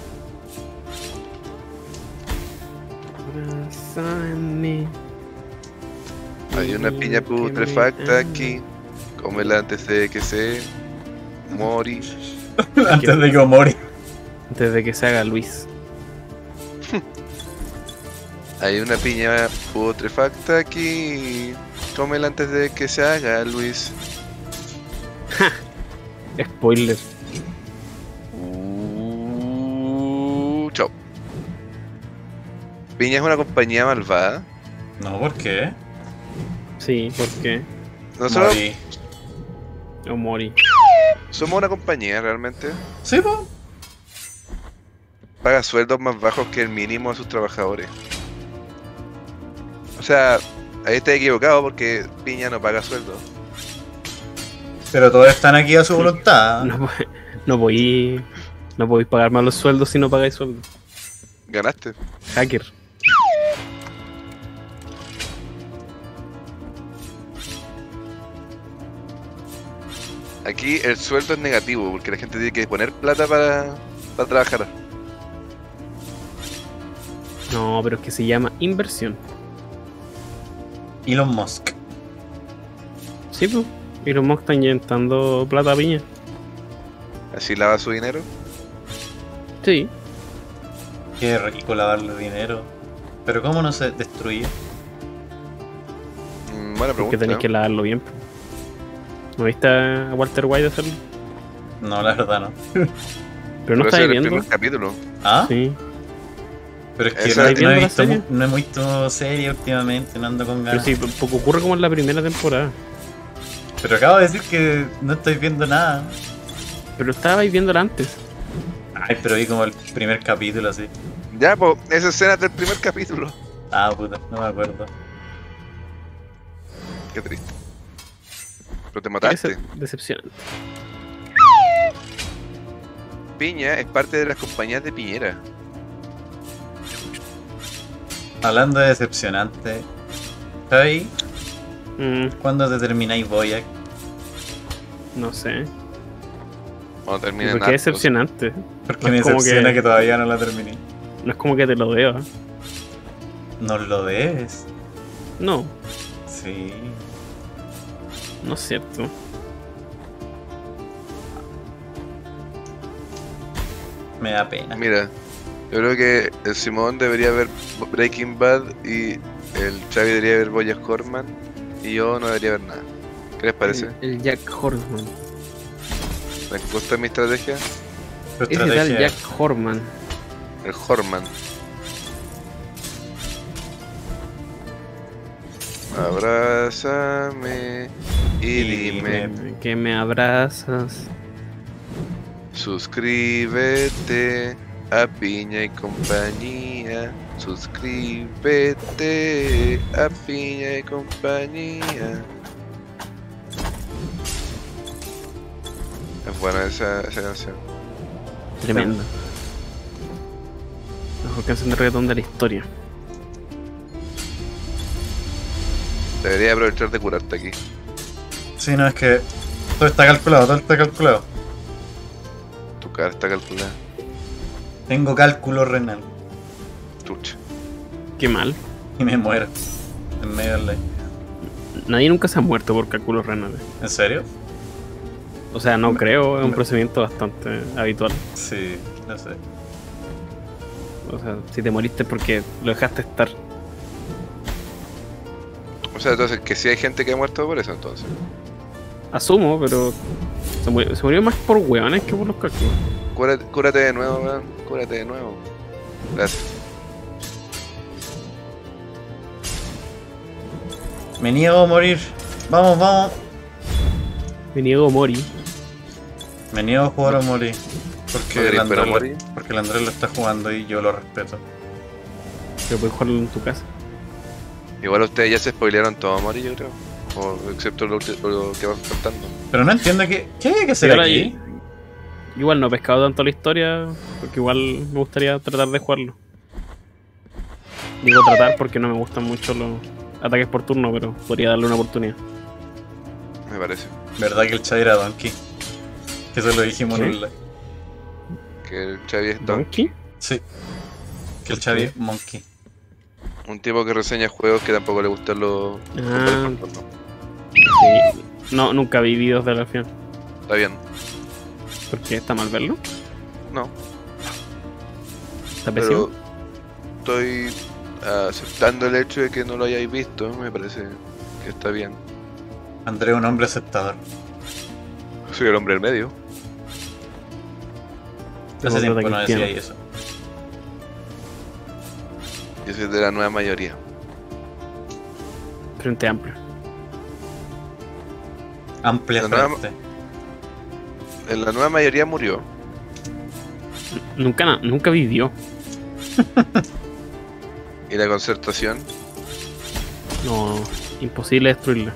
Speaker 3: Abrázame.
Speaker 2: Hay una piña
Speaker 3: Que me
Speaker 2: putrefacta
Speaker 3: ama.
Speaker 2: aquí. Cómela antes de que se mori.
Speaker 1: Antes de que Omori.
Speaker 3: Antes de que se haga Luis.
Speaker 2: Hay una piña putrefacta aquí. Cómela antes de que se haga, Luis.
Speaker 3: Spoiler.
Speaker 2: Chao. Piña es una compañía malvada.
Speaker 1: No, ¿por qué?
Speaker 3: Sí, ¿por qué?
Speaker 2: Nosotros
Speaker 1: Morí.
Speaker 3: O Mori.
Speaker 2: somos una compañía realmente.
Speaker 1: Sí, po.
Speaker 2: Paga sueldos más bajos que el mínimo a sus trabajadores. O sea, ahí está equivocado porque Piña no paga sueldo.
Speaker 1: Pero todos están aquí a su voluntad.
Speaker 3: No podéis pagar más los sueldos si no pagáis sueldos.
Speaker 2: Ganaste.
Speaker 3: Hacker.
Speaker 2: Aquí el sueldo es negativo porque la gente tiene que poner plata para trabajar.
Speaker 3: No, pero es que se llama inversión.
Speaker 1: Elon Musk.
Speaker 3: Sí, pues. Y los Musk están inyectando plata a piña.
Speaker 2: Así lava su dinero.
Speaker 3: Sí.
Speaker 1: Qué rico lavarle dinero. Pero ¿cómo no se destruye?
Speaker 2: Buena
Speaker 3: Porque
Speaker 2: pregunta.
Speaker 3: tenéis que lavarlo bien. po. ¿No viste a Walter White hacerlo?
Speaker 1: No, la verdad no.
Speaker 3: Pero no
Speaker 2: Pero ese
Speaker 3: estáis
Speaker 2: es el
Speaker 3: viendo.
Speaker 2: primer capítulo.
Speaker 1: ¿Ah?
Speaker 3: Sí.
Speaker 1: Pero es que
Speaker 2: Esa-
Speaker 1: no,
Speaker 3: ¿Estáis
Speaker 1: no he
Speaker 3: viendo la
Speaker 1: visto,
Speaker 3: serie?
Speaker 1: no he visto serie últimamente, no ando con
Speaker 3: Pero
Speaker 1: ganas.
Speaker 3: sí, poco ocurre como en la primera temporada.
Speaker 1: Pero acabo de decir que no estoy viendo nada.
Speaker 3: Pero estabais viéndola antes.
Speaker 1: Ay, pero vi como el primer capítulo así.
Speaker 2: Ya, pues, esa escena es del primer capítulo.
Speaker 1: Ah, puta, no me acuerdo.
Speaker 2: Qué triste. Pero te
Speaker 3: Es
Speaker 2: mataste.
Speaker 3: decepcionante.
Speaker 2: Piña es parte de las compañías de Piñera.
Speaker 1: Hablando de decepcionante, ¿sabes?
Speaker 3: Mm,
Speaker 1: ¿Cuándo te termináis Boyac?
Speaker 3: no sé.
Speaker 2: Cuando terminen
Speaker 3: ¿Por qué
Speaker 2: Narcos.
Speaker 3: decepcionante?
Speaker 1: Porque
Speaker 3: No
Speaker 1: me
Speaker 3: es como
Speaker 1: decepciona
Speaker 3: que-
Speaker 1: que todavía no la terminé.
Speaker 3: No es como que te lo deba.
Speaker 1: No lo debes.
Speaker 3: No,
Speaker 1: Sí.
Speaker 3: no es cierto.
Speaker 1: Me da pena.
Speaker 2: Mira, yo creo que el Simón debería ver Breaking Bad y el Xavi debería ver BoJack Horseman y yo no debería ver nada. ¿Qué les parece?
Speaker 3: El Jack Horman.
Speaker 2: ¿Les gusta mi estrategia?
Speaker 1: Tu
Speaker 3: Ese tal
Speaker 1: estrategia.
Speaker 3: Jack Horman.
Speaker 2: El Horman. Abrázame y dime,
Speaker 3: Que me abrazas.
Speaker 2: suscríbete a Piña y compañía. Suscríbete a Piña y compañía. Es buena esa canción.
Speaker 3: Tremendo. La mejor canción de reggaetón de la historia.
Speaker 2: Debería aprovechar de curarte aquí.
Speaker 1: Sí, no, es que todo está calculado, todo está calculado.
Speaker 2: Tu cara está calculada.
Speaker 1: Tengo cálculo renal
Speaker 2: Chucha.
Speaker 3: Qué mal.
Speaker 1: y me muero en medio del live.
Speaker 3: Nadie nunca se ha muerto por cálculos renales.
Speaker 1: ¿En serio?
Speaker 3: O sea, no creo, es un procedimiento bastante habitual.
Speaker 1: Sí, no sé.
Speaker 3: O sea, si te moriste es porque lo dejaste estar.
Speaker 2: O sea, entonces que sí hay gente que ha muerto por eso entonces.
Speaker 3: Asumo, pero se murió más por hueones que por los cálculos.
Speaker 2: Cúrate de nuevo, weón. Cúrate de nuevo. Gracias.
Speaker 1: Me niego a morir. Vamos, vamos.
Speaker 3: Me niego a Mori.
Speaker 1: Me niego a jugar a morir. Porque
Speaker 2: ¿No queréis ver a Mori?
Speaker 1: porque el Andrés lo está jugando y yo lo respeto.
Speaker 3: Pero puedes jugarlo en tu casa.
Speaker 2: Igual ustedes ya se spoilearon todo a morir, yo creo. O, excepto lo que van faltando.
Speaker 1: Pero no entiendo qué hay que hacer
Speaker 3: ahora
Speaker 1: aquí.
Speaker 3: Igual no he pescado tanto la historia, porque igual me gustaría tratar de jugarlo. Digo tratar porque no me gustan mucho los ataques por turno, pero podría darle una oportunidad.
Speaker 2: Me parece.
Speaker 1: ¿Verdad que el Chavi era Donkey? Que eso lo dijimos en
Speaker 3: ¿Sí?
Speaker 1: un live.
Speaker 2: Que el Xavi es Donkey.
Speaker 3: ¿Donkey?
Speaker 1: Sí. Que el Chavi es Monkey.
Speaker 2: Un tipo que reseña juegos que tampoco le gustan los...
Speaker 3: Ah, sí. No, nunca vi videos de la final.
Speaker 2: Está bien.
Speaker 3: ¿Por qué? ¿Está mal verlo?
Speaker 2: No.
Speaker 3: ¿Está pésimo?
Speaker 2: Pero estoy aceptando el hecho de que no lo hayáis visto. Me parece que está bien.
Speaker 1: André es un hombre aceptador.
Speaker 2: Soy el hombre del medio.
Speaker 1: Hace tiempo no
Speaker 3: cristiano.
Speaker 1: decía eso.
Speaker 2: Yo soy de la nueva mayoría.
Speaker 3: Frente amplio.
Speaker 1: Amplia
Speaker 2: La nueva-
Speaker 1: frente.
Speaker 2: En la nueva mayoría murió.
Speaker 3: Nunca vivió.
Speaker 2: Y la concertación.
Speaker 3: No, imposible destruirla.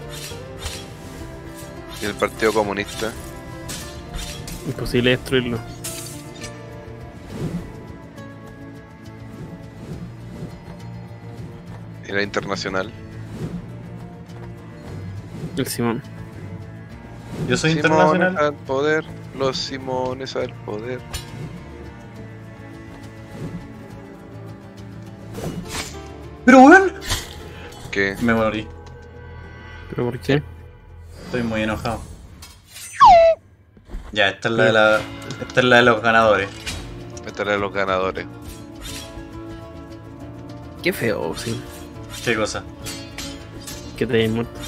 Speaker 2: Y el Partido Comunista.
Speaker 3: Imposible destruirlo.
Speaker 2: Y la Internacional.
Speaker 3: El Simón.
Speaker 1: Yo soy
Speaker 2: Simones
Speaker 1: internacional.
Speaker 2: al poder. Los Simones al poder.
Speaker 1: Pero weón.
Speaker 2: ¿Qué?
Speaker 1: Me morí.
Speaker 3: ¿Pero por qué?
Speaker 1: Estoy muy enojado. Ya, esta es la de los ganadores.
Speaker 2: Esta era de los ganadores.
Speaker 3: Qué feo, sí.
Speaker 1: ¿Qué cosa?
Speaker 3: Que te hayas muerto.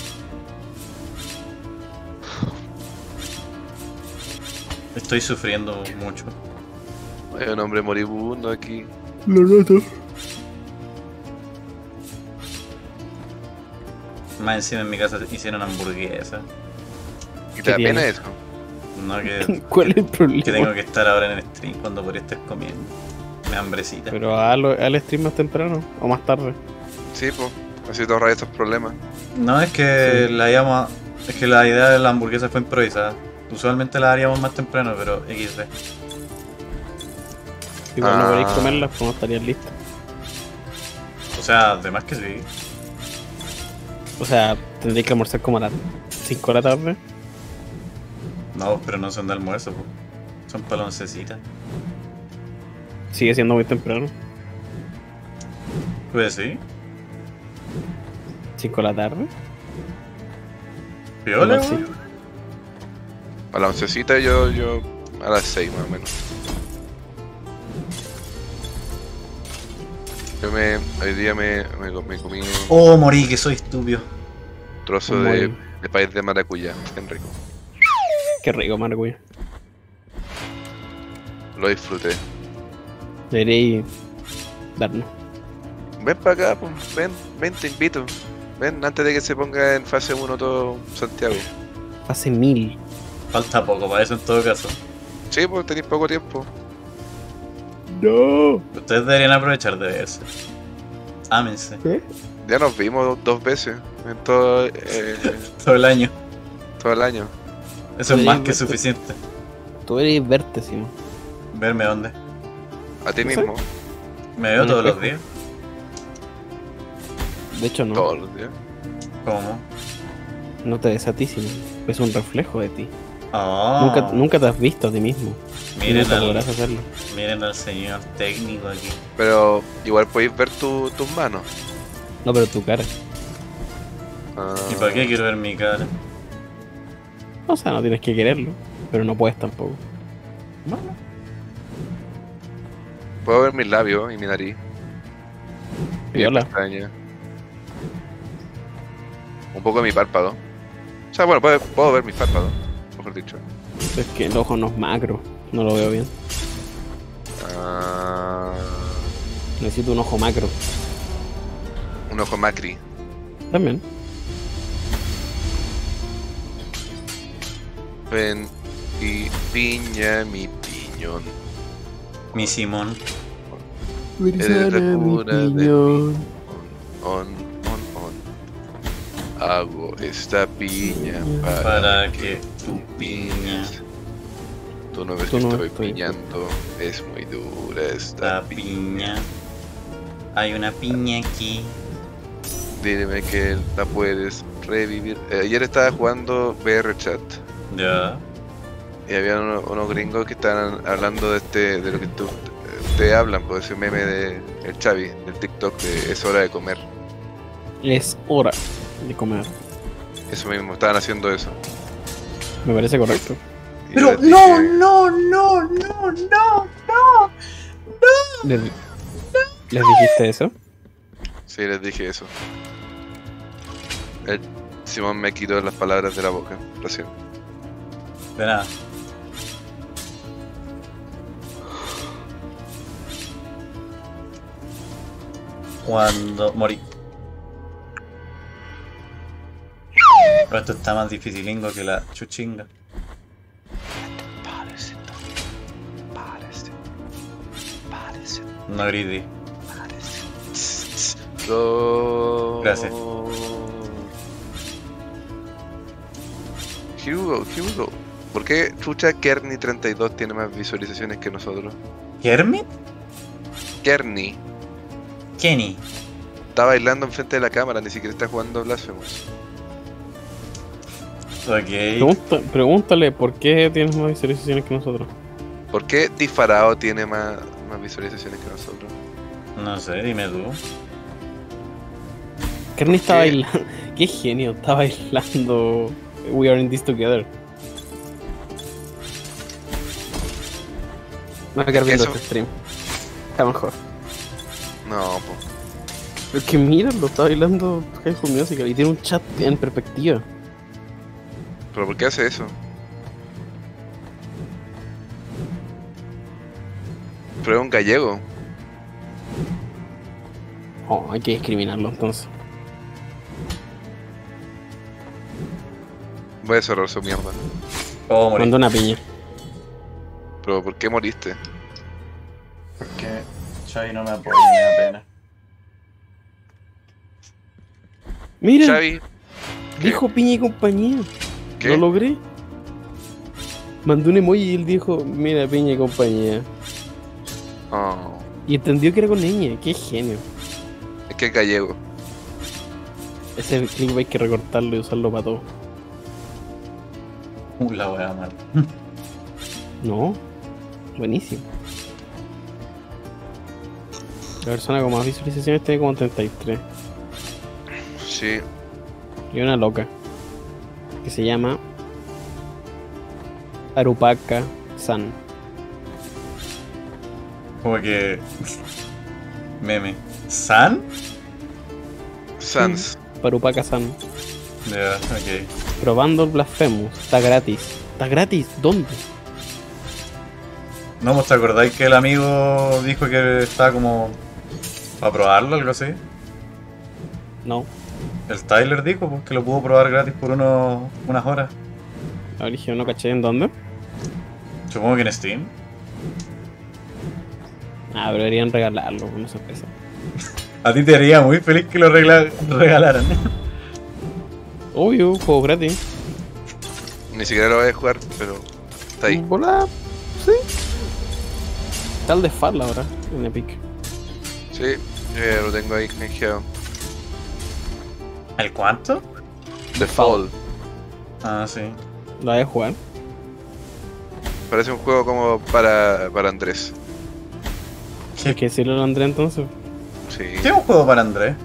Speaker 1: Estoy sufriendo mucho.
Speaker 2: Hay un hombre moribundo aquí.
Speaker 3: Lo noto.
Speaker 1: Más encima en mi casa hicieron hamburguesa.
Speaker 2: ¿Y te da
Speaker 3: tiene?
Speaker 2: pena eso?
Speaker 1: No que,
Speaker 3: ¿Cuál es el problema?
Speaker 1: que tengo que estar ahora en el stream cuando podría estar comiendo. Me da hambrecita.
Speaker 3: Pero al stream más temprano o más tarde.
Speaker 2: Sí, pues. Así te ahorras estos problemas.
Speaker 1: No, es que
Speaker 3: Sí.
Speaker 1: es que la idea de la hamburguesa fue improvisada. Usualmente la haríamos más temprano, pero XD.
Speaker 3: Igual no podéis
Speaker 2: Ah.
Speaker 3: comerlas, pues no estarías listos.
Speaker 1: O sea, además que sí.
Speaker 3: O sea, tendréis que almorzar como a las 5 de la tarde.
Speaker 1: No, pero no son de almuerzo, po. Son para la oncecita.
Speaker 3: Sigue siendo muy temprano.
Speaker 1: Pues sí.
Speaker 3: 5 de la tarde.
Speaker 1: Piola,
Speaker 3: Sí.
Speaker 1: weón.
Speaker 2: A la oncecita yo a las 6 más o menos. Hoy día me comí un
Speaker 1: Oh, morí, que soy estúpido.
Speaker 2: trozo
Speaker 3: Muy-
Speaker 2: de país de maracuyá. Bien rico.
Speaker 3: Qué rico, maracuyá.
Speaker 2: Lo disfruté.
Speaker 3: Deberéis darnos.
Speaker 2: Ven para acá, pues. Ven, te invito. Ven, antes de que se ponga en fase 1 todo Santiago.
Speaker 3: Hace 1000.
Speaker 1: Falta poco para eso en todo caso.
Speaker 2: Sí, pues tenéis poco tiempo.
Speaker 3: No.
Speaker 1: Ustedes deberían aprovechar de verse. Ámense.
Speaker 2: Ya nos vimos 2 veces en todo,
Speaker 1: Todo el año.
Speaker 2: todo el año.
Speaker 1: Eso es
Speaker 3: Sí,
Speaker 1: más que
Speaker 3: pues,
Speaker 1: suficiente.
Speaker 3: Tú deberías verte, Simón.
Speaker 1: Verme dónde.
Speaker 2: A ti
Speaker 3: No sé.
Speaker 2: mismo,
Speaker 1: Me veo
Speaker 3: ¿En
Speaker 1: todos los
Speaker 3: espejo?
Speaker 1: días.
Speaker 3: De hecho, no.
Speaker 2: todos los días.
Speaker 1: ¿Cómo?
Speaker 3: No te ves a ti, Simón. Es un reflejo de ti.
Speaker 1: Oh,
Speaker 3: Nunca te has visto a ti mismo. Y
Speaker 1: miren,
Speaker 3: nunca
Speaker 1: al,
Speaker 3: podrás hacerlo.
Speaker 1: miren al señor técnico aquí.
Speaker 2: Pero igual podéis ver tus manos.
Speaker 3: No, pero tu cara.
Speaker 2: Ah,
Speaker 1: ¿Y para qué quiero ver mi cara?
Speaker 3: O sea, no tienes que quererlo. Pero no puedes tampoco.
Speaker 2: Puedo ver mis labios y mi nariz. Y mi
Speaker 3: Viola.
Speaker 2: pestaña. Un poco de mi párpado. O sea, bueno, puedo ver mis párpados, mejor dicho.
Speaker 3: Es que el ojo no es macro. No lo veo bien.
Speaker 2: Ah,
Speaker 3: Necesito un ojo macro.
Speaker 2: un ojo macri.
Speaker 3: También.
Speaker 2: Ven y piña mi piñón.
Speaker 1: Mi Simón.
Speaker 2: Eres la cura de mi on, Hago esta piña
Speaker 1: Para que tu piña
Speaker 2: Tú no ves
Speaker 3: Tú
Speaker 2: que
Speaker 3: no
Speaker 2: estoy
Speaker 3: estoy-
Speaker 2: piñando. Es muy dura esta
Speaker 1: la piña. Hay una piña aquí.
Speaker 2: Dime que la puedes revivir. Ayer estaba jugando VR Chat
Speaker 1: Ya.
Speaker 2: y había unos gringos que estaban hablando de lo que te hablan, por ese meme de el Xavi, del TikTok de es hora de comer.
Speaker 3: Es hora de comer.
Speaker 2: Eso mismo, estaban haciendo eso.
Speaker 3: Me parece correcto.
Speaker 2: Y
Speaker 1: Pero
Speaker 2: yo les dije,
Speaker 1: no.
Speaker 3: ¿Les, les dijiste eso?
Speaker 2: Sí, les dije eso. El Simón me quitó las palabras de la boca recién.
Speaker 1: De nada. Cuando morí. Pero esto está más dificilingo que la chuchinga. No gridi. Gracias.
Speaker 2: Here we go. ¿Por qué chucha Kerny 32 tiene más visualizaciones que nosotros?
Speaker 1: ¿Kermit?
Speaker 2: Kerny
Speaker 1: Kenny.
Speaker 2: está bailando enfrente de la cámara, ni siquiera está jugando Blasphemous.
Speaker 1: Ok.
Speaker 3: Pregúntale por qué tienes más visualizaciones que nosotros.
Speaker 2: ¿Por qué Disparado tiene más visualizaciones que nosotros?
Speaker 1: No sé, dime tú.
Speaker 3: Kearney está
Speaker 2: ¿Qué?
Speaker 3: bailando. Qué genio, está bailando We Are in This Together. Me voy a quedar viendo
Speaker 2: Eso-
Speaker 3: este stream. Está mejor.
Speaker 2: No, po.
Speaker 3: Pero que míralo, está bailando High School Musical y tiene un chat en perspectiva.
Speaker 2: ¿Pero por qué hace eso? Pero es un gallego.
Speaker 3: Oh, hay que discriminarlo entonces.
Speaker 2: Voy a cerrar su mierda.
Speaker 1: Oh, morí.
Speaker 3: Manda una piña.
Speaker 2: ¿Pero por qué moriste?
Speaker 1: Porque Xavi no me apoya, me da pena.
Speaker 3: Mira,
Speaker 2: Xavi,
Speaker 3: dijo piña y compañía.
Speaker 2: ¿qué?
Speaker 3: Lo logré. Mandó un emoji y él dijo, mira, piña y compañía.
Speaker 2: Oh,
Speaker 3: Y entendió que era con ñ. Qué genio.
Speaker 2: es que es gallego.
Speaker 3: Ese clip hay que recortarlo y usarlo para todo.
Speaker 1: La wea mal.
Speaker 3: No, buenísimo. La persona con más visualizaciones tiene como 33.
Speaker 2: Sí.
Speaker 3: Y una loca que se llama Arupaka San.
Speaker 1: Como que. Meme. ¿San?
Speaker 2: Sans.
Speaker 3: Arupaka San.
Speaker 1: Ya, ok.
Speaker 3: Probando el Blasphemous. Está gratis. ¿Está gratis? ¿Dónde?
Speaker 1: ¿No vos te acordáis que el amigo dijo que estaba como. para probarlo, algo así?
Speaker 3: No.
Speaker 1: El Tyler dijo pues, que lo pudo probar gratis por unas horas.
Speaker 3: La origen no caché en dónde.
Speaker 1: Supongo que en Steam.
Speaker 3: Ah, pero deberían regalarlo, una sorpresa.
Speaker 1: A ti te haría muy feliz que lo regalaran.
Speaker 3: Obvio, juego gratis.
Speaker 2: Ni siquiera lo voy a jugar, pero está ahí.
Speaker 3: Volá, sí. Está el de Fall ahora, en Epic.
Speaker 2: Sí, lo tengo ahí canjeado.
Speaker 1: ¿El cuánto?
Speaker 2: The Fall.
Speaker 1: Ah, sí.
Speaker 3: ¿Lo vas a jugar?
Speaker 2: Parece un juego como para Andrés.
Speaker 3: Hay que decirle al André entonces.
Speaker 2: Sí.
Speaker 1: ¿Qué es un juego para Andrés?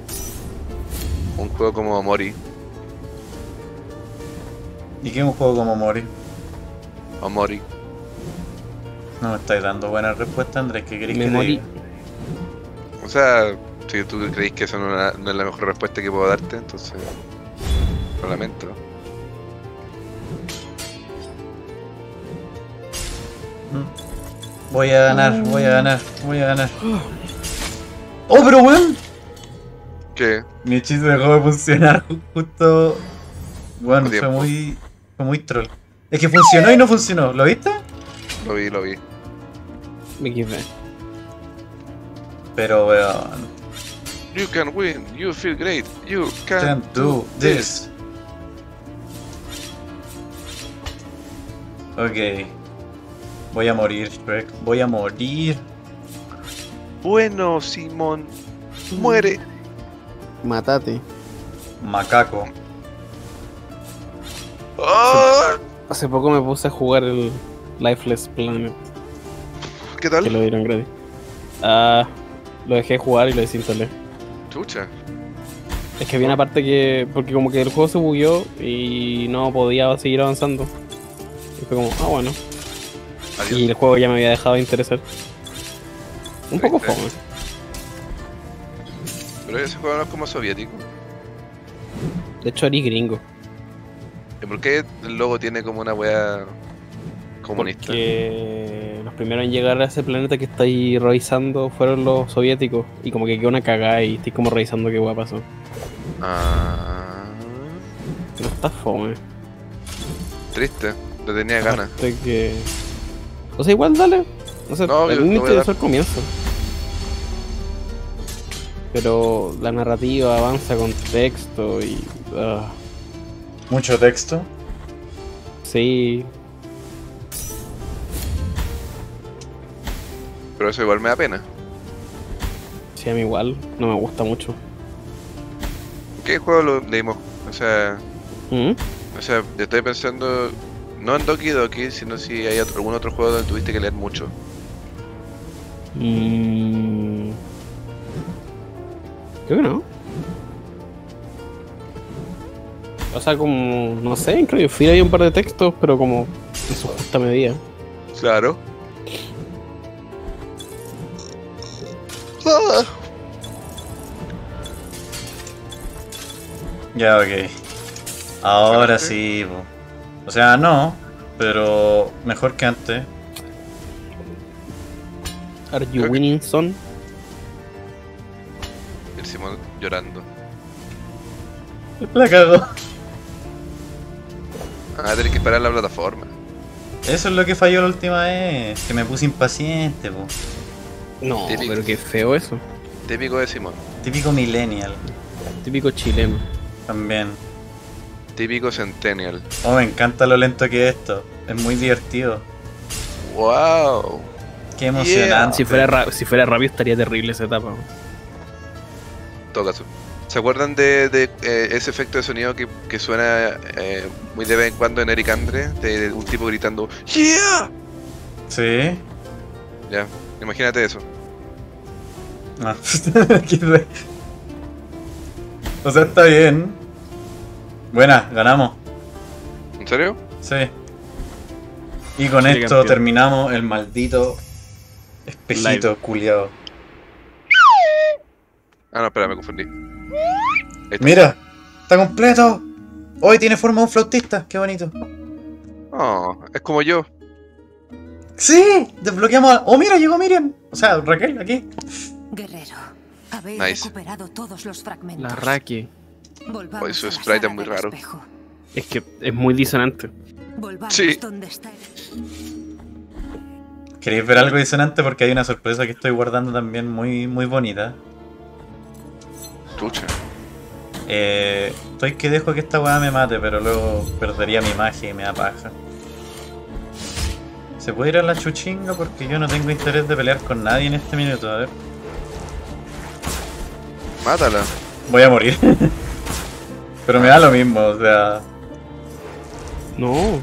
Speaker 2: Un juego como Mori.
Speaker 1: ¿Y qué es un juego como Mori?
Speaker 2: O Mori.
Speaker 1: No me estáis dando buena respuesta, Andrés. ¿Qué queréis
Speaker 3: Me
Speaker 1: que te
Speaker 3: morí.
Speaker 1: diga?
Speaker 2: O sea, si tú creéis que eso no es la mejor respuesta que puedo darte, entonces lo lamento.
Speaker 1: Voy a ganar, voy a ganar, voy a ganar. ¡Oh, pero weón!
Speaker 2: ¿Qué?
Speaker 1: Mi hechizo dejó de funcionar justo. Bueno,
Speaker 2: Poco tiempo.
Speaker 1: fue muy troll. Es que funcionó y no funcionó, ¿lo viste?
Speaker 2: Lo vi.
Speaker 3: Me quedé.
Speaker 1: Pero weón.
Speaker 2: You can win, you feel great, you can
Speaker 1: Can't do this. Ok. Voy a morir, Shrek. Voy a morir.
Speaker 2: Bueno, Simón, muere.
Speaker 3: Matate.
Speaker 1: Macaco.
Speaker 2: ¡Ah!
Speaker 3: Hace poco me puse a jugar el Lifeless Planet,
Speaker 2: ¿Qué tal?
Speaker 3: que lo dieron gratis. Ah, lo dejé jugar y lo desinstalé.
Speaker 2: Chucha.
Speaker 3: Es que había una parte que... Porque como que el juego se bugueó y no podía seguir avanzando. Y fue como, bueno.
Speaker 2: Adiós.
Speaker 3: Y el juego ya me había dejado de interesar. Un poco
Speaker 2: Triste.
Speaker 3: fome.
Speaker 2: Pero ese juego no es como soviético.
Speaker 3: De hecho, eres gringo.
Speaker 2: ¿Y por qué el logo tiene como una wea comunista?
Speaker 3: Porque los primeros en llegar a ese planeta que estáis revisando fueron los soviéticos. Y como que quedó una cagada y estoy como revisando qué hueá pasó.
Speaker 2: Ah,
Speaker 3: Pero está fome.
Speaker 2: triste. Le tenía ganas.
Speaker 3: Aparte que... O sea, igual dale. No sé,
Speaker 2: No,
Speaker 3: a
Speaker 2: yo
Speaker 3: mí me
Speaker 2: te voy a
Speaker 3: interesó
Speaker 2: dar.
Speaker 3: el comienzo. Pero la narrativa avanza con texto y...
Speaker 1: Mucho texto.
Speaker 3: sí,
Speaker 2: Pero eso igual me da pena.
Speaker 3: sí, a mí igual. No me gusta mucho.
Speaker 2: ¿Qué juego lo leímos?
Speaker 3: ¿Mm?
Speaker 2: O sea, estoy pensando no en Doki Doki, sino si hay algún otro juego donde tuviste que leer mucho.
Speaker 3: Creo que no. O sea, como... No sé, en Crying Fear hay un par de textos, pero como en su justa medida.
Speaker 2: Claro. Ah.
Speaker 1: Ya, ok. Ahora
Speaker 2: ¿Ganaste?
Speaker 1: sí, po. O sea, no, pero mejor que antes.
Speaker 3: Are you
Speaker 2: Creo que-
Speaker 3: winning, son?
Speaker 2: El Simón llorando.
Speaker 1: La cago.
Speaker 2: Ah, tenés que esperar la plataforma.
Speaker 1: Eso es lo que falló la última vez. Que me puse impaciente, po.
Speaker 3: No,
Speaker 2: Típico.
Speaker 3: pero qué feo eso.
Speaker 2: Típico de Simón.
Speaker 1: Típico millennial.
Speaker 3: Típico chileno.
Speaker 1: También.
Speaker 2: Típico Centennial.
Speaker 1: Oh, me encanta lo lento que es esto. Es muy divertido.
Speaker 2: ¡Wow!
Speaker 1: Qué emocionante.
Speaker 3: Si fuera rápido estaría terrible esa etapa.
Speaker 2: En todo caso. ¿Se acuerdan de ese efecto de sonido que suena muy de vez en cuando en Eric Andre? De un tipo gritando ¡Yeah!
Speaker 1: Sí.
Speaker 2: Ya, imagínate eso.
Speaker 1: Ah, o sea, está bien. Buena, ganamos.
Speaker 2: ¿En serio?
Speaker 1: Sí. Y con
Speaker 3: Sí,
Speaker 1: esto
Speaker 3: campeón.
Speaker 1: terminamos el maldito espejito culiado.
Speaker 2: Ah, no, espera, me confundí. Ahí está.
Speaker 1: Mira, está completo. Hoy tiene forma de un flautista, qué bonito.
Speaker 2: Oh, es como yo.
Speaker 1: Sí, desbloqueamos a... Oh, mira, llegó Miriam. O sea, Raquel, aquí.
Speaker 8: Guerrero, habéis
Speaker 2: Nice.
Speaker 8: recuperado todos los fragmentos.
Speaker 3: La Raki.
Speaker 8: Volvamos
Speaker 2: Hoy su
Speaker 8: a la
Speaker 2: sprite
Speaker 8: sala
Speaker 2: es muy
Speaker 8: del
Speaker 2: raro.
Speaker 8: espejo.
Speaker 3: Es que es muy disonante.
Speaker 8: Volvamos
Speaker 2: Sí.
Speaker 8: donde está el...
Speaker 1: ¿Queréis ver algo disonante? Porque hay una sorpresa que estoy guardando también muy, muy bonita.
Speaker 2: Chucha.
Speaker 1: Estoy que dejo que esta weá me mate, pero luego perdería mi magia y me da paja. ¿Se puede ir a la chuchinga? Porque yo no tengo interés de pelear con nadie en este minuto, a ver.
Speaker 2: Mátala.
Speaker 1: Voy a morir. Pero me da lo mismo, o sea...
Speaker 3: No.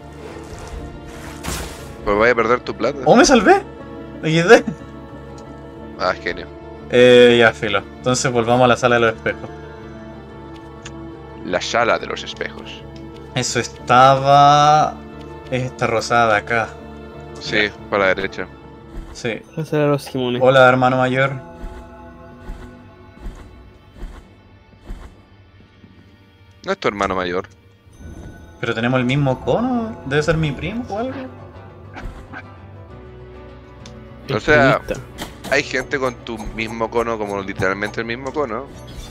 Speaker 2: Pues vaya a perder tu plata.
Speaker 1: ¡Oh, me salvé! XD.
Speaker 2: Ah, genio.
Speaker 1: Ya, filo. Entonces volvamos a la sala de los espejos.
Speaker 2: La sala de los espejos.
Speaker 1: Eso estaba... Esta rosada de acá.
Speaker 2: Sí, para la derecha.
Speaker 1: Sí.
Speaker 3: Ese era los Simones.
Speaker 1: Hola, hermano mayor.
Speaker 2: No es tu hermano mayor.
Speaker 1: Pero tenemos el mismo cono. Debe ser mi primo o algo.
Speaker 2: O sea-
Speaker 3: Extremista.
Speaker 2: Hay gente con tu mismo cono, como literalmente el mismo cono.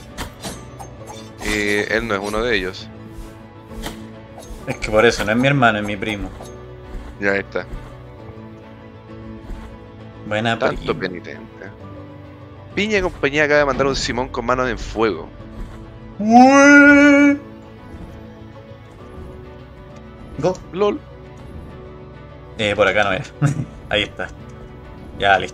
Speaker 2: Y él no es uno de ellos.
Speaker 1: Es que por eso, no es mi hermano, es mi primo.
Speaker 2: Ya está.
Speaker 1: Buena
Speaker 2: Tanto
Speaker 1: primo.
Speaker 2: penitente. Piña y compañía acaba de mandar un Simón con manos en fuego.
Speaker 1: Go.
Speaker 2: LOL.
Speaker 1: Por acá no es. Ahí está. Ya, listo.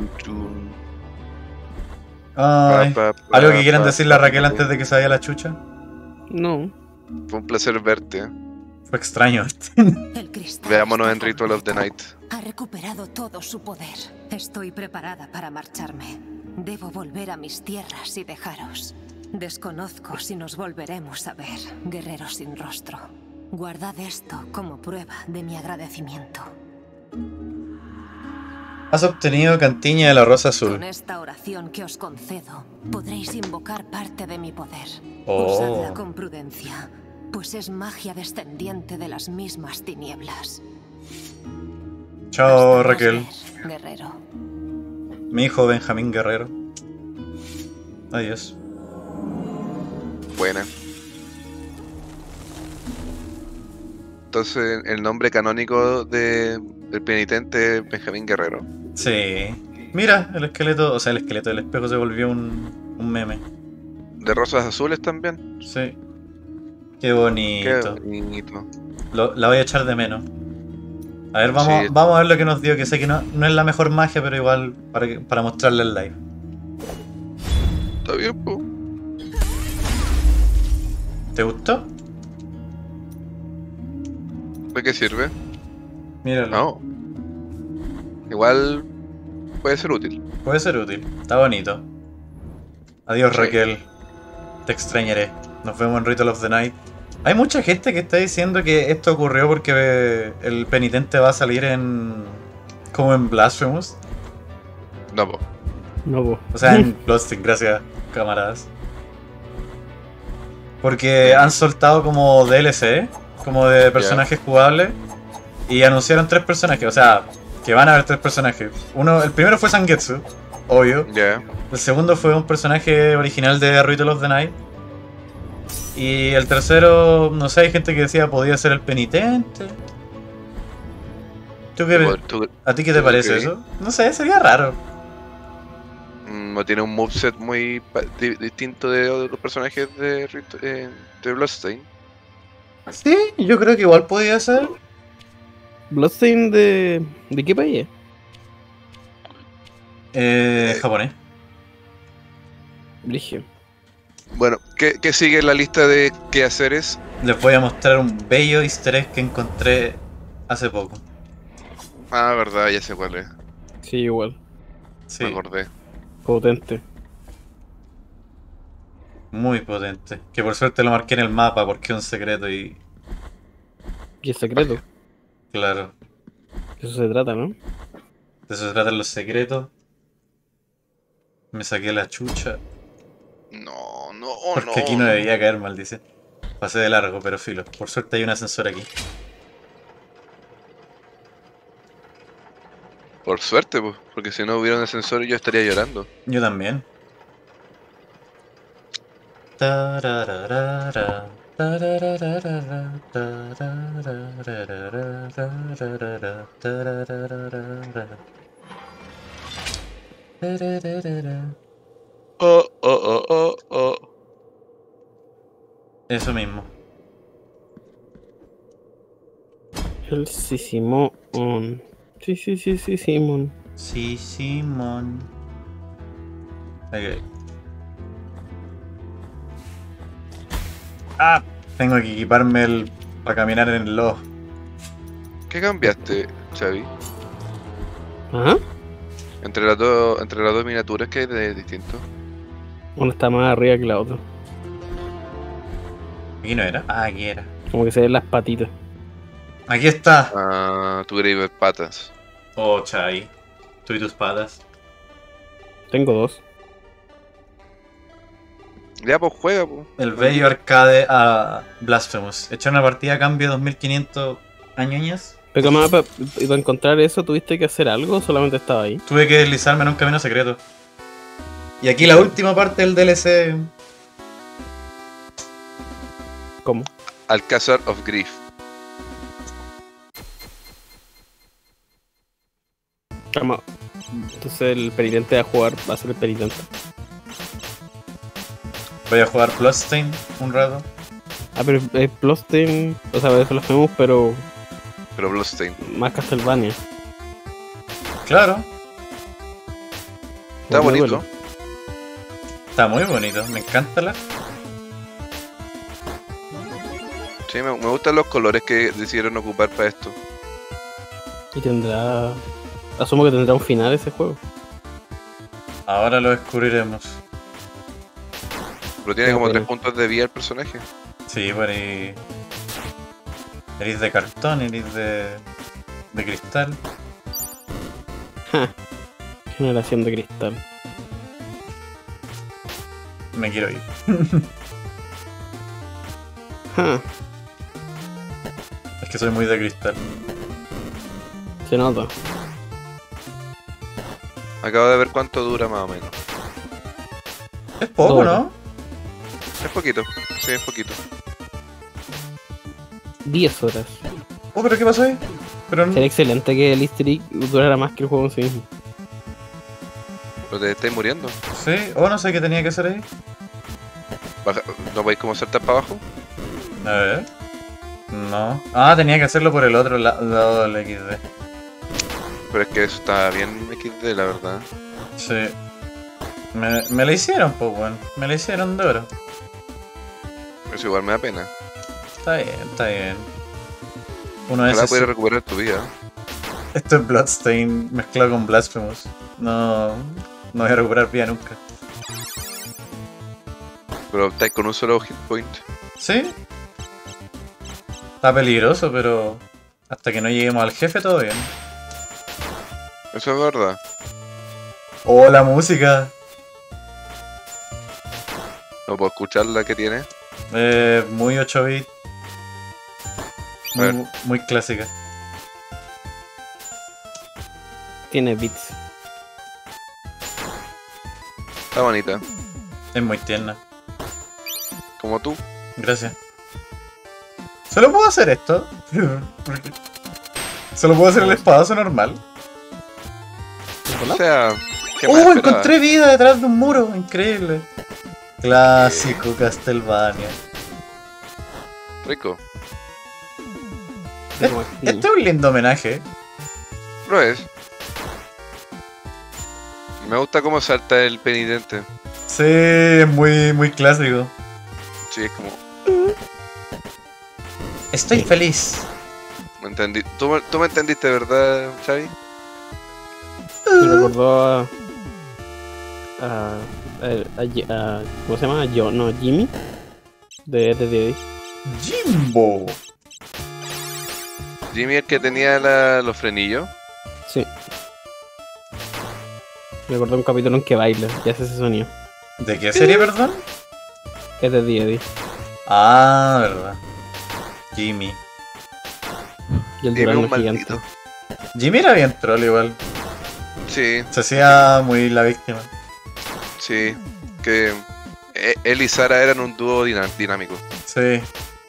Speaker 1: Ay, ¿algo que quieran decirle a Raquel antes de que se vaya la chucha?
Speaker 3: No.
Speaker 2: Fue un placer verte.
Speaker 1: Fue extraño.
Speaker 8: El cristal
Speaker 2: Veámonos
Speaker 8: está
Speaker 2: en Ritual of the Night.
Speaker 8: Ha recuperado todo su poder. Estoy preparada para marcharme. Debo volver a mis tierras y dejaros. Desconozco si nos volveremos a ver, guerreros sin rostro. Guardad esto como prueba de mi agradecimiento.
Speaker 1: Has obtenido Cantiña de la Rosa Azul.
Speaker 8: Con esta oración que os concedo, podréis invocar parte de mi poder.
Speaker 1: Oh.
Speaker 8: Usadla con prudencia, pues es magia descendiente de las mismas tinieblas.
Speaker 1: Chao,
Speaker 8: Hasta
Speaker 1: Raquel.
Speaker 8: nos ver, guerrero.
Speaker 1: Mi hijo Benjamín Guerrero. Adiós.
Speaker 2: Buena. Entonces, el nombre canónico del penitente es Benjamín Guerrero.
Speaker 1: Sí. Mira, el esqueleto, o sea, el esqueleto del espejo se volvió un meme.
Speaker 2: De rosas azules también.
Speaker 1: Sí. Qué bonito.
Speaker 2: Qué bonito.
Speaker 1: La voy a echar de menos. A ver, vamos,
Speaker 2: Sí.
Speaker 1: vamos a ver lo que nos dio, que sé que no es la mejor magia, pero igual para mostrarle el live.
Speaker 2: Está bien, po.
Speaker 1: ¿Te gustó?
Speaker 2: ¿De qué sirve?
Speaker 1: Míralo.
Speaker 2: No. Igual puede ser útil.
Speaker 1: Puede ser útil. Está bonito. Adiós,
Speaker 2: Sí.
Speaker 1: Raquel. Te extrañaré. Nos vemos en Ritual of the Night. Hay mucha gente que está diciendo que esto ocurrió porque el penitente va a salir como en Blasphemous.
Speaker 2: No, po.
Speaker 3: No, po.
Speaker 1: O sea, en Bloodstained, gracias, camaradas. Porque han soltado como DLC, como de personajes jugables, y anunciaron 3 personajes, o sea, que van a haber 3 personajes. El primero fue Zangetsu, obvio.
Speaker 2: Ya.
Speaker 1: El segundo fue un personaje original de Ritual of the Night. Y el tercero, no sé, hay gente que decía podía ser el penitente. ¿A ti qué te parece
Speaker 2: qué?
Speaker 1: eso? No sé, sería raro.
Speaker 2: No tiene un moveset muy distinto de otros personajes de Bloodstained.
Speaker 1: Sí, yo creo que igual podía ser.
Speaker 3: ¿Bloodstained de qué país es?
Speaker 1: Japonés.
Speaker 3: Brigio.
Speaker 2: Bueno, ¿qué sigue en la lista de quehaceres?
Speaker 1: Les voy a mostrar un bello easter egg que encontré hace poco.
Speaker 2: Ah, verdad, ya sé cuál es.
Speaker 3: Sí, igual.
Speaker 1: Sí,
Speaker 2: Me acordé.
Speaker 3: Potente.
Speaker 1: muy potente. Que por suerte lo marqué en el mapa porque es un secreto y...
Speaker 3: Y es secreto.
Speaker 1: Claro,
Speaker 3: De eso se trata, ¿no?
Speaker 1: de eso se tratan los secretos. Me saqué la chucha.
Speaker 2: No,
Speaker 1: Porque aquí no debía caer, maldición. Pasé de largo, pero filo. Por suerte hay un ascensor aquí.
Speaker 2: Por suerte, pues, porque si no hubiera un ascensor yo estaría llorando.
Speaker 1: Yo también. Tarararara, tarararara, tarararara, tarararara, tarararara. Tarararara.
Speaker 2: Oh.
Speaker 1: Eso mismo.
Speaker 3: El Simón. Sí, Simón.
Speaker 1: Sí, Simón. Ok. Ah, tengo que equiparme para caminar en el lodo.
Speaker 2: ¿Qué cambiaste, Xavi?
Speaker 3: ¿Ah?
Speaker 2: Entre las dos miniaturas, ¿qué hay de distinto?
Speaker 3: Uno está más arriba que la otra.
Speaker 1: ¿Aquí no era? Ah, aquí era.
Speaker 3: Como que se ven las patitas.
Speaker 1: Aquí está.
Speaker 2: Ah, tú querías ver patas.
Speaker 1: Oh, Chai. Tú y tus patas.
Speaker 3: Tengo 2.
Speaker 2: Ya, pues juega, pues.
Speaker 1: El bello arcade a Blasphemous. Echar una partida a cambio de 2500 añoñas.
Speaker 3: Pero para encontrar eso, ¿tuviste que hacer algo o solamente estaba ahí?
Speaker 1: Tuve que deslizarme en un camino secreto. Y aquí la última parte del DLC.
Speaker 3: ¿Cómo?
Speaker 2: Alcázar of Grief.
Speaker 3: Entonces el penitente va a ser el penitente.
Speaker 1: Voy a jugar Bloodstained un rato.
Speaker 3: Ah, pero es Bloodstained, o sea, es Blasphemous, pero
Speaker 2: Pero Bloodstained.
Speaker 3: más Castlevania.
Speaker 1: Claro,
Speaker 2: Está
Speaker 3: Muy
Speaker 2: bonito.
Speaker 3: bueno.
Speaker 1: está muy bonito. Me encanta la.
Speaker 2: Sí, me gustan los colores que decidieron ocupar para esto.
Speaker 3: Y tendrá... Asumo que tendrá un final ese juego.
Speaker 1: Ahora lo descubriremos.
Speaker 2: Pero tiene
Speaker 3: Ah,
Speaker 2: como
Speaker 3: bueno.
Speaker 2: 3 puntos de vida el personaje.
Speaker 1: Sí, pues eres de cartón, eres de cristal.
Speaker 3: Ja. Generación de cristal.
Speaker 1: Me quiero ir.
Speaker 3: Ja.
Speaker 1: Es que soy muy de cristal.
Speaker 3: Se nota.
Speaker 2: Acabo de ver cuánto dura más o menos.
Speaker 1: Es poco,
Speaker 3: Todo.
Speaker 1: ¿no?
Speaker 2: Es poquito. Sí, es poquito.
Speaker 3: 10 horas.
Speaker 1: Oh, pero ¿qué pasó ahí? Pero
Speaker 3: Sería excelente que el easter egg durara más que el juego en sí mismo.
Speaker 2: Pero te estáis muriendo.
Speaker 1: sí, oh, no sé qué tenía que hacer ahí.
Speaker 2: ¿No podéis como saltar para abajo?
Speaker 1: A ver. No. Ah, tenía que hacerlo por el otro lado del XD.
Speaker 2: Pero es que eso está bien XD, la verdad.
Speaker 1: Sí. Me la hicieron, pues, bueno. Me la hicieron de oro.
Speaker 2: Eso igual me da pena.
Speaker 1: Está bien, está bien. Uno de
Speaker 2: Ojalá
Speaker 1: esos.
Speaker 2: pudiera recuperar tu vida.
Speaker 1: Esto es Bloodstained mezclado con Blasphemous. No voy a recuperar vida nunca.
Speaker 2: Pero estáis con un solo hit point.
Speaker 1: ¿Sí? Está peligroso, pero hasta que no lleguemos al jefe todo bien.
Speaker 2: Eso es verdad.
Speaker 1: Oh, la música.
Speaker 2: No puedo escuchar la que tiene.
Speaker 1: Muy 8 bits.
Speaker 2: A ver.
Speaker 1: Muy clásica.
Speaker 3: Tiene bits.
Speaker 2: Está bonita.
Speaker 1: Es muy tierna.
Speaker 2: Como tú.
Speaker 1: Gracias. ¿Solo puedo hacer esto? ¿Solo puedo hacer el espadazo normal?
Speaker 2: O sea, ¿qué más
Speaker 1: ¡Oh!
Speaker 2: esperaba?
Speaker 1: Encontré vida detrás de un muro. Increíble. Clásico Castlevania.
Speaker 2: Rico.
Speaker 1: Este es un lindo homenaje.
Speaker 2: Lo es. Me gusta cómo salta el penitente.
Speaker 1: Sí, es muy clásico.
Speaker 2: Sí, es como...
Speaker 1: Estoy feliz.
Speaker 2: Me entendí. ¿Tú me entendiste, verdad, Xavi?
Speaker 3: Me recordó ¿cómo se llama? Jimmy de D&D.
Speaker 1: Jimbo.
Speaker 2: Jimmy el que tenía los frenillos.
Speaker 3: Sí. Me recordó un capítulo en que baila y hace ese sonido.
Speaker 1: ¿De qué serie, perdón?
Speaker 3: Es de D&D.
Speaker 1: Ah, verdad. Jimmy.
Speaker 3: Y el
Speaker 2: Jimmy
Speaker 3: durazno
Speaker 2: un maldito.
Speaker 3: gigante.
Speaker 1: Jimmy era bien troll igual.
Speaker 2: Sí,
Speaker 1: Se hacía muy la víctima.
Speaker 2: sí. Que él y Sara eran un dúo dinámico.
Speaker 1: Sí.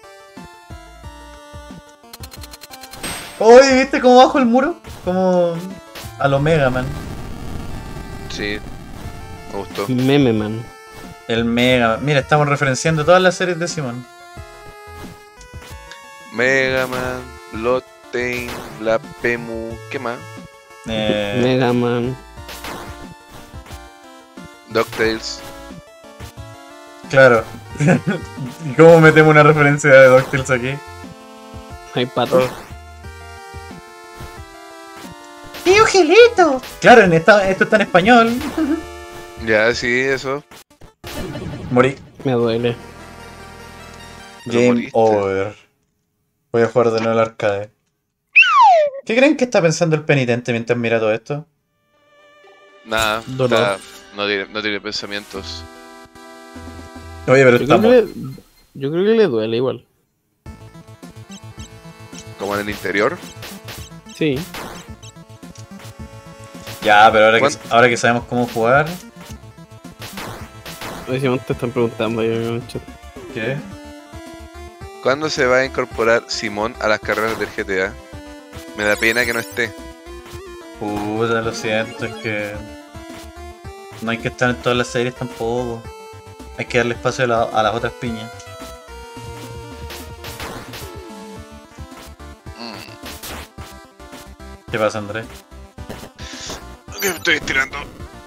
Speaker 1: Oye, ¿viste cómo bajo el muro? Como a lo Mega Man.
Speaker 2: Sí, me gustó.
Speaker 3: Meme Man.
Speaker 1: El Mega Man. Mira, estamos referenciando todas las series de Simón.
Speaker 2: Mega Man, Bloodstained, Blasphemous, ¿qué más?
Speaker 3: Mega Man.
Speaker 2: DuckTales.
Speaker 1: Claro. ¿Y cómo metemos una referencia de DuckTales aquí?
Speaker 3: Hay patos.
Speaker 1: ¡Tío Gilito! Claro, esto está en español.
Speaker 2: Ya, sí, eso.
Speaker 1: Morí.
Speaker 3: Me duele.
Speaker 2: Pero
Speaker 1: Game
Speaker 2: moriste.
Speaker 1: over. Voy a jugar de nuevo al arcade. ¿Qué creen que está pensando el penitente mientras mira todo esto?
Speaker 2: Nada,
Speaker 3: Dolor.
Speaker 2: no tiene pensamientos.
Speaker 1: Oye, pero estamos...
Speaker 3: Yo creo que le duele igual.
Speaker 2: Como en el interior.
Speaker 3: Sí.
Speaker 1: Ya, pero
Speaker 2: ¿Cuánto?
Speaker 1: ahora que sabemos cómo jugar...
Speaker 3: Oye, Simón, te están preguntando ahí en el chat.
Speaker 1: ¿Qué?
Speaker 2: ¿Cuándo se va a incorporar Simón a las carreras del GTA? Me da pena que no esté.
Speaker 1: Puta, lo siento, es que no hay que estar en todas las series tampoco. Hay que darle espacio a las otras piñas. ¿Qué pasa, Andrés?
Speaker 2: Que me estoy estirando.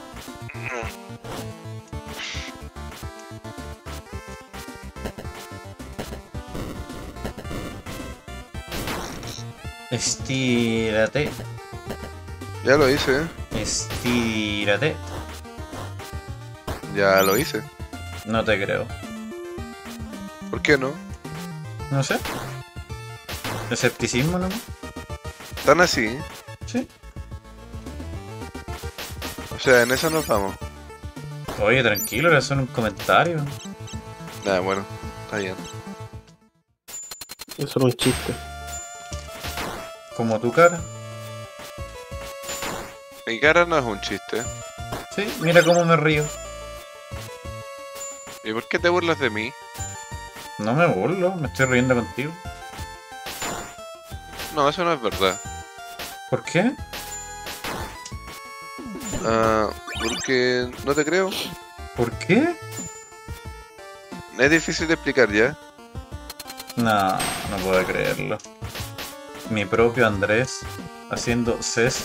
Speaker 1: Estírate,
Speaker 2: Ya lo hice,
Speaker 1: estírate.
Speaker 2: ya lo hice.
Speaker 1: No te creo.
Speaker 2: ¿Por qué no?
Speaker 1: No sé. Escepticismo, ¿no?
Speaker 2: Tan así.
Speaker 1: Sí.
Speaker 2: O sea, en eso nos vamos.
Speaker 1: Oye, tranquilo, era solo un comentario.
Speaker 2: Nada, bueno, está bien.
Speaker 3: Es solo un chiste.
Speaker 1: Como tu cara.
Speaker 2: Mi cara no es un chiste.
Speaker 1: Sí, mira cómo me río.
Speaker 2: ¿Y por qué te burlas de mí?
Speaker 1: No me burlo, me estoy riendo contigo.
Speaker 2: No, eso no es verdad.
Speaker 1: ¿Por qué?
Speaker 2: Porque no te creo.
Speaker 1: ¿Por qué?
Speaker 2: Es difícil de explicar ya.
Speaker 1: No, no puedo creerlo. Mi propio Andrés haciendo CES.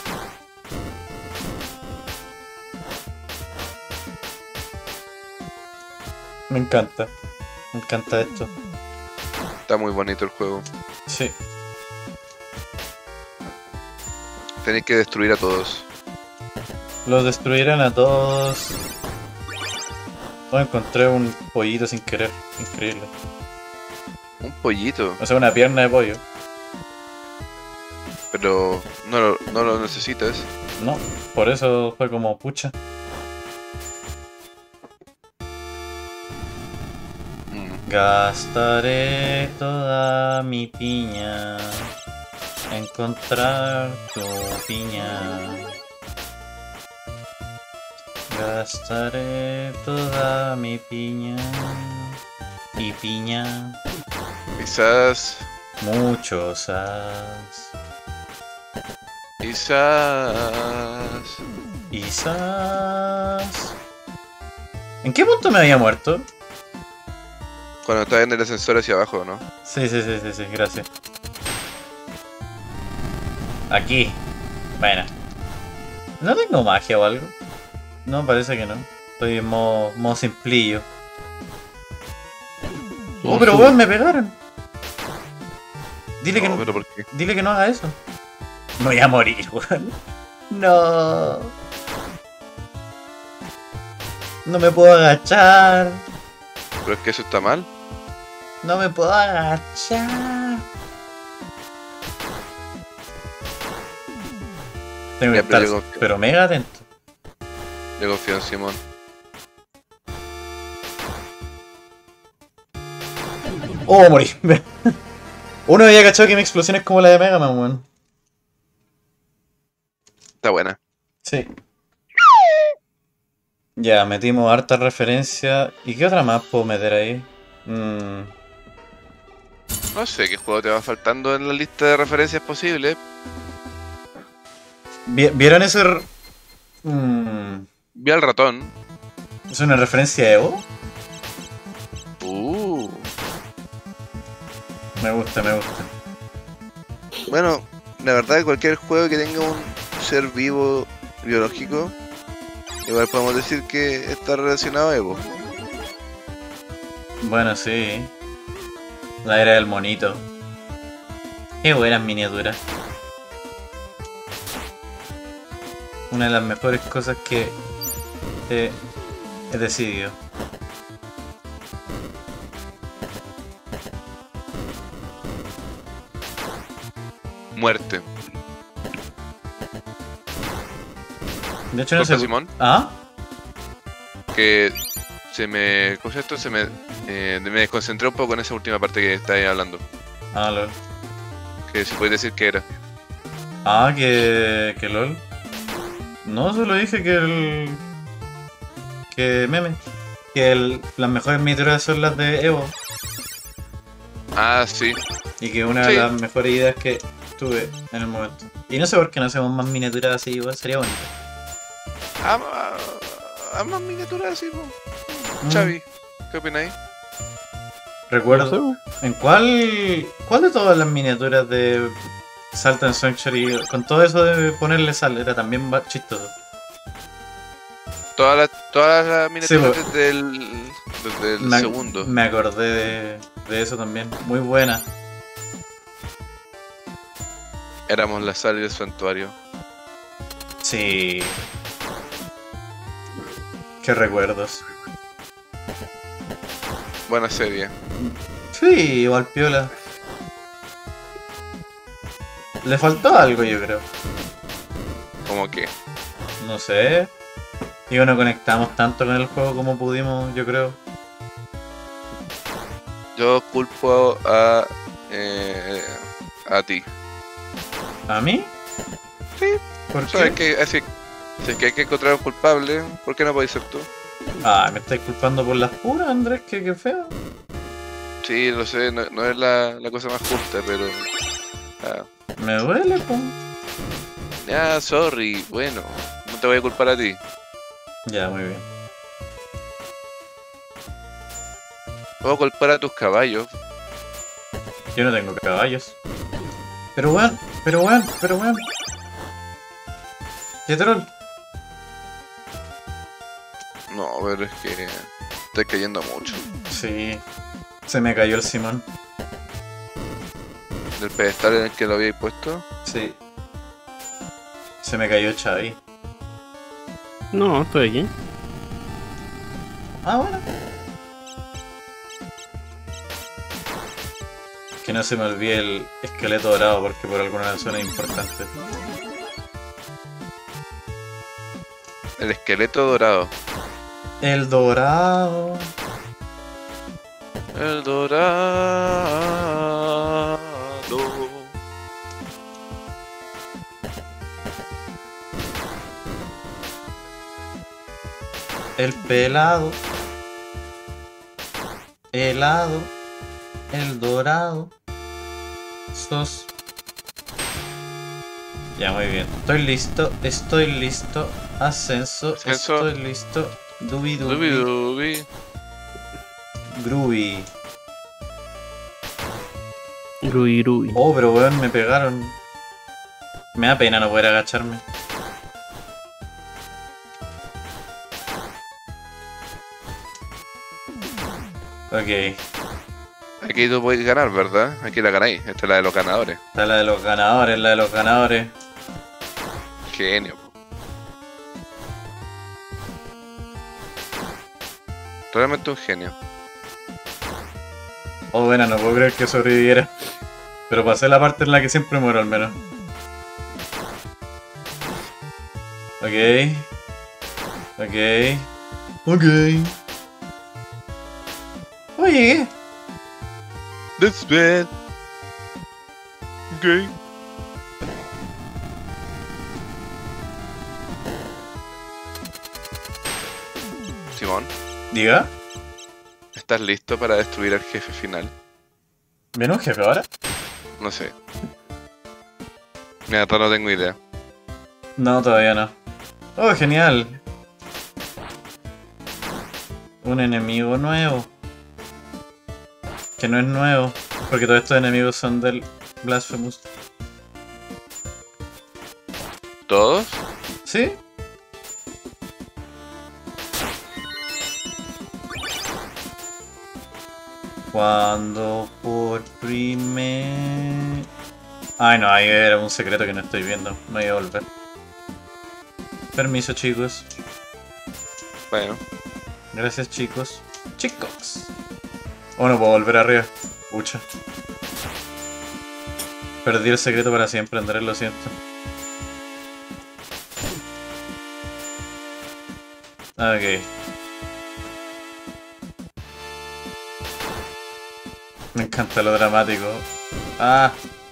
Speaker 1: Me encanta esto.
Speaker 2: Está muy bonito el juego.
Speaker 1: Sí.
Speaker 2: Tenéis que destruir a todos.
Speaker 1: Los destruyeron a todos. Oh, encontré un pollito sin querer. Increíble.
Speaker 2: Un pollito.
Speaker 1: O sea, una pierna de pollo.
Speaker 2: Pero no lo necesitas.
Speaker 1: No, por eso fue como pucha. Gastaré toda mi piña a encontrar tu piña. Gastaré toda mi piña y piña.
Speaker 2: Quizás.
Speaker 1: Muchos as.
Speaker 2: Quizás.
Speaker 1: Quizás. ¿En qué punto me había muerto?
Speaker 2: Cuando estás en el ascensor hacia abajo, ¿no?
Speaker 1: Sí, gracias. Aquí. Bueno. ¿No tengo magia o algo? No, parece que no. Estoy en modo simplillo. Oh, pero weón, me pegaron. Dile que no.
Speaker 2: ¿Pero por qué?
Speaker 1: Dile que no haga eso. Me voy a morir, weón. No. No me puedo agachar.
Speaker 2: ¿Pero es que eso está mal?
Speaker 1: No me puedo agachar. Tengo que
Speaker 2: Ya,
Speaker 1: estar,
Speaker 2: pero yo confío.
Speaker 1: pero mega atento.
Speaker 2: Yo confío en Simón.
Speaker 1: Oh, morí. Uno había cachado que mi explosión es como la de Mega Man, weón.
Speaker 2: Está buena.
Speaker 1: Sí. Ya, metimos harta referencia. ¿Y qué otra más puedo meter ahí?
Speaker 2: No sé qué juego te va faltando en la lista de referencias posibles.
Speaker 1: ¿Vieron ese?
Speaker 2: Vi al ratón.
Speaker 1: ¿Es una referencia a Evo? Me gusta.
Speaker 2: Bueno, la verdad cualquier juego que tenga un ser vivo biológico, igual podemos decir que está relacionado a Evo.
Speaker 1: Bueno, sí. La era del monito. Qué buenas miniaturas. Una de las mejores cosas que he decidido.
Speaker 2: Muerte.
Speaker 1: De hecho, no
Speaker 2: Disculpa,
Speaker 1: sé.
Speaker 2: Simón,
Speaker 1: ¿Ah?
Speaker 2: que se me... ¿Cómo es esto? Me desconcentré un poco en esa última parte que estáis hablando.
Speaker 1: Ah, lol.
Speaker 2: Que se puede decir que era.
Speaker 1: Ah, que lol. No, solo dije que meme. Las mejores miniaturas son las de Evo.
Speaker 2: Ah, sí.
Speaker 1: Y que una de
Speaker 2: Sí.
Speaker 1: las mejores ideas que estuve en el momento. Y no sé por qué no hacemos más miniaturas así, igual sería bonito.
Speaker 2: Más miniaturas así, po.
Speaker 1: Mm.
Speaker 2: Xavi, ¿qué opináis?
Speaker 1: Recuerdo. ¿En cuál de todas las miniaturas de Salt and Sanctuary, con todo eso de ponerle sal, era también chistoso?
Speaker 2: Todas las miniaturas
Speaker 1: Sí,
Speaker 2: desde el segundo.
Speaker 1: Me acordé de eso también. Muy buena.
Speaker 2: Éramos la sal y el santuario.
Speaker 1: Sí. Qué recuerdos.
Speaker 2: Buena serie.
Speaker 1: Sí, igual piola. Le faltó algo, yo creo.
Speaker 2: ¿Cómo que?
Speaker 1: No sé. Digo, no conectamos tanto con el juego como pudimos, yo creo.
Speaker 2: Yo culpo a ti.
Speaker 1: ¿A mí?
Speaker 2: Sí.
Speaker 1: ¿Por
Speaker 2: ¿Sabes
Speaker 1: qué?
Speaker 2: que si es que hay que encontrar un culpable, ¿por qué no podéis ser tú?
Speaker 1: Ah, me estáis culpando por las puras, Andrés, qué feo.
Speaker 2: Sí, lo sé, no es la cosa más justa, pero...
Speaker 1: Me duele, po.
Speaker 2: Ya, sorry, bueno, no te voy a culpar a ti.
Speaker 1: Ya, muy bien.
Speaker 2: Puedo culpar a tus caballos.
Speaker 1: Yo no tengo caballos. Pero weón. ¿Qué troll?
Speaker 2: No, pero es que estoy cayendo mucho.
Speaker 1: Sí. Se me cayó el Simón.
Speaker 2: Del pedestal en el que lo habíais puesto.
Speaker 1: Sí. Se me cayó Xavi.
Speaker 3: No, estoy aquí.
Speaker 1: Ah, bueno. Que no se me olvide el esqueleto dorado porque por alguna razón es importante.
Speaker 2: El esqueleto dorado.
Speaker 1: El dorado.
Speaker 2: El dorado.
Speaker 1: El pelado. Helado. El dorado. Sos. Ya, muy bien. Estoy listo. Ascenso.
Speaker 2: Ascenso.
Speaker 1: Estoy listo. Dubi
Speaker 2: Dubi
Speaker 1: dubi.
Speaker 2: dubi.
Speaker 1: Groovy.
Speaker 3: Grui.
Speaker 1: Oh, pero weón, me pegaron. Me da pena no poder agacharme. Ok.
Speaker 2: Aquí tú podéis ganar, ¿verdad? Aquí la ganáis. Esta es la de los ganadores.
Speaker 1: Esta es la de los ganadores, la de los ganadores.
Speaker 2: Genio. Realmente un genio.
Speaker 1: Oh, bueno, no puedo creer que sobreviviera. Pero pasé la parte en la que siempre muero, al menos. Ok. Oye,
Speaker 2: That's bad. Okay. Simón,
Speaker 1: diga.
Speaker 2: ¿estás listo para destruir al jefe final?
Speaker 1: ¿Viene un jefe ahora?
Speaker 2: No sé. Mira, no tengo idea.
Speaker 1: No, todavía no. Oh, genial. Un enemigo nuevo. Que no es nuevo. Porque todos estos enemigos son del Blasphemous.
Speaker 2: ¿Todos?
Speaker 1: ¿Sí? Cuando por primer... Ay no, ahí era un secreto que no estoy viendo. No voy a volver. Permiso, chicos.
Speaker 2: Bueno,
Speaker 1: Gracias, chicos. Chicos. Oh, no puedo volver arriba. Pucha. Perdí el secreto para siempre, Andrés, lo siento. Ok. Me encanta lo dramático. ¡Ah!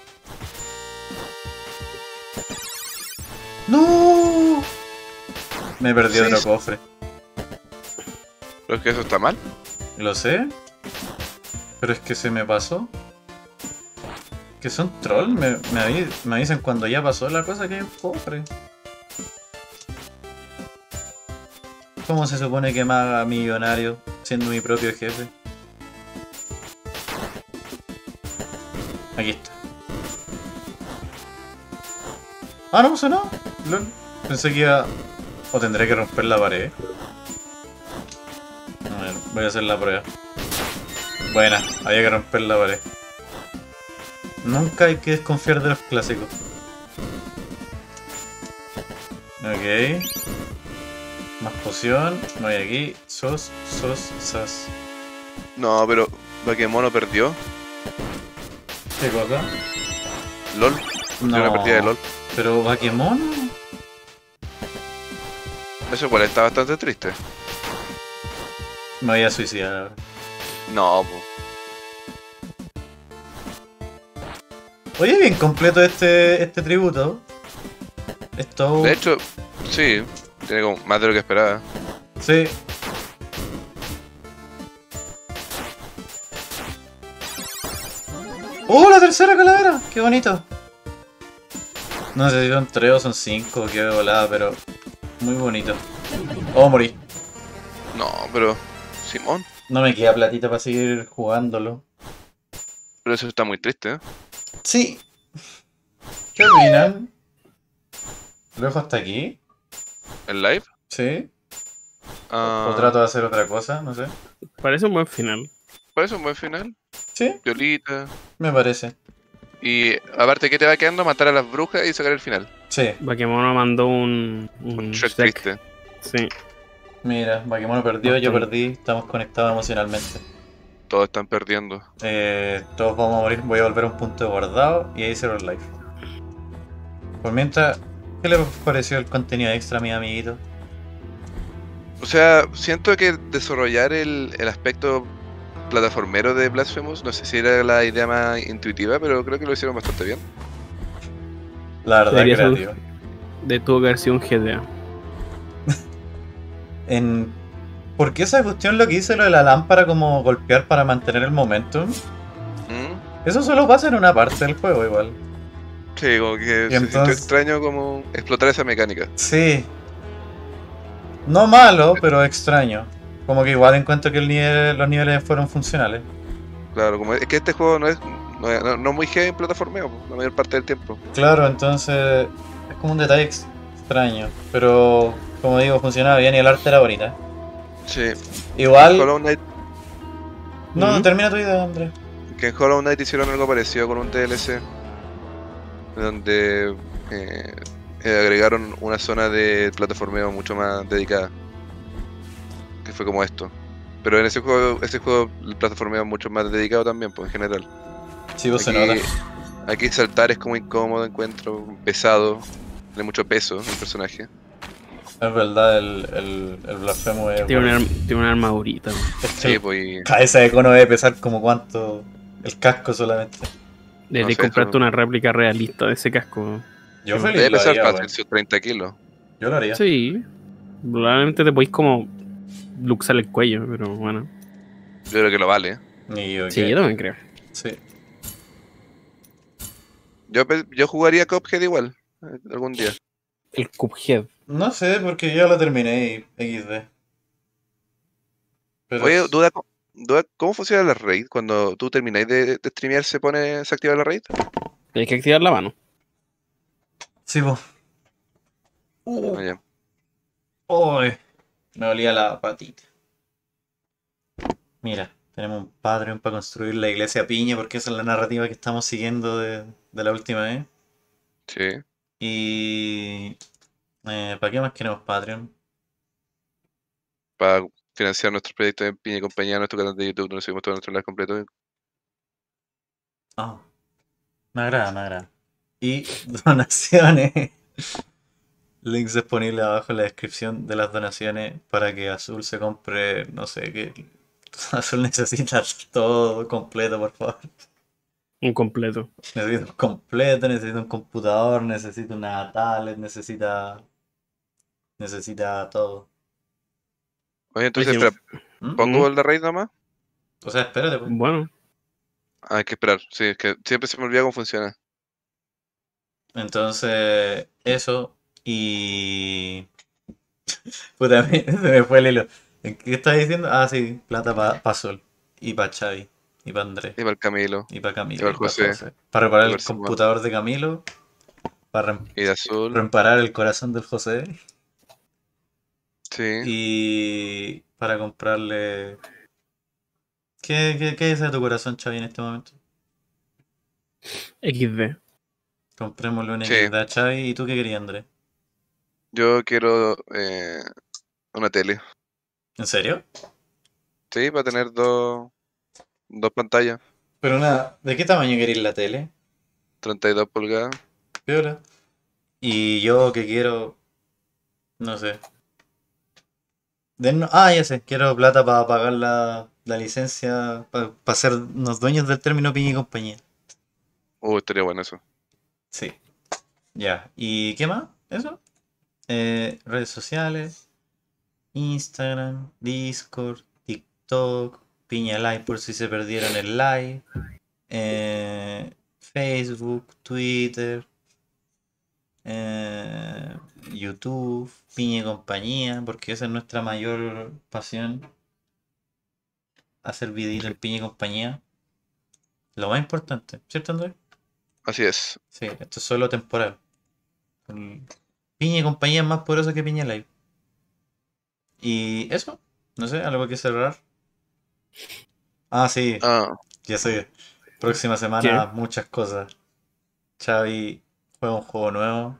Speaker 1: ¡No! Me perdí otro cofre.
Speaker 2: ¿pero es que eso está mal?
Speaker 1: Lo sé. Pero es que se me pasó. Que son trolls, me avisan cuando ya pasó la cosa que hay un cofre. ¿Cómo se supone que me haga millonario siendo mi propio jefe? Aquí está. Ah, no pasó nada. Lol. Pensé que iba... O tendré que romper la pared. A ver, voy a hacer la prueba. Buena, había que romper la pared. Nunca hay que desconfiar de los clásicos. Ok. Más poción. Voy aquí. Sas.
Speaker 2: No, pero Bakemono perdió.
Speaker 1: ¿Qué cosa?
Speaker 2: LOL. Perdió una partida de LOL.
Speaker 1: Pero Bakemono.
Speaker 2: Eso igual está bastante triste.
Speaker 1: Me voy a suicidar ahora.
Speaker 2: No, po.
Speaker 1: Oye, bien completo este tributo. Esto.
Speaker 2: De hecho, sí. Tiene como más de lo que esperaba.
Speaker 1: Sí. ¡Oh, la tercera calavera! ¡Qué bonito! No sé si son 3 o son 5, qué volada, pero muy bonito. Oh, morí.
Speaker 2: No, pero... Simón.
Speaker 1: No me queda platita para seguir jugándolo.
Speaker 2: Pero eso está muy triste, ¿eh?
Speaker 1: Sí. ¿Qué opinan? ¿Lo dejo hasta aquí?
Speaker 2: ¿El live?
Speaker 1: Sí.
Speaker 2: Ah,
Speaker 1: ¿O trato de hacer otra cosa? No sé.
Speaker 3: Parece un buen final.
Speaker 2: Parece un buen final.
Speaker 1: Sí,
Speaker 2: Violita.
Speaker 1: me parece.
Speaker 2: Y aparte, ¿qué te va quedando? Matar a las brujas y sacar el final.
Speaker 1: Sí.
Speaker 3: Bakemono mandó un
Speaker 2: Shrek
Speaker 3: Shrek.
Speaker 2: triste.
Speaker 3: Sí.
Speaker 1: Mira, Bakemono perdió, yo
Speaker 3: Bastante.
Speaker 1: perdí. Estamos conectados emocionalmente.
Speaker 2: Todos están perdiendo.
Speaker 1: Todos vamos a morir. Voy a volver a un punto de guardado y ahí cierro el live. Por mientras, ¿qué les pareció el contenido extra, mi amiguito?
Speaker 2: O sea, siento que desarrollar el aspecto plataformero de Blasphemous, no sé si era la idea más intuitiva, pero creo que lo hicieron bastante bien.
Speaker 1: La verdad,
Speaker 3: Debería ser
Speaker 1: creativo.
Speaker 3: tuvo que haber sido un GTA.
Speaker 1: ¿Por qué esa cuestión lo que hice lo de la lámpara como golpear para mantener el momentum?
Speaker 2: ¿Mm?
Speaker 1: Eso solo pasa en una parte del juego igual.
Speaker 2: Sí, como que se sintió
Speaker 1: entonces-
Speaker 2: extraño como explotar esa mecánica.
Speaker 1: Sí. No malo, pero extraño. Como que igual encuentro que los niveles fueron funcionales.
Speaker 2: Claro, como es que este juego no es muy heavy en plataformeo la mayor parte del tiempo.
Speaker 1: Claro, entonces es como un detalle extraño. Pero como digo, funcionaba bien y el arte era bonita.
Speaker 2: Sí.
Speaker 1: Igual...
Speaker 2: Hollow Knight,
Speaker 1: No, termina tu idea, Andrés.
Speaker 2: que en Hollow Knight hicieron algo parecido con un DLC. Donde agregaron una zona de plataformeo mucho más dedicada. Que fue como esto. Pero en ese juego el plataformeo es mucho más dedicado también, pues en general.
Speaker 1: Sí, vos se nota.
Speaker 2: Aquí saltar es como incómodo, encuentro pesado, tiene mucho peso el personaje.
Speaker 1: Es verdad, el blasfemo es...
Speaker 3: Tiene una armadurita.
Speaker 2: Sí, pues y-
Speaker 1: Cabeza de cono debe pesar como cuánto... El casco solamente.
Speaker 3: Debería
Speaker 2: sé,
Speaker 3: comprarte
Speaker 2: esto-
Speaker 3: una réplica realista de ese casco.
Speaker 1: Yo
Speaker 2: debe
Speaker 1: feliz lo
Speaker 2: pesar
Speaker 1: haría,
Speaker 2: fácil
Speaker 1: weón.
Speaker 2: sus 30 kilos.
Speaker 1: Yo lo haría.
Speaker 3: Sí. Probablemente te podéis como luxar el cuello, pero bueno.
Speaker 2: Yo creo que lo vale.
Speaker 1: Y yo,
Speaker 3: Sí,
Speaker 1: ¿qué?
Speaker 3: yo también creo.
Speaker 1: Sí.
Speaker 2: Yo jugaría Cuphead igual, algún día.
Speaker 3: El Cuphead.
Speaker 1: No sé, porque ya lo terminé y XD. Pero
Speaker 2: Oye, duda, ¿cómo funciona la raid? Cuando tú termináis de streamear, se activa la raid?
Speaker 3: Hay que activar la mano.
Speaker 1: sí, vos.
Speaker 2: Ah, ya.
Speaker 1: Uy, me dolía la patita. Mira, tenemos un Patreon para construir la iglesia piña, porque esa es la narrativa que estamos siguiendo de la última vez.
Speaker 2: Sí.
Speaker 1: Y... ¿para qué más queremos Patreon?
Speaker 2: Para financiar nuestros proyectos en Piña y Compañía, nuestro canal de YouTube, donde subimos todo nuestro live completo.
Speaker 1: Ah, me agrada, me agrada. Y donaciones. Links disponibles abajo en la descripción de las donaciones para que Azul se compre, no sé, que Azul necesita todo completo, por favor.
Speaker 3: Un completo.
Speaker 1: Necesita un completo, necesita un computador, necesita una tablet, necesita todo.
Speaker 2: Oye, entonces,
Speaker 3: Oye,
Speaker 2: espera, ¿pongo la raid nomás?
Speaker 1: O sea, espérate, pues.
Speaker 3: Bueno,
Speaker 2: Hay que esperar. Sí, es que siempre se me olvida cómo funciona.
Speaker 1: Entonces, eso. Y. Puta, se me fue el hilo. ¿En qué estás diciendo? Ah, sí, plata para Sol. Y para Xavi. Y para Andrés.
Speaker 2: Y para el Camilo,
Speaker 1: Y para
Speaker 2: y
Speaker 1: Camilo.
Speaker 2: para
Speaker 1: Y
Speaker 2: el
Speaker 1: para
Speaker 2: José,
Speaker 1: José. Para reparar
Speaker 2: y para
Speaker 1: el
Speaker 2: el Simón.
Speaker 1: computador de Camilo. Para
Speaker 2: Y de azul.
Speaker 1: reparar el corazón del José.
Speaker 2: Sí.
Speaker 1: Y para comprarle. ¿Qué desea tu corazón, Xavi, en este momento?
Speaker 3: XD.
Speaker 1: Comprémosle un
Speaker 2: Sí.
Speaker 1: XD a Xavi. ¿Y tú qué querías, Andrés?
Speaker 2: Yo quiero una tele.
Speaker 1: ¿En serio?
Speaker 2: Sí, para tener dos pantallas.
Speaker 1: Pero nada, ¿de qué tamaño queréis la tele?
Speaker 2: 32 pulgadas.
Speaker 1: Piola. Y yo que quiero, no sé. Ya sé, quiero plata para pagar la licencia, para ser los dueños del término Piña y compañía.
Speaker 2: Estaría bueno eso.
Speaker 1: Sí, ya. ¿Y qué más? ¿Eso? Redes sociales, Instagram, Discord, TikTok, Piña Live por si se perdieron el live, Facebook, Twitter, eh, YouTube, Piña y compañía, porque esa es nuestra mayor pasión, hacer videito
Speaker 2: Sí.
Speaker 1: en Piña y compañía. Lo más importante, ¿cierto, Andrés?
Speaker 2: Así es.
Speaker 1: Sí, esto es solo temporal. Piña y compañía es más poderosa que Piña Live. Y eso, no sé, algo que cerrar. Ah, sí,
Speaker 2: Ah,
Speaker 1: ya sé. Próxima semana,
Speaker 3: ¿Qué?
Speaker 1: muchas cosas. Xavi juega un juego nuevo.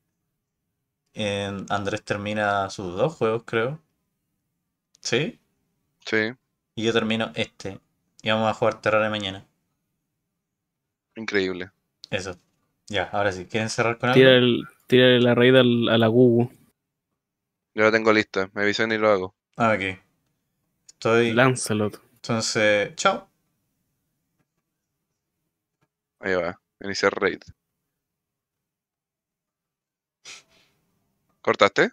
Speaker 1: Andrés termina sus dos juegos, creo. ¿Sí?
Speaker 2: sí.
Speaker 1: Y yo termino este. Y vamos a jugar Terraria mañana.
Speaker 2: Increíble.
Speaker 1: Eso. Ya, ahora sí. ¿Quieren cerrar con
Speaker 3: Tira
Speaker 1: algo?
Speaker 3: tira la raid a la Gugu.
Speaker 2: Yo la tengo lista. Me avisan y lo hago.
Speaker 1: Ah, ok. Estoy.
Speaker 3: Lancelot.
Speaker 1: Entonces, chao.
Speaker 2: Ahí va. Iniciar raid. ¿Cortaste?